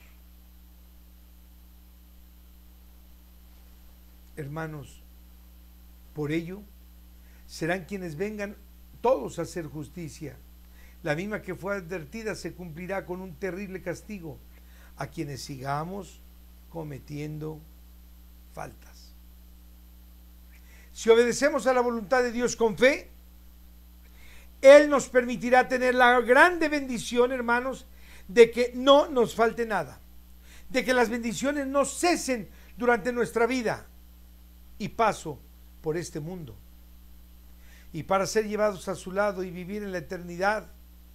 Hermanos, por ello serán quienes vengan todos a hacer justicia. La misma que fue advertida se cumplirá con un terrible castigo a quienes sigamos cometiendo faltas. Si obedecemos a la voluntad de Dios con fe, Él nos permitirá tener la grande bendición, hermanos, de que no nos falte nada, de que las bendiciones no cesen durante nuestra vida y paso por este mundo. Y para ser llevados a su lado y vivir en la eternidad,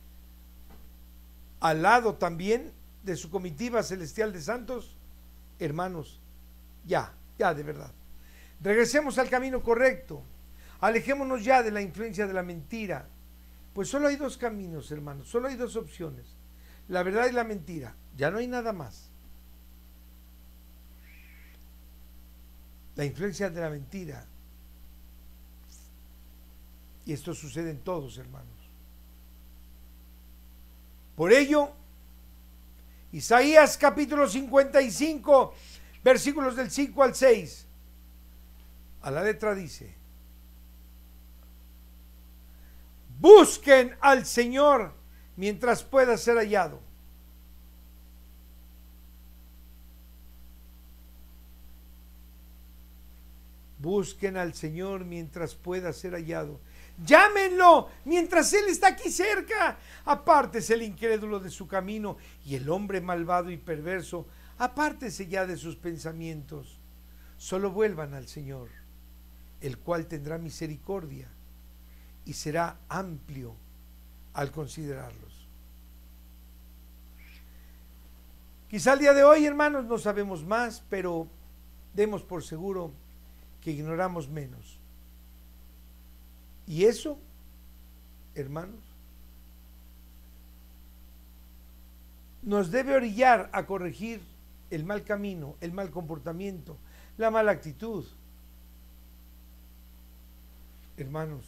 al lado también de su comitiva celestial de santos, hermanos, ya de verdad. Regresemos al camino correcto, alejémonos ya de la influencia de la mentira, pues solo hay dos caminos, hermanos, solo hay dos opciones, la verdad y la mentira, ya no hay nada más. La influencia de la mentira, y esto sucede en todos, hermanos. Por ello, Isaías capítulo 55, versículos del 5 al 6, a la letra dice: Busquen al Señor mientras pueda ser hallado. Busquen al Señor mientras pueda ser hallado. Llámenlo mientras Él está aquí cerca. Apártese el incrédulo de su camino y el hombre malvado y perverso, apártese ya de sus pensamientos. Solo vuelvan al Señor, el cual tendrá misericordia y será amplio al considerarlos. Quizá el día de hoy, hermanos, no sabemos más, pero demos por seguro que ignoramos menos. Y eso, hermanos, nos debe orillar a corregir el mal camino, el mal comportamiento, la mala actitud. Hermanos,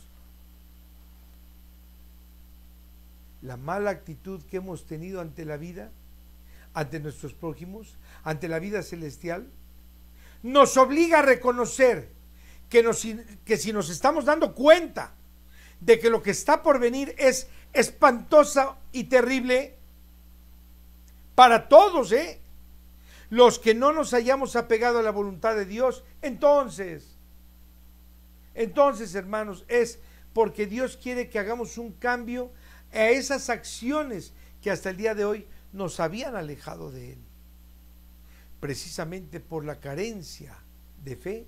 la mala actitud que hemos tenido ante la vida, ante nuestros prójimos, ante la vida celestial, nos obliga a reconocer que si nos estamos dando cuenta de que lo que está por venir es espantosa y terrible para todos, los que no nos hayamos apegado a la voluntad de Dios, entonces, hermanos, es porque Dios quiere que hagamos un cambio a esas acciones que hasta el día de hoy nos habían alejado de Él. Precisamente por la carencia de fe,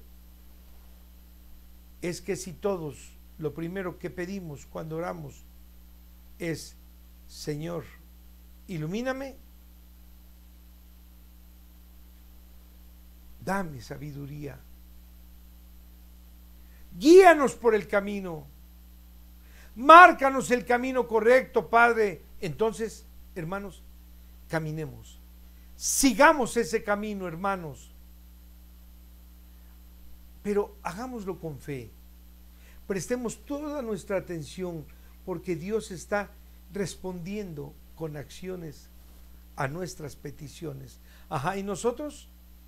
es que si todos lo primero que pedimos cuando oramos es: Señor, ilumíname, dame sabiduría, guíanos por el camino, márcanos el camino correcto, Padre. Entonces, hermanos, caminemos, sigamos ese camino, hermanos, pero hagámoslo con fe, prestemos toda nuestra atención, porque Dios está respondiendo con acciones a nuestras peticiones. Y nosotros,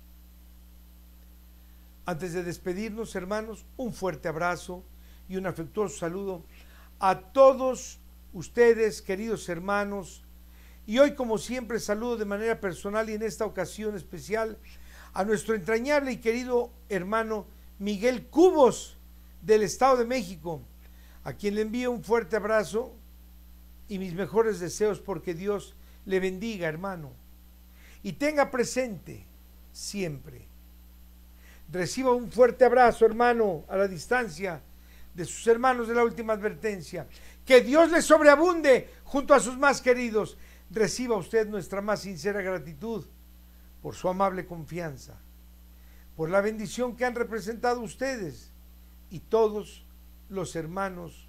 antes de despedirnos, hermanos, un fuerte abrazo y un afectuoso saludo a todos ustedes, queridos hermanos. Y hoy, como siempre, saludo de manera personal y en esta ocasión especial a nuestro entrañable y querido hermano Miguel Cubos, del Estado de México, a quien le envío un fuerte abrazo y mis mejores deseos, porque Dios le bendiga, hermano, y tenga presente siempre. Reciba un fuerte abrazo, hermano, a la distancia, de sus hermanos de la última advertencia. Que Dios le sobreabunde junto a sus más queridos. Reciba usted nuestra más sincera gratitud por su amable confianza, por la bendición que han representado ustedes y todos los hermanos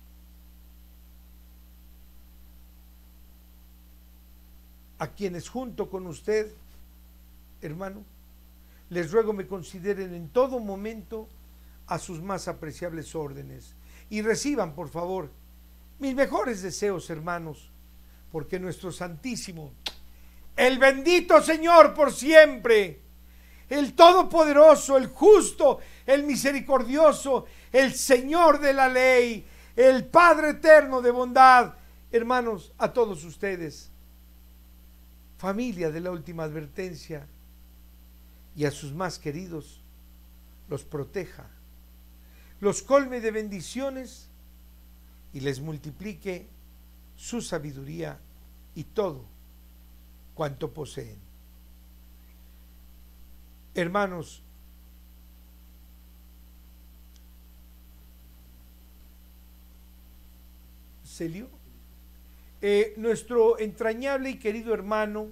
a quienes junto con usted, hermano, les ruego me consideren en todo momento a sus más apreciables órdenes, y reciban, por favor, mis mejores deseos, hermanos, porque nuestro Santísimo, el bendito Señor por siempre, el Todopoderoso, el Justo, el Misericordioso, el Señor de la ley, el Padre eterno de bondad, hermanos, a todos ustedes, familia de la última advertencia, y a sus más queridos, los proteja, los colme de bendiciones y les multiplique su sabiduría y todo cuanto poseen. Hermanos, Celio, nuestro entrañable y querido hermano,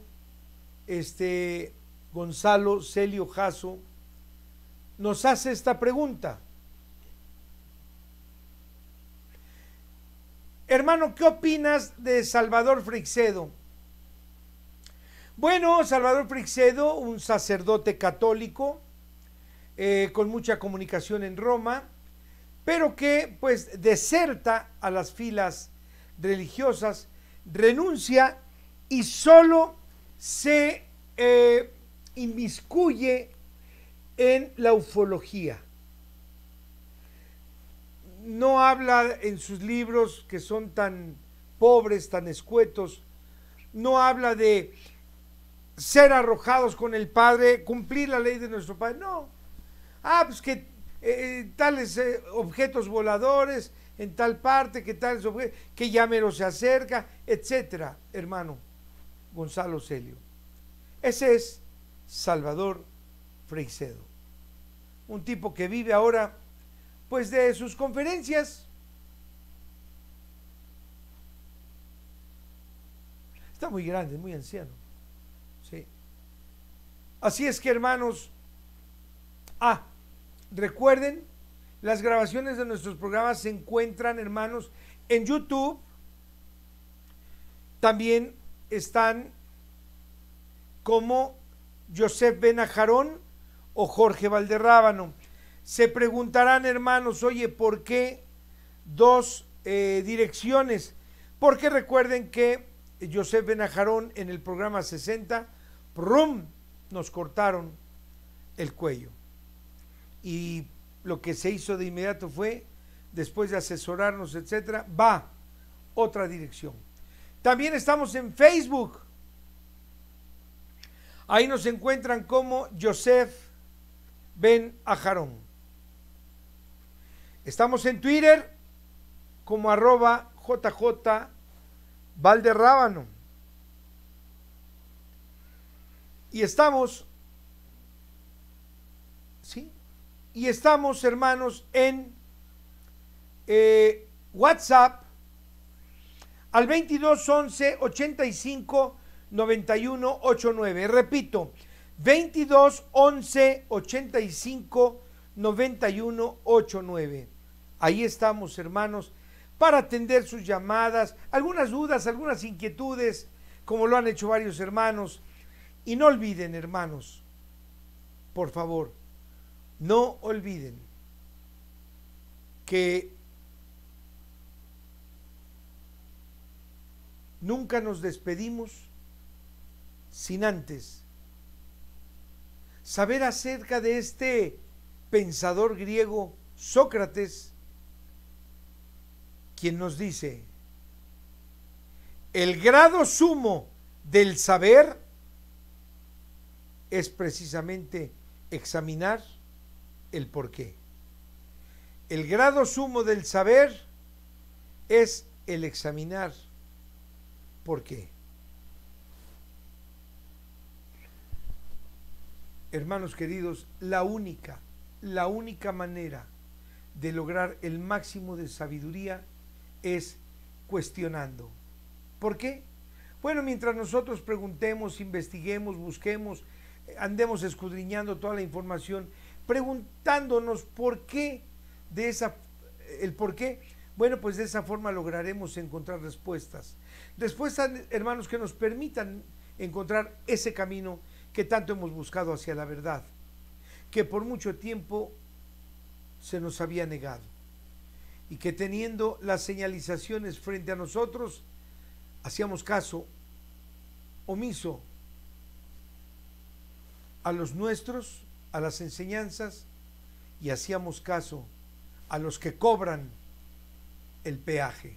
Gonzalo Celio Jasso, nos hace esta pregunta. Hermano, ¿qué opinas de Salvador Freixedo? Bueno, Salvador Freixedo, un sacerdote católico con mucha comunicación en Roma, pero que pues deserta a las filas religiosas, renuncia y solo se inmiscuye en la ufología. no habla en sus libros, que son tan pobres, tan escuetos, no habla de ser arrojados con el Padre, cumplir la ley de nuestro Padre, no. Pues que tales objetos voladores en tal parte, que tales objetos, que ya mero se acerca, etcétera, hermano Gonzalo Celio. Ese es Salvador Freixedo, un tipo que vive ahora pues de sus conferencias. Está muy grande, muy anciano. Sí. Así es que, hermanos, recuerden, las grabaciones de nuestros programas se encuentran, hermanos, en YouTube. También están como Joseph Benajarón o Jorge Valderrábano. Se preguntarán, hermanos, oye, ¿por qué dos direcciones? Porque recuerden que Joseph Benajarón en el programa 60, nos cortaron el cuello. Y lo que se hizo de inmediato fue, después de asesorarnos, etcétera, otra dirección. También estamos en Facebook. Ahí nos encuentran como Joseph Benajarón. Estamos en Twitter como @JJ Valderrábano. Y estamos, ¿sí? Y estamos, hermanos, en WhatsApp al 22 11 85 91 89. Repito, 22 11 85 91 89. Ahí estamos, hermanos, para atender sus llamadas, algunas dudas, algunas inquietudes, como lo han hecho varios hermanos. Y no olviden, hermanos, por favor, no olviden que nunca nos despedimos sin antes saber acerca de este pensador griego Sócrates, quien nos dice: el grado sumo del saber es precisamente examinar el porqué. El grado sumo del saber es el examinar por qué. Hermanos queridos, la única manera de lograr el máximo de sabiduría es cuestionando. ¿Por qué? Bueno, mientras nosotros preguntemos, investiguemos, busquemos, andemos escudriñando toda la información, preguntándonos por qué, el por qué, bueno, pues de esa forma lograremos encontrar respuestas. Respuestas, hermanos, que nos permitan encontrar ese camino que tanto hemos buscado hacia la verdad, que por mucho tiempo se nos había negado, y que teniendo las señalizaciones frente a nosotros, hacíamos caso omiso a los nuestros, a las enseñanzas, y hacíamos caso a los que cobran el peaje.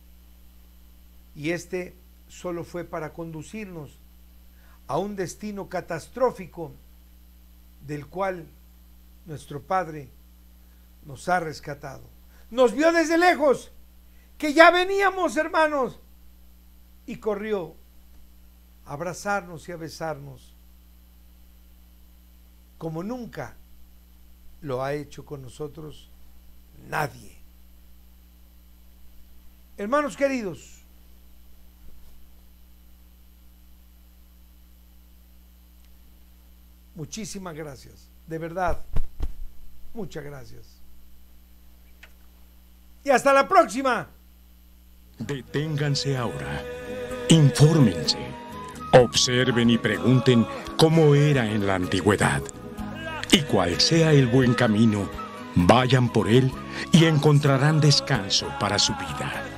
Y este solo fue para conducirnos a un destino catastrófico del cual nuestro Padre nos ha rescatado. Nos vio desde lejos, que ya veníamos, hermanos, y corrió a abrazarnos y a besarnos como nunca lo ha hecho con nosotros nadie. Hermanos queridos, muchísimas gracias, de verdad, muchas gracias. Y hasta la próxima. Deténganse ahora, infórmense, observen y pregunten cómo era en la antigüedad. Y cual sea el buen camino, vayan por él y encontrarán descanso para su vida.